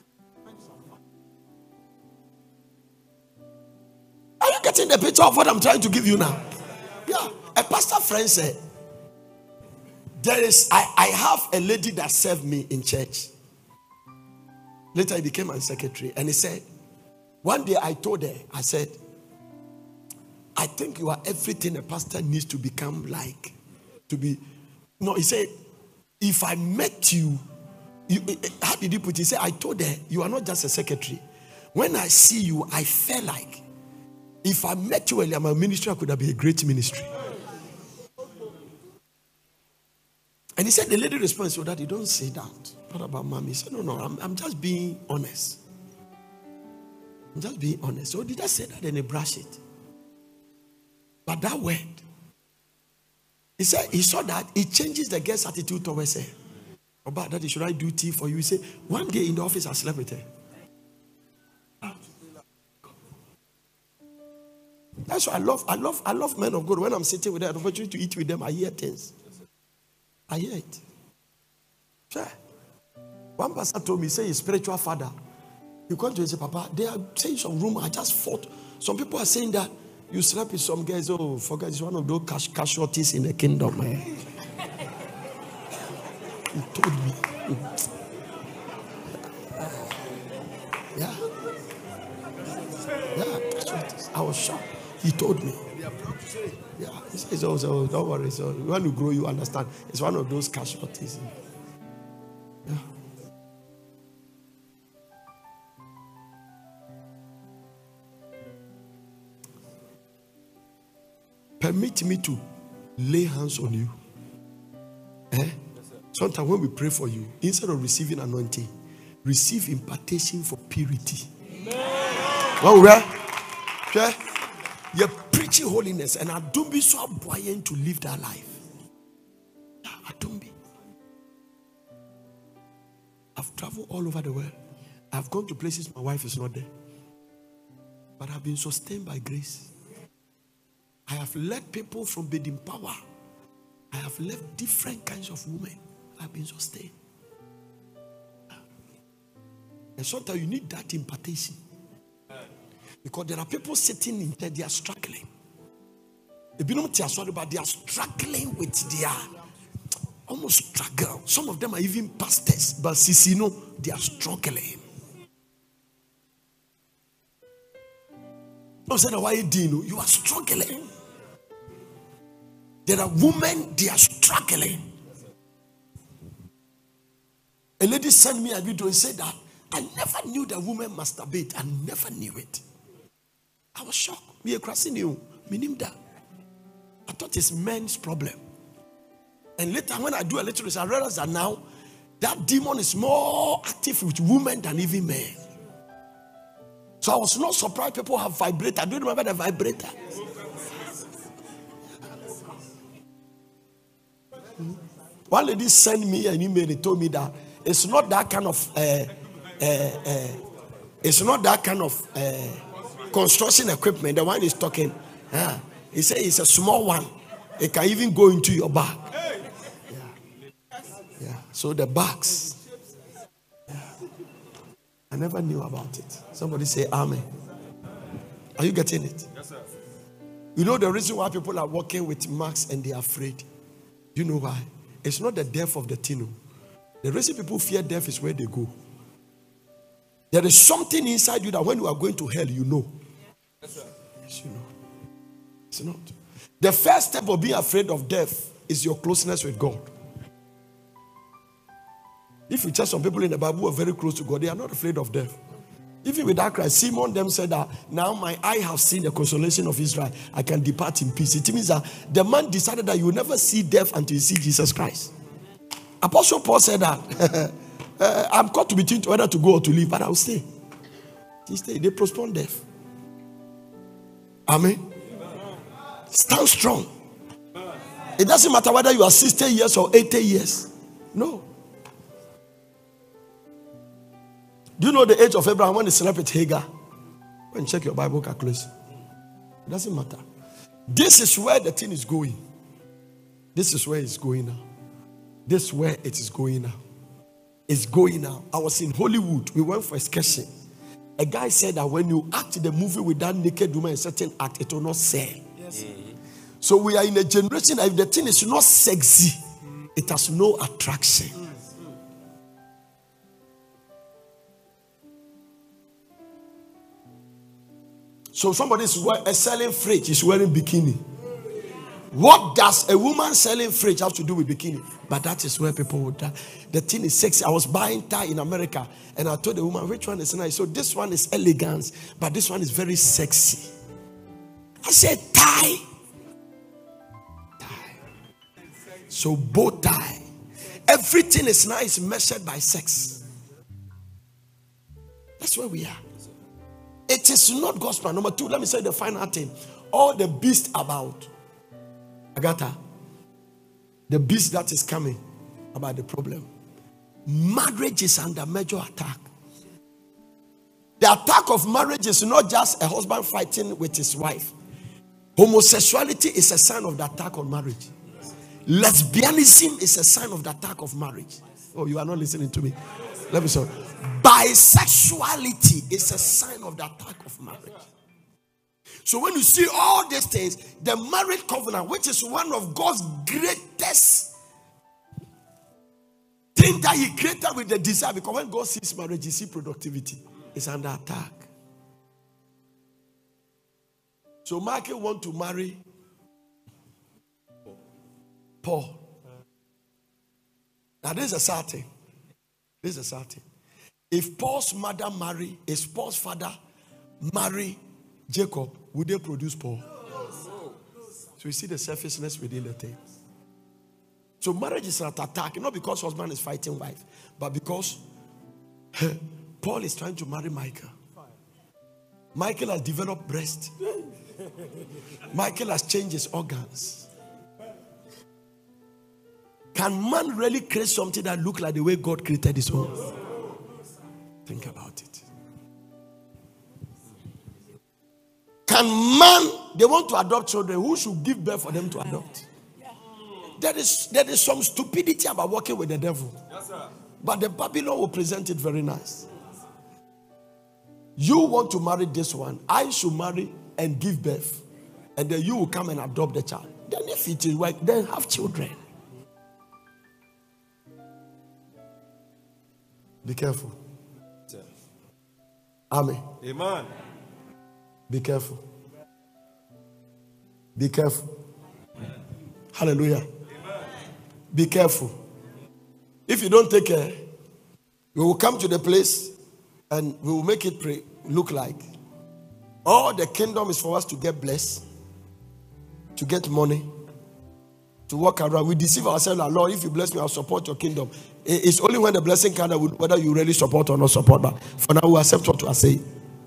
Are you getting the picture of what I'm trying to give you now? Yeah. A pastor friend said, there is, I, I have a lady that served me in church. Later he became my secretary. And he said, one day I told her, I said, I think you are everything a pastor needs to become like. To be, no, he said, if I met you, you how did he put it? He said, I told her, you are not just a secretary. When I see you, I feel like, if I met you earlier, my ministry could have been a great ministry. And he said, the lady responds, so that you don't say that. What about mommy? He said, no, no, I'm, I'm just being honest. I'm just being honest. So did I say that and he brushed it? But that word, he said, he saw that it changes the girl's attitude towards her. About that, should I do tea for you? He said, one day in the office, I slept with her. That's why I love, I love, I love men of God. When I'm sitting with them, the opportunity to eat with them, I hear things. I hear it. Sure. One pastor told me, say his spiritual father. You come to him and say, Papa, they are saying some rumor. I just fought. Some people are saying that you slept with some guys. Oh, forget, it's one of those cash, casualties in the kingdom. Man. He told me. Yeah. Yeah, casualties. I was shocked. He told me. Yeah, he says, oh, so don't worry. So when you grow, you understand. It's one of those casualties. Yeah. Permit me to lay hands on you. Eh? Sometimes when we pray for you, instead of receiving anointing, receive impartation for purity. Well, where? Okay? You're preaching holiness, and I don't be so buoyant to live that life. I don't be. I've traveled all over the world. I've gone to places my wife is not there. But I've been sustained by grace. I have led people from Bedin Power. I have led different kinds of women. I've been sustained. And sometimes you need that impartation. Because there are people sitting in there, they are struggling. But they are struggling with their almost struggle. Some of them are even pastors, but you know, they are struggling. You are struggling. There are women, they are struggling. A lady sent me a video and said that I never knew that women masturbate. I never knew it. I was shocked. Me a knew. I thought it's men's problem. And later when I do a little research, I realized that now that demon is more active with women than even men. So I was not surprised people have vibrator. Do you remember the vibrator? One lady sent me an email and told me that it's not that kind of uh, uh, uh, it's not that kind of uh, construction equipment. The one is talking. Uh, he said it's a small one. It can even go into your bag. Yeah. Yeah. So the bags. Yeah. I never knew about it. Somebody say amen. Are you getting it? Yes, sir. You know the reason why people are working with masks and they are afraid? You know why? It's not the death of the tino. The reason people fear death is where they go. There is something inside you that when you are going to hell, you know. Yes, sir. Yes, you know. It's not. The first step of being afraid of death is your closeness with God. If you check some people in the Bible who are very close to God, they are not afraid of death. Even without Christ, Simon them said that now my eye have seen the consolation of Israel. I can depart in peace. It means that the man decided that you will never see death until you see Jesus Christ. Apostle Paul said that uh, I'm caught to between whether to go or to leave, but I will stay. He stay. They postpone death. Amen. Stand strong. It doesn't matter whether you are sixty years or eighty years. No. Do you know the age of Abraham when he slept with Hagar? Go and check your Bible calculation. It doesn't matter. This is where the thing is going. This is where it's going now. This is where it is going now. It's going now. I was in Hollywood. We went for a excursion. A guy said that when you act the movie with that naked woman in a certain act, it will not sell. Yes. Mm-hmm. So we are in a generation that if the thing is not sexy, it has no attraction. Mm-hmm. So somebody is selling fridge is wearing bikini. What does a woman selling fridge have to do with bikini? But that is where people would die. The thing is sexy. I was buying tie in America and I told the woman, which one is nice? So this one is elegance, but this one is very sexy. I said tie. Tie. So bow tie. Everything is nice measured by sex. That's where we are. It is not gospel. Number two, let me say the final thing. All the beast about Agatha, the beast that is coming about the problem. Marriage is under major attack. The attack of marriage is not just a husband fighting with his wife. Homosexuality is a sign of the attack on marriage. Lesbianism is a sign of the attack of marriage. Oh, you are not listening to me. Let me say. Bisexuality is a sign of the attack of marriage. So when you see all these things, the marriage covenant, which is one of God's greatest things that he created with the desire, because when God sees marriage, he sees productivity. It's under attack. So Michael wants to marry Paul. Now this is a sad thing. This is a sad thing. If Paul's mother marry, if Paul's father marry Jacob, would they produce Paul? So you see the selfishness within the thing. So marriage is not attack, not because husband is fighting wife, but because Paul is trying to marry Michael. Michael has developed breast. Michael has changed his organs. Can man really create something that looks like the way God created his own? Think about it. Can man, they want to adopt children, who should give birth for them to adopt? There is, there is some stupidity about working with the devil. Yes, sir. But the Babylon will present it very nice. You want to marry this one, I should marry and give birth. And then you will come and adopt the child. Then if it is work, then have children. Be careful. Amen. Amen. Be careful. Be careful. Hallelujah. Amen. Be careful. If you don't take care, we will come to the place and we will make it pray, look like all the kingdom is for us to get blessed, to get money, to walk around. We deceive ourselves, like, Lord, if you bless me, I'll support your kingdom. It's only when the blessing comes whether you really support or not support. But for now, we accept what you are saying.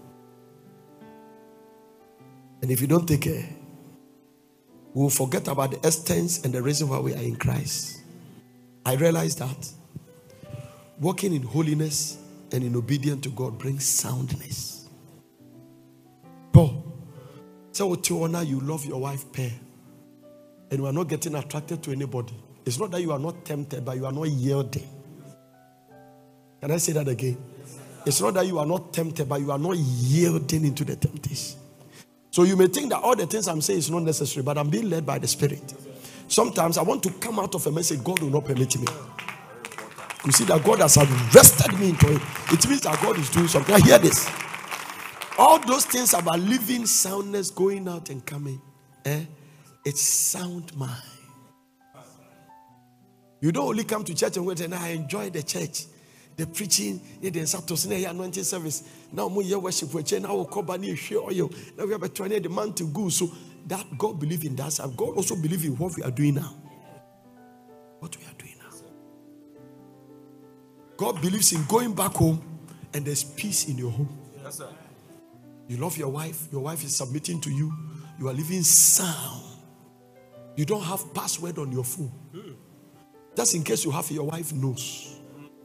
And if you don't take care, we will forget about the essence and the reason why we are in Christ. I realize that walking in holiness and in obedience to God brings soundness. Paul, so you love your wife pair, and you are not getting attracted to anybody. It's not that you are not tempted, but you are not yielding. Can I say that again? It's not that you are not tempted, but you are not yielding into the temptation. So you may think that all the things I'm saying is not necessary, but I'm being led by the Spirit. Sometimes I want to come out of a message, God will not permit me. You see that God has arrested me into it. It means that God is doing something. I hear this. All those things about living, soundness, going out and coming, eh? It's sound mind. You don't only come to church and wait and I enjoy the church, the preaching, the anointing service. Now we worship with now we call oil. Now we have a twenty the man to go. So that God believes in that, and God also believes in what we are doing now. What we are doing now. God believes in going back home and there's peace in your home. Yes, sir. You love your wife, your wife is submitting to you, you are living sound. You don't have password on your phone. Mm. Just in case you have, your wife knows.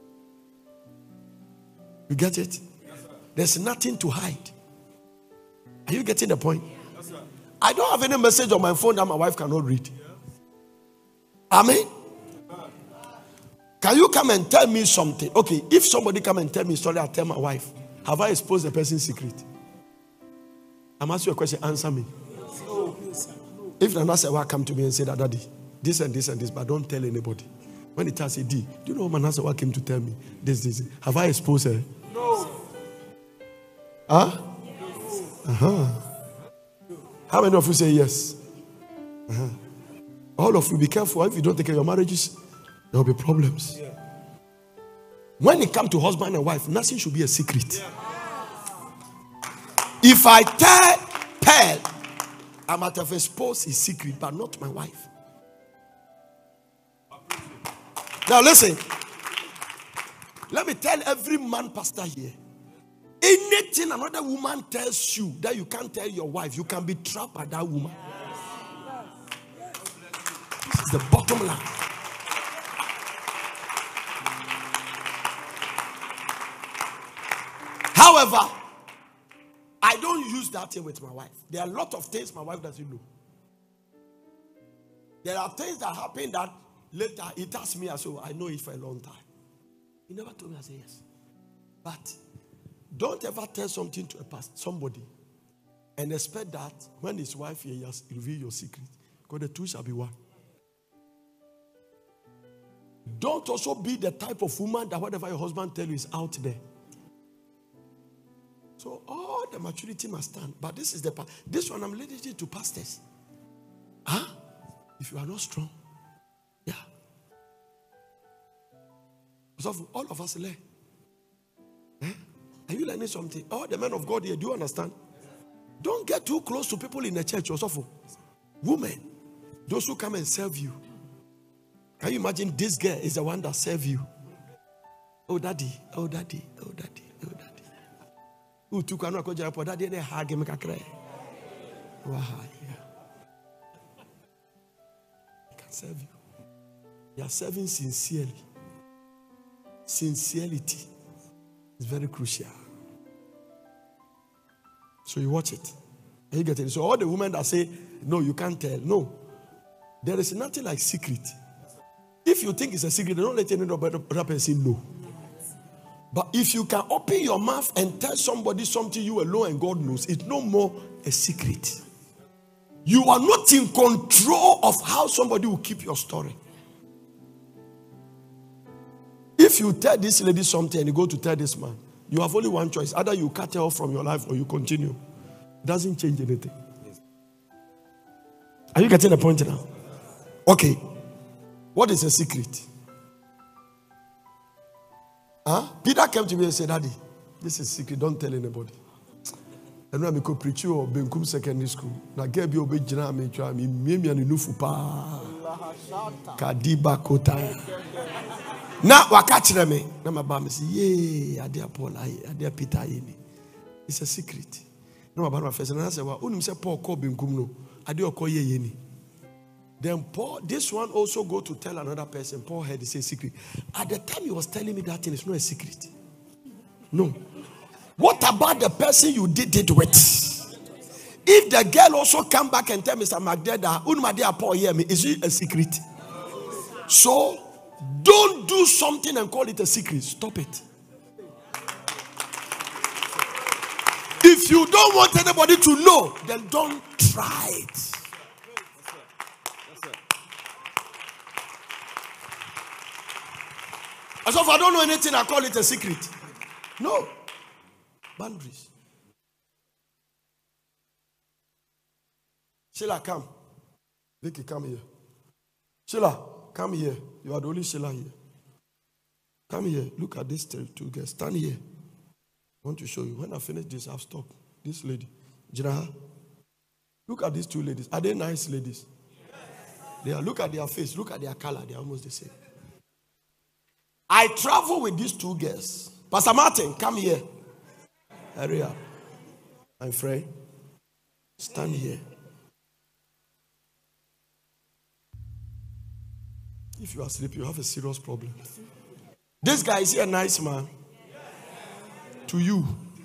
You get it? Yes, there's nothing to hide. Are you getting the point? Yes, sir. I don't have any message on my phone that my wife cannot read. Yeah. Amen? Can you come and tell me something? Okay, if somebody come and tell me a story, I'll tell my wife. Have I exposed the person's secret? I'm asking you a question, answer me. No. If Nana said, well, come to me and say that, Daddy, this and this and this, but don't tell anybody. When it tells you, D, do you know what Manasseh came to tell me? This, this. Have I exposed her? No. Huh? Yes. Uh-huh. How many of you say yes? Uh-huh. All of you, be careful. If you don't take care of your marriages, there will be problems. Yeah. When it comes to husband and wife, nothing should be a secret. Yeah. If I tell Pearl, I might have exposed his secret, but not my wife. Now listen. Let me tell every man pastor here. Anything another woman tells you that you can't tell your wife, you can be trapped by that woman. This is the bottom line. However, I don't use that thing with my wife. There are a lot of things my wife doesn't know. There are things that happen that later it asks me, so I know it for a long time. He never told me, I say yes. But don't ever tell something to a past somebody and expect that when his wife hears, reveal your secret. Because the two shall be one. Don't also be the type of woman that whatever your husband tells you is out there. So all the maturity must stand. But this is the part. This one I'm leading it to pastors. Huh? If you are not strong. Yeah. So all of us learn. Eh? Are you learning something? Oh, the men of God here, do you understand? Don't get too close to people in the church. Also, women, those who come and serve you. Can you imagine this girl is the one that serves you? Oh, daddy, oh, daddy, oh, daddy, oh, daddy. Who took another koja for daddy and hug him? Wow, yeah. He can serve you. You are serving sincerely. Sincerity is very crucial. So you watch it. And you get it. So all the women that say, no, you can't tell. No. There is nothing like secret. If you think it's a secret, don't let any other person know. But if you can open your mouth and tell somebody something you alone and God knows, it's no more a secret. You are not in control of how somebody will keep your story. If you tell this lady something and you go to tell this man, you have only one choice. Either you cut her off from your life or you continue. It doesn't change anything. Are you getting the point now? Okay. What is a secret? Huh? Peter came to me and said, Daddy, this is a secret. Don't tell anybody. And when I go preach you or Benkum Secondary School, na get be obey jina me try me me me anu fupa. Kadiba kota. Na waka kire me na maba me say, "Yeah, ade Paul, ade Peter yeni." It's a secret. Na maba na first na say, "Wa unim say Paul call Benkum no, ade okoye yeni." Then Paul, this one also go to tell another person. Paul had to say secret. At the time he was telling me that thing is not a secret. No. What about the person you did it with? If the girl also come back and tell Mister Magdeda, Unmadia Paul hear me, is it a secret? So don't do something and call it a secret. Stop it. If you don't want anybody to know, then don't try it. As if I don't know anything, I call it a secret. No. Boundaries. Sheila, come. Vicky, come here. Sheila, come here. You are the only Sheila here. Come here. Look at this two girls. Stand here. I want to show you. When I finish this, I'll stop. This lady. Jiraha. Look at these two ladies. Are they nice ladies? Yes. They are. Look at their face. Look at their color. They are almost the same. I travel with these two girls. Pastor Martin, come here. Hurry up. My friend, stand here. If you are asleep, you have a serious problem. This guy, is he a nice man? To you.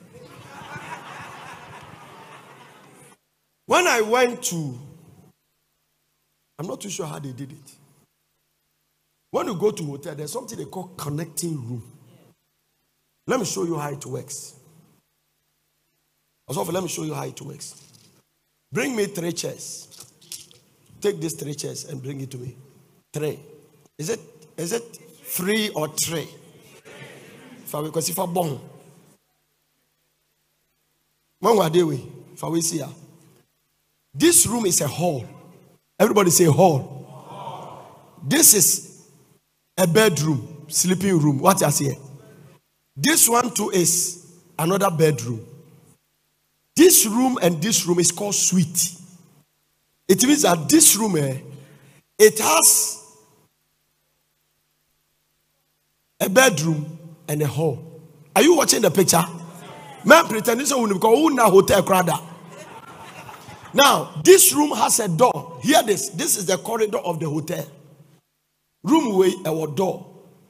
When I went to, I'm not too sure how they did it. When you go to a hotel, there's something they call connecting room. Let me show you how it works. Also, let me show you how it works. Bring me three chairs. Take these three chairs and bring it to me. Three. Is it is it three or three? Because if I born, this room is a hall. Everybody say hall. This is a bedroom, sleeping room. What I say? This one too is another bedroom. This room and this room is called suite. It means that this room, eh, it has a bedroom and a hall. Are you watching the picture? Man, pretend this is a hotel crowd. Now, this room has a door. Hear this. This is the corridor of the hotel. Room way our door.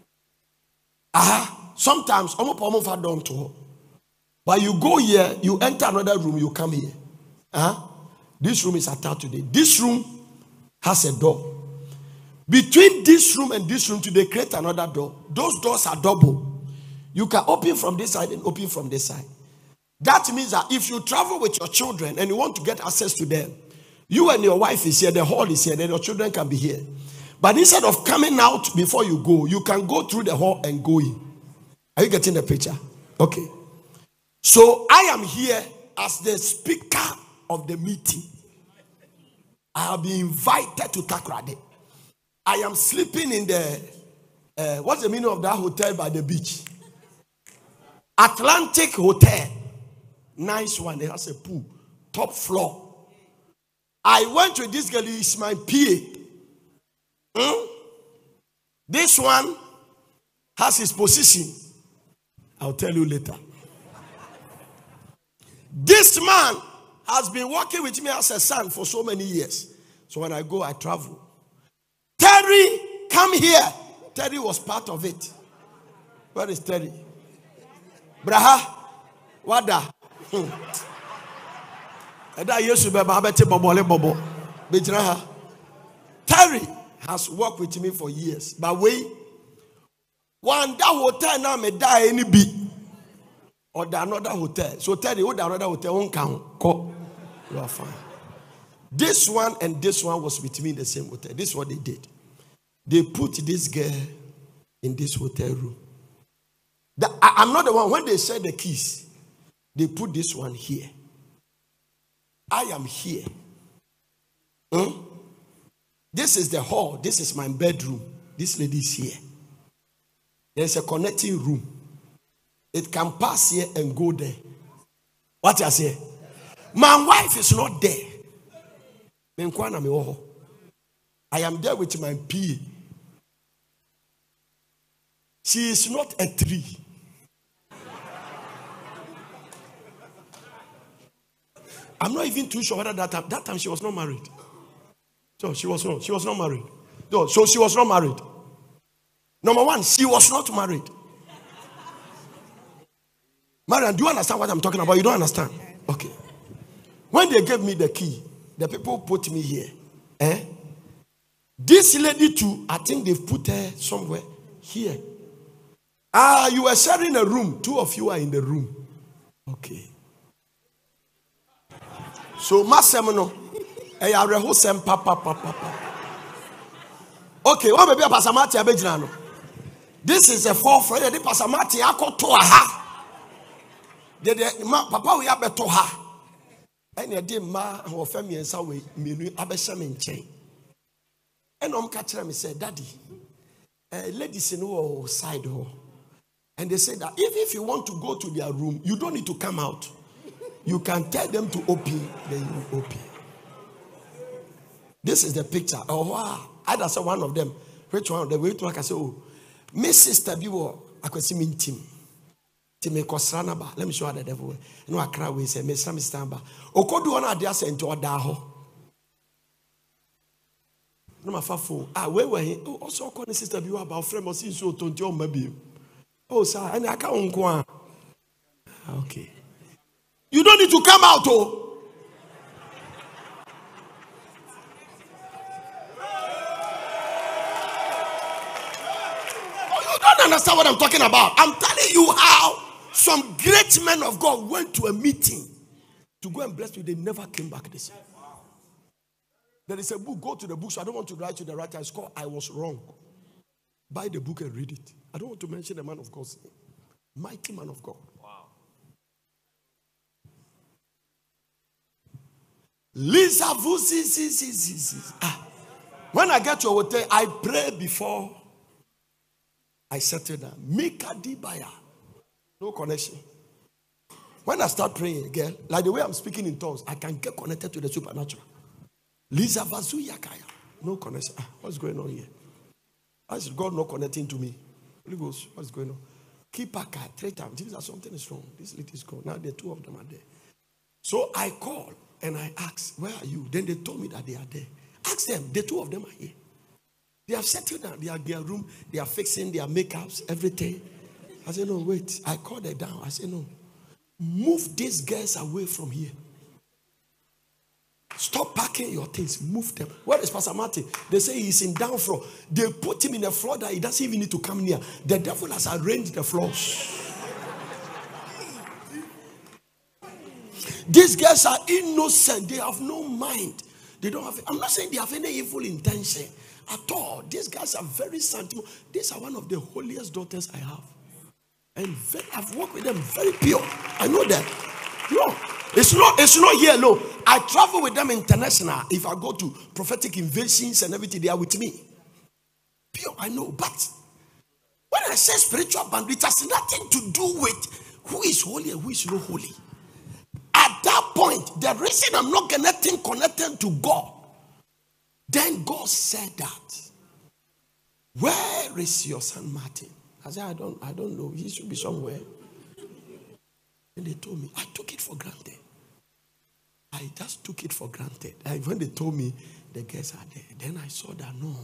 Ah, sometimes almost almost far down to. But you go here, you enter another room, you come here. Ah, this room is attached today. This room has a door. Between this room and this room, today create another door. Those doors are double. You can open from this side and open from this side. That means that if you travel with your children and you want to get access to them, you and your wife is here, the hall is here, then your children can be here. But instead of coming out before you go, you can go through the hall and go in. Are you getting the picture? Okay. So I am here as the speaker of the meeting. I have been invited to Takoradi. I am sleeping in the, uh, what's the meaning of that hotel by the beach? Atlantic Hotel. Nice one. It has a pool. Top floor. I went with this girl. It's my P A. Hmm? This one has his position. I'll tell you later. This man has been working with me as a son for so many years. So when I go, I travel. Terry, come here. Terry was part of it. Where is Terry? Braha, Wada. Hmm. Terry has worked with me for years. But we, One that hotel now me die any be. Or the another hotel. So tell you, the another hotel won't count. You are fine. This one and this one was with me in the same hotel. This is what they did. They put this girl in this hotel room. The, I, I'm not the one. When they said the keys, they put this one here. I am here. Hmm? This is the hall. This is my bedroom. This lady is here. There's a connecting room. It can pass here and go there. What you say? My wife is not there. I am there with my P A. She is not a tree. I'm not even too sure whether that time, that time she was not married. So she was not. She was not married. So, so she was not married. Number one, she was not married. Marian, do you understand what I'm talking about? You don't understand? Okay. When they gave me the key, the people put me here. Eh? This lady too, I think they've put her somewhere here. Ah, you were sharing a room. Two of you are in the room. Okay. So, Masemano, I are a wholesome papa papa. Okay, what maybe a Passamati Abejano? This is a four friend. The Passamati Ako to aha. Papa, we have a toha. And your dear ma or family and so we may abesham in chain. And I'm catching me said, Daddy, uh, ladies in our side hall. And they said that if, if you want to go to their room, you don't need to come out. You can tell them to open, then you open. This is the picture. Oh wow. I just saw one of them. Which one of them? Wait, I say, oh, Miss Sister Biwo, I could see me team. Let me show you the devil. No, I cry with say, Miss Sam Stamba. Okodu one idea sent to a daho. No, my father. Ah, where were he? Oh, also, call Sister Biwa about friend or see so to your maybe. Oh, sir, and I can't go. Okay. You don't need to come out, oh. You don't understand what I'm talking about. I'm telling you how some great men of God went to a meeting to go and bless you. They never came back the same. There is a book. Go to the book. So I don't want to write you the right. It's called I Was Wrong. Buy the book and read it. I don't want to mention the man of God's name. Mighty man of God. Wow. Lisa Vusi. Ah. When I get to a hotel, I pray before I settle down. Mika Dibaya. No connection. When I start praying again, like the way I'm speaking in tongues, I can get connected to the supernatural. Lisa Vazuyakaya. No connection. Ah, what's going on here? Why is God not connecting to me? Holy Ghost, what's going on? Keep back three times. Things are something is wrong. This lady is gone. Now the two of them are there. So I call and I ask, where are you? Then they told me that they are there. Ask them. The two of them are here. They have settled down. They are in their room. They are fixing their makeups, everything. I said, no, wait. I called them down. I said, no. Move these girls away from here. Stop packing your things. Move them. Where is Pastor Martin? They say he's in down floor. They put him in a floor that he doesn't even need to come near. The devil has arranged the floors. These girls are innocent. They have no mind. They don't have. I'm not saying they have any evil intention at all. These guys are very sentimental. These are one of the holiest daughters I have. And very, I've worked with them very pure. I know that. No, it's not, it's not here alone. I travel with them international. If I go to prophetic invasions and everything, they are with me. Pure, I know. But when I say spiritual boundary, it has nothing to do with who is holy and who is not holy. At that point, the reason I'm not connecting, connecting to God, then God said that, where is your son Martin? I said, I don't, I don't know. He should be somewhere. And they told me, I took it for granted. I just took it for granted. And when they told me the girls are there, then I saw that no.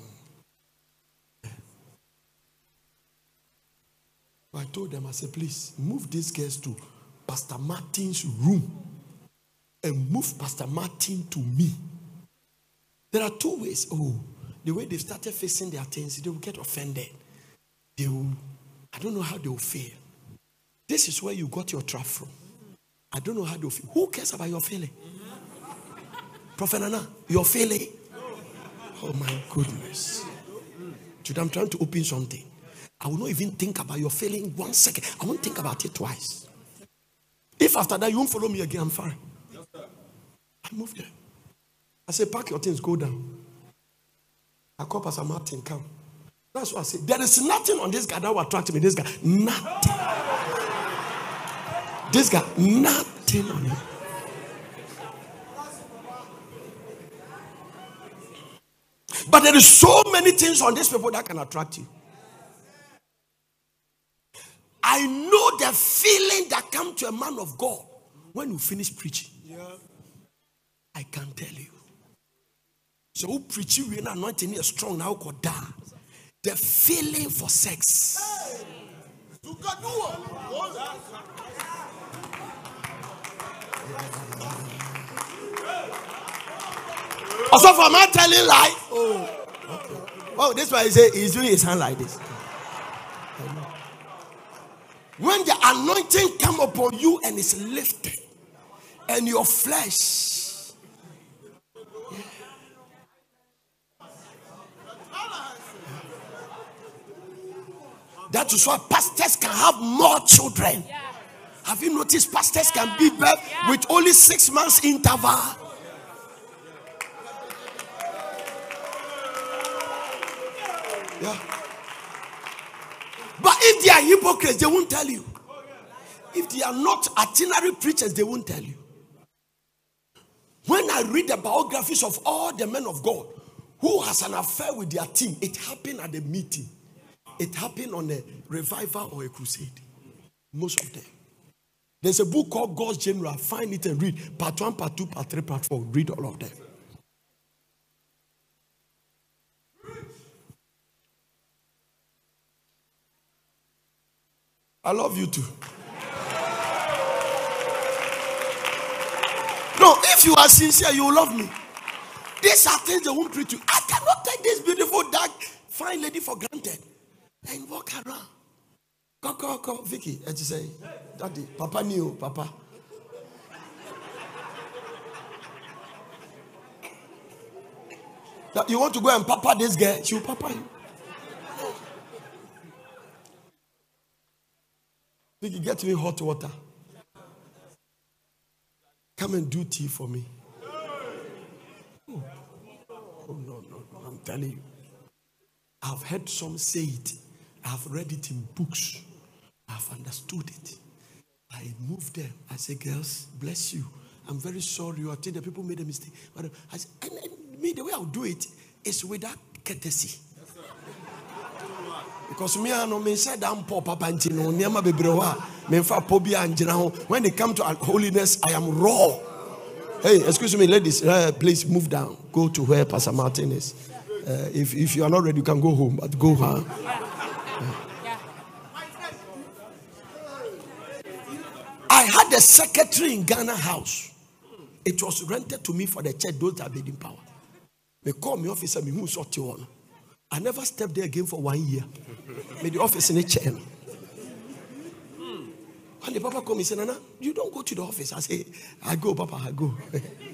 I told them, I said, please move these girls to Pastor Martin's room and move Pastor Martin to me. There are two ways. Oh, the way they started facing their things, they will get offended. They will I don't know how they will feel. This is where you got your trap from. I don't know how they will feel. Who cares about your feeling? Prophet Nana, your feeling? Oh my goodness. Today I'm trying to open something. I will not even think about your feeling one second. I won't think about it twice. If after that you won't follow me again, I'm fine. I moved there. I said, pack your things, go down. I call Pastor Martin, come. That's what I said. There is nothing on this guy that will attract me. This guy, nothing. This guy, nothing on him. But there is so many things on these people that can attract you. I know the feeling that comes to a man of God when you finish preaching. Yeah. I can tell you. So who preaching when anointing is strong now could die. The feeling for sex. Also, for man telling lie. Oh, okay. Oh, this why he say he's doing his hand like this. When the anointing come upon you and it's lifted, and your flesh, yeah. That is why pastors can have more children. Yeah. Have you noticed pastors yeah. can be birth yeah. with only six months interval? Yeah. But if they are hypocrites, they won't tell you. If they are not itinerary preachers, they won't tell you. When I read the biographies of all the men of God who has an affair with their team, it happened at a meeting. It happened on a revival or a crusade. Most of them. There's a book called God's General. Find it and read. Part one, part two, part three, part four. Read all of them. I love you too. No, if you are sincere, you will love me. These are things they won't preach to. I cannot take this beautiful, dark, fine lady for granted and walk around. Go, go, go, Vicky. And she say, Daddy, Papa knew, Papa. That you want to go and papa this girl, she will papa you. Vicky, get me hot water. Come and do tea for me. Oh, oh no, no, no, I'm telling you. I've heard some say it. I've read it in books. I've understood it. I moved there. I said, girls, bless you. I'm very sorry. I think the people made a mistake. But I said, and, and me, the way I'll do it is with that courtesy. Because me, I know me said I'm poor papa antino niama bebrewa me fa pobia anjina ho. When they come to holiness, I am raw. Hey, excuse me, ladies, uh, please move down. Go to where Pastor Martin is. Uh, if if you are not ready, you can go home. But go home. Yeah. I had a secretary in Ghana House. It was rented to me for the church. Those that are in power. They call me officer. Me who sort you on. I never stepped there again for one year. Made the office in a chair. And the papa called me and said, Nana, you don't go to the office. I say, I go, Papa, I go.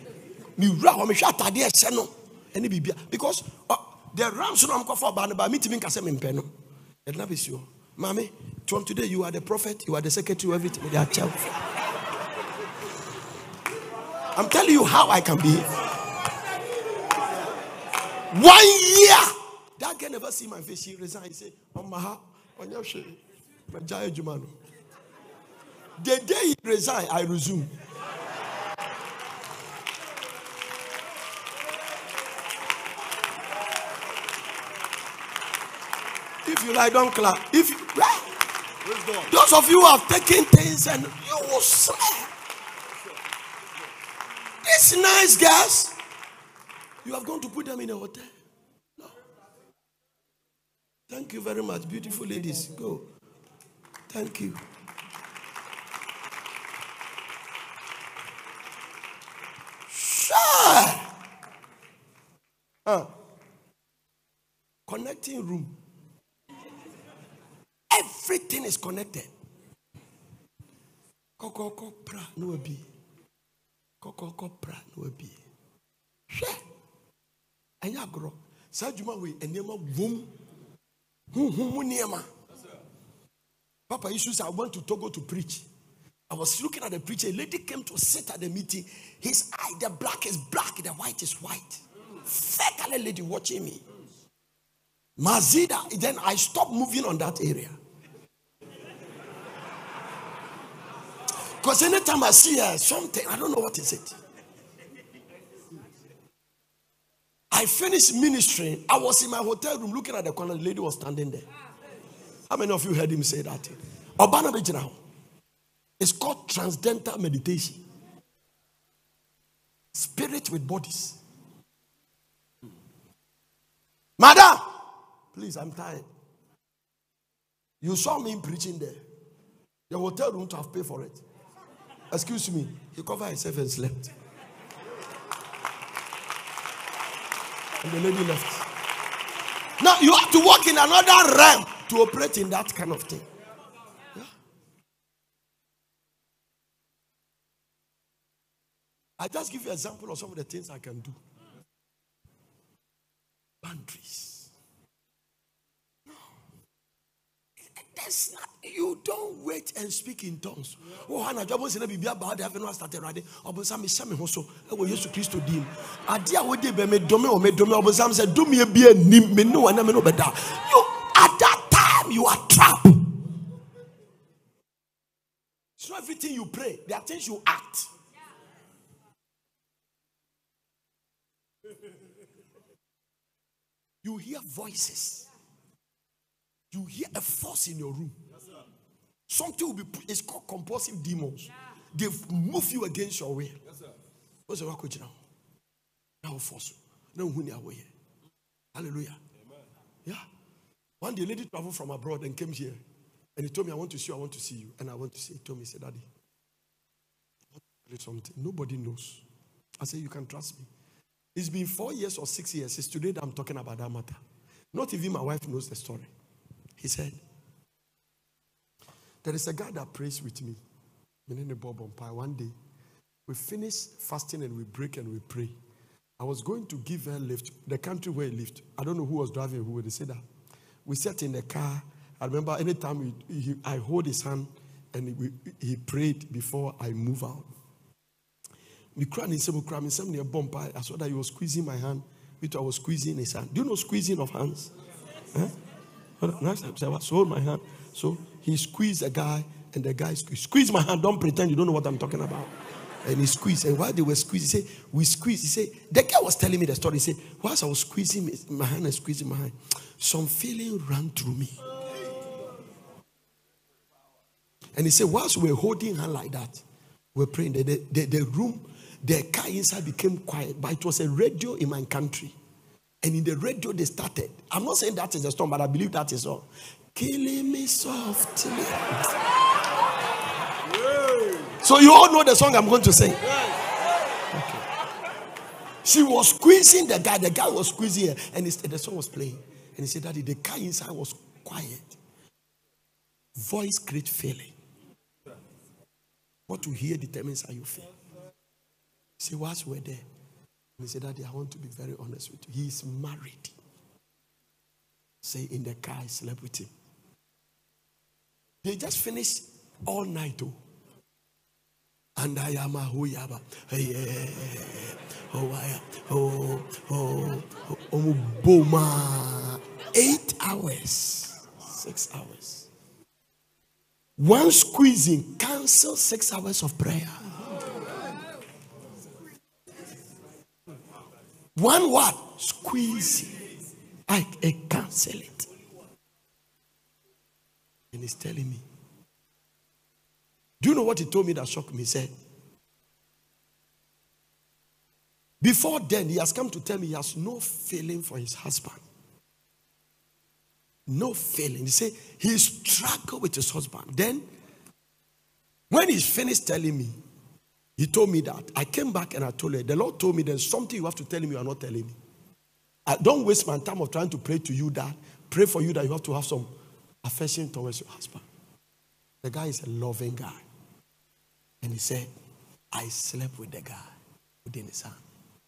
Because uh, the rams I'm going for by meeting in Kasem in Peno. And that is you. Mommy, from today you are the prophet, you are the secretary, everything. They are child. I'm telling you how I can be. One year. That girl never see my face. She resigned. He said, Omaha, on your shit. Majaya Jumano. The day he resigned, I resume. If you like, don't clap. If you, those of you who have taken things and you will swear. These nice guys, you have gone to put them in a hotel. Thank you very much, beautiful ladies. Go. Thank you. Sure. Huh. Connecting room. Everything is connected. Koko koko pra no be. Koko koko pra no be. She. Anya gro. Sa juma we enema wom. Hum hum niema. Papa issues I went to Togo to preach. I was looking at the preacher. A lady came to sit at the meeting. His eye, the black is black, the white is white. Fake lady watching me. Mazida. Then I stopped moving on that area. Because anytime I see her, something, I don't know what is it. I finished ministering. I was in my hotel room looking at the corner. The lady was standing there. How many of you heard him say that? Obana Bejinao. It's called transcendental meditation. Spirit with bodies. Madam, please, I'm tired. You saw me preaching there. The hotel room to have paid for it. Excuse me. He covered himself and slept. And the lady left. Now you have to walk in another realm to operate in that kind of thing. Yeah. I just give you an example of some of the things I can do. Boundaries. No. That's not, you don't wait and speak in tongues. Oh, Hannah, you want to be about having not started riding. Obosam is Sammy Hoso. I will use to Christo Dim. Adia would be made dome or made dome. Obosam said, do me a beer, me no, and I'm no better. You, at that time, you are trapped. It's not everything you pray, there are things you act. You hear voices. You hear a force in your room. Yes, something will be put, it's called compulsive demons. Yeah. They move you against your will. Yes, what's the work now? Now force you. Now who are we? Hallelujah. Amen. Yeah. One day, a lady traveled from abroad and came here, and he told me, "I want to see you. I want to see you." And I want to see. He told me, he said, "Daddy, I want to tell you something. Nobody knows." I said, "You can trust me." It's been four years or six years. It's today that I'm talking about that matter. Not even my wife knows the story. He said, there is a guy that prays with me. One day, we finish fasting and we break and we pray. I was going to give her a lift, the country where he lived. I don't know who was driving, who would say that. We sat in the car. I remember anytime we, he, I hold his hand and we, he prayed before I move out. We cried in some crime in some near bumper. I saw that he was squeezing my hand. I was squeezing his hand. Do you know squeezing of hands? Huh? Next time, I was hold my hand. So he squeezed a guy, and the guy squeezed. Squeeze my hand. Don't pretend you don't know what I'm talking about. And he squeezed. And while they were squeezing, he said, "We squeezed." He said, the guy was telling me the story. He said, whilst I was squeezing my hand and squeezing my hand, some feeling ran through me. And he said, whilst we were holding hand like that, we were praying. The, the, the, the room. The car inside became quiet, but it was a radio in my country. And in the radio, they started. I'm not saying that is a storm, but I believe that is all. Killing me softly. So you all know the song I'm going to sing. Okay. She was squeezing the guy. The guy was squeezing her. And the song was playing. And he said, "Daddy, the car inside was quiet. Voice create feeling. What you hear determines how you feel." Say, whilst we're there, and he said, "Daddy, I want to be very honest with you. He is married." Say, in the car, I slept with him. They just finished all night, oh. And I am a huyaba. Oh, I oh, oh, oh, boma. Eight hours, six hours. One squeezing cancels six hours of prayer. One what? Squeeze. I, I cancel it. And he's telling me. Do you know what he told me that shocked me? He said, before then, he has come to tell me he has no feeling for his husband. No feeling. He said he struggled with his husband. Then, when he's finished telling me, he told me that. I came back and I told her, the Lord told me there's something you have to tell him you are not telling me. I don't waste my time of trying to pray to you that, pray for you that you have to have some affection towards your husband. The guy is a loving guy. And he said, I slept with the guy within his hand.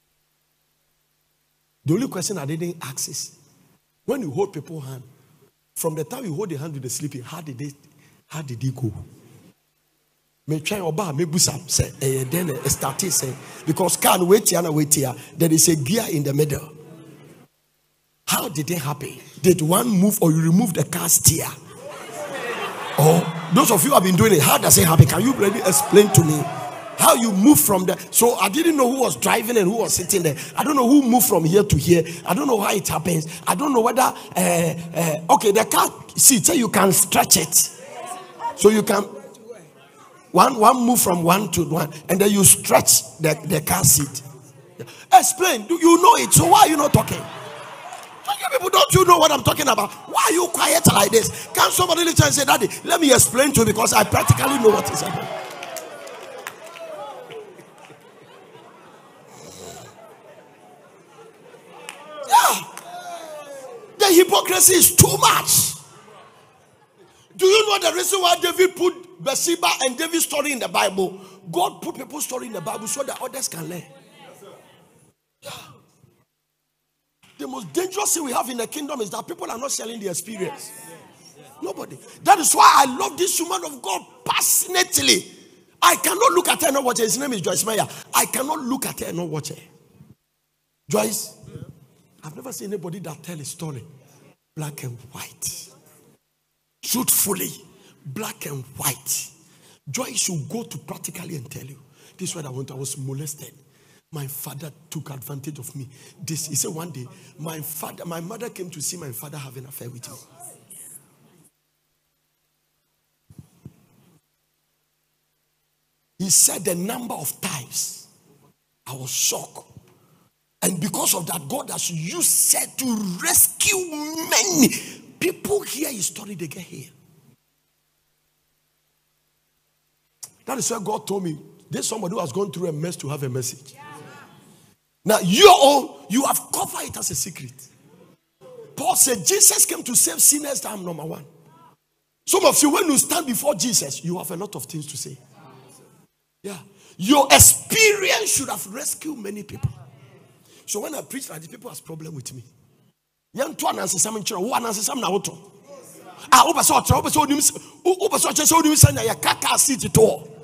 The only question I didn't ask is, when you hold people's hand, from the time you hold the hand to the sleeping, how did they, how did he go? Me try oba me busa say eh then it started say because can wait here and wait here, there is a gear in the middle. How did it happen? Did one move or you remove the car steer? Or those of you who have been doing it, how does it happen? Can you really explain to me how you move from there? So I didn't know who was driving and who was sitting there. I don't know who moved from here to here. I don't know how it happens. I don't know whether uh, uh, okay, the car seat, so you can stretch it, so you can one one move from one to one, and then you stretch the, the car seat. Explain. Do you know it? So why are you not talking? People, don't you know what I'm talking about? Why are you quiet like this? Can somebody listen and say, Daddy, let me explain to you because I practically know what is happening. Yeah. The hypocrisy is too much. Do you know the reason why David put Bathsheba and David's story in the Bible? God put people's story in the Bible so that others can learn. Yeah. The most dangerous thing we have in the kingdom is that people are not sharing the experience. Nobody. That is why I love this woman of God passionately. I cannot look at her and not watch her. His name is Joyce Meyer. I cannot look at her and not watch her. Joyce, I've never seen anybody that tell a story black and white. Truthfully, black and white. Joyce should go to practically and tell you, this is what I want. I was molested. My father took advantage of me. This he said one day, my father, my mother came to see my father having an affair with me. He said the number of times I was shocked. And because of that, God has used her to rescue many. People hear his story, they get here. That is why God told me, there's somebody who has gone through a mess to have a message. Now, your own, you have covered it as a secret. Paul said, Jesus came to save sinners, I'm number one. Some of you, when you stand before Jesus, you have a lot of things to say. Yeah. Your experience should have rescued many people. So when I preach like this, people has problem with me. Young to announce something, who announces something now. Ah, open so open so open so open so open so ya kaka seat to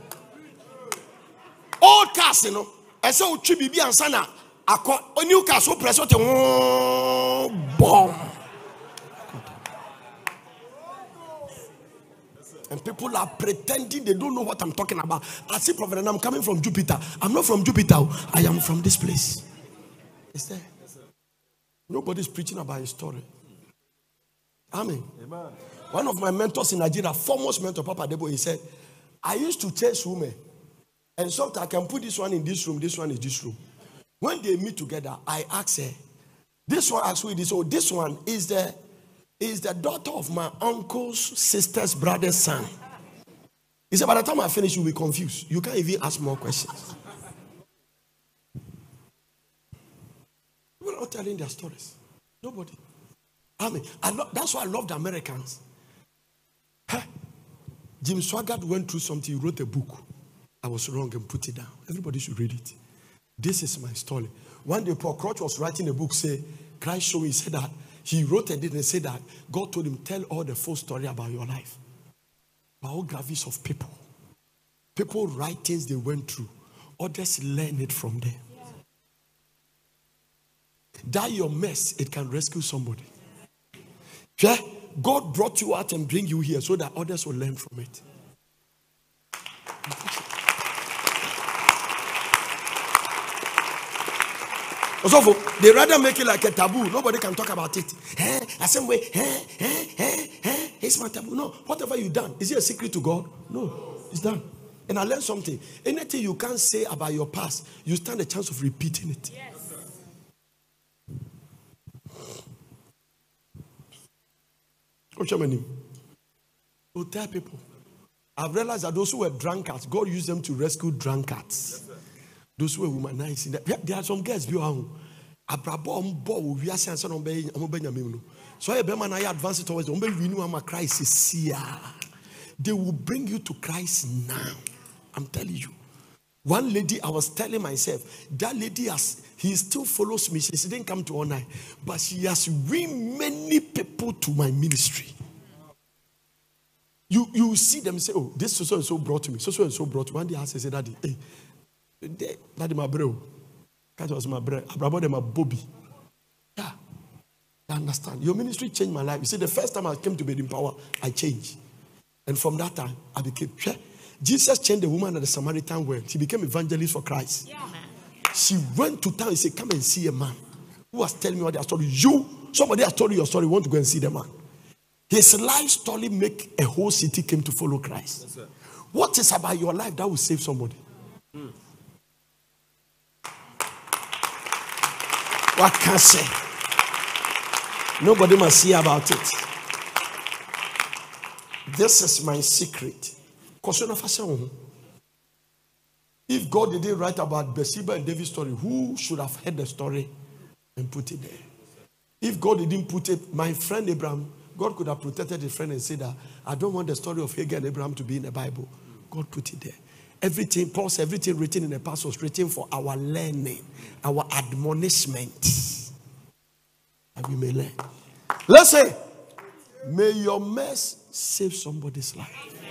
old cars, you know. I say o chi bibi ansa na akọ new cars so press o te bomb. And people are pretending they don't know what I'm talking about. I say, Prophet, and I'm coming from Jupiter. I'm not from Jupiter. I am from this place. Is there? Nobody's preaching about his story. Amen. Amen. One of my mentors in Nigeria, foremost mentor, Papa Debo, he said, I used to chase women. And sometimes I can put this one in this room, this one in this room. When they meet together, I ask her, this one asks me this, oh, this one is the is the daughter of my uncle's sister's brother's son. He said, by the time I finish, you'll be confused. You can't even ask more questions. People are not telling their stories. Nobody. I mean, I lo- that's why I love the Americans. Huh? Jim Swaggart went through something. He wrote a book. I was wrong and put it down. Everybody should read it. This is my story. One day, Paul Crouch was writing a book, say, Christ showed me, he said that, he wrote it and said that God told him, tell all the full story about your life. Biographies of people. People write things they went through. Others learn it from them. Yeah. That your mess, it can rescue somebody. Yeah? God brought you out and bring you here so that others will learn from it. So they rather make it like a taboo. Nobody can talk about it. Eh, the same way, eh, eh, eh, eh, it's my taboo. No, whatever you've done, is it a secret to God? No, it's done. And I learned something. Anything you can't say about your past, you stand a chance of repeating it. Yes. What's your name? Oh, tell people. I've realized that those who were drunkards, God used them to rescue drunkards. Yes, those who were womanizing. There are some girls, Abrabo mbo we are saying son be no. So a be man I advance it towards umbe renew am Christ is here. They will bring you to Christ now. I'm telling you. One lady, I was telling myself, that lady has, he still follows me. She didn't come to honor, but she has win many people to my ministry. You you see them say, oh, this so and so brought me. So so and so brought me. One day I said, Daddy, hey, Daddy, my bro. That was my bro. I brought them a Bobby. Yeah. You understand? Your ministry changed my life. You see, the first time I came to Bed in Power, I changed. And from that time, I became. Jesus changed the woman at the Samaritan well. She became evangelist for Christ. Yeah. She went to town and said, come and see a man who was telling me what their story. You, somebody has told you your story, you want to go and see the man. His life story make a whole city came to follow Christ. Yes, what is about your life that will save somebody? Hmm. What can I say? Nobody must see about it. This is my secret. If God didn't write about Bathsheba and David's story, who should have heard the story and put it there? If God didn't put it, my friend Abraham, God could have protected his friend and said that I don't want the story of Hagar and Abraham to be in the Bible. God put it there. Everything, Paul said, everything written in the past was written for our learning, our admonishment, that we may learn. Let's say, may your mess save somebody's life.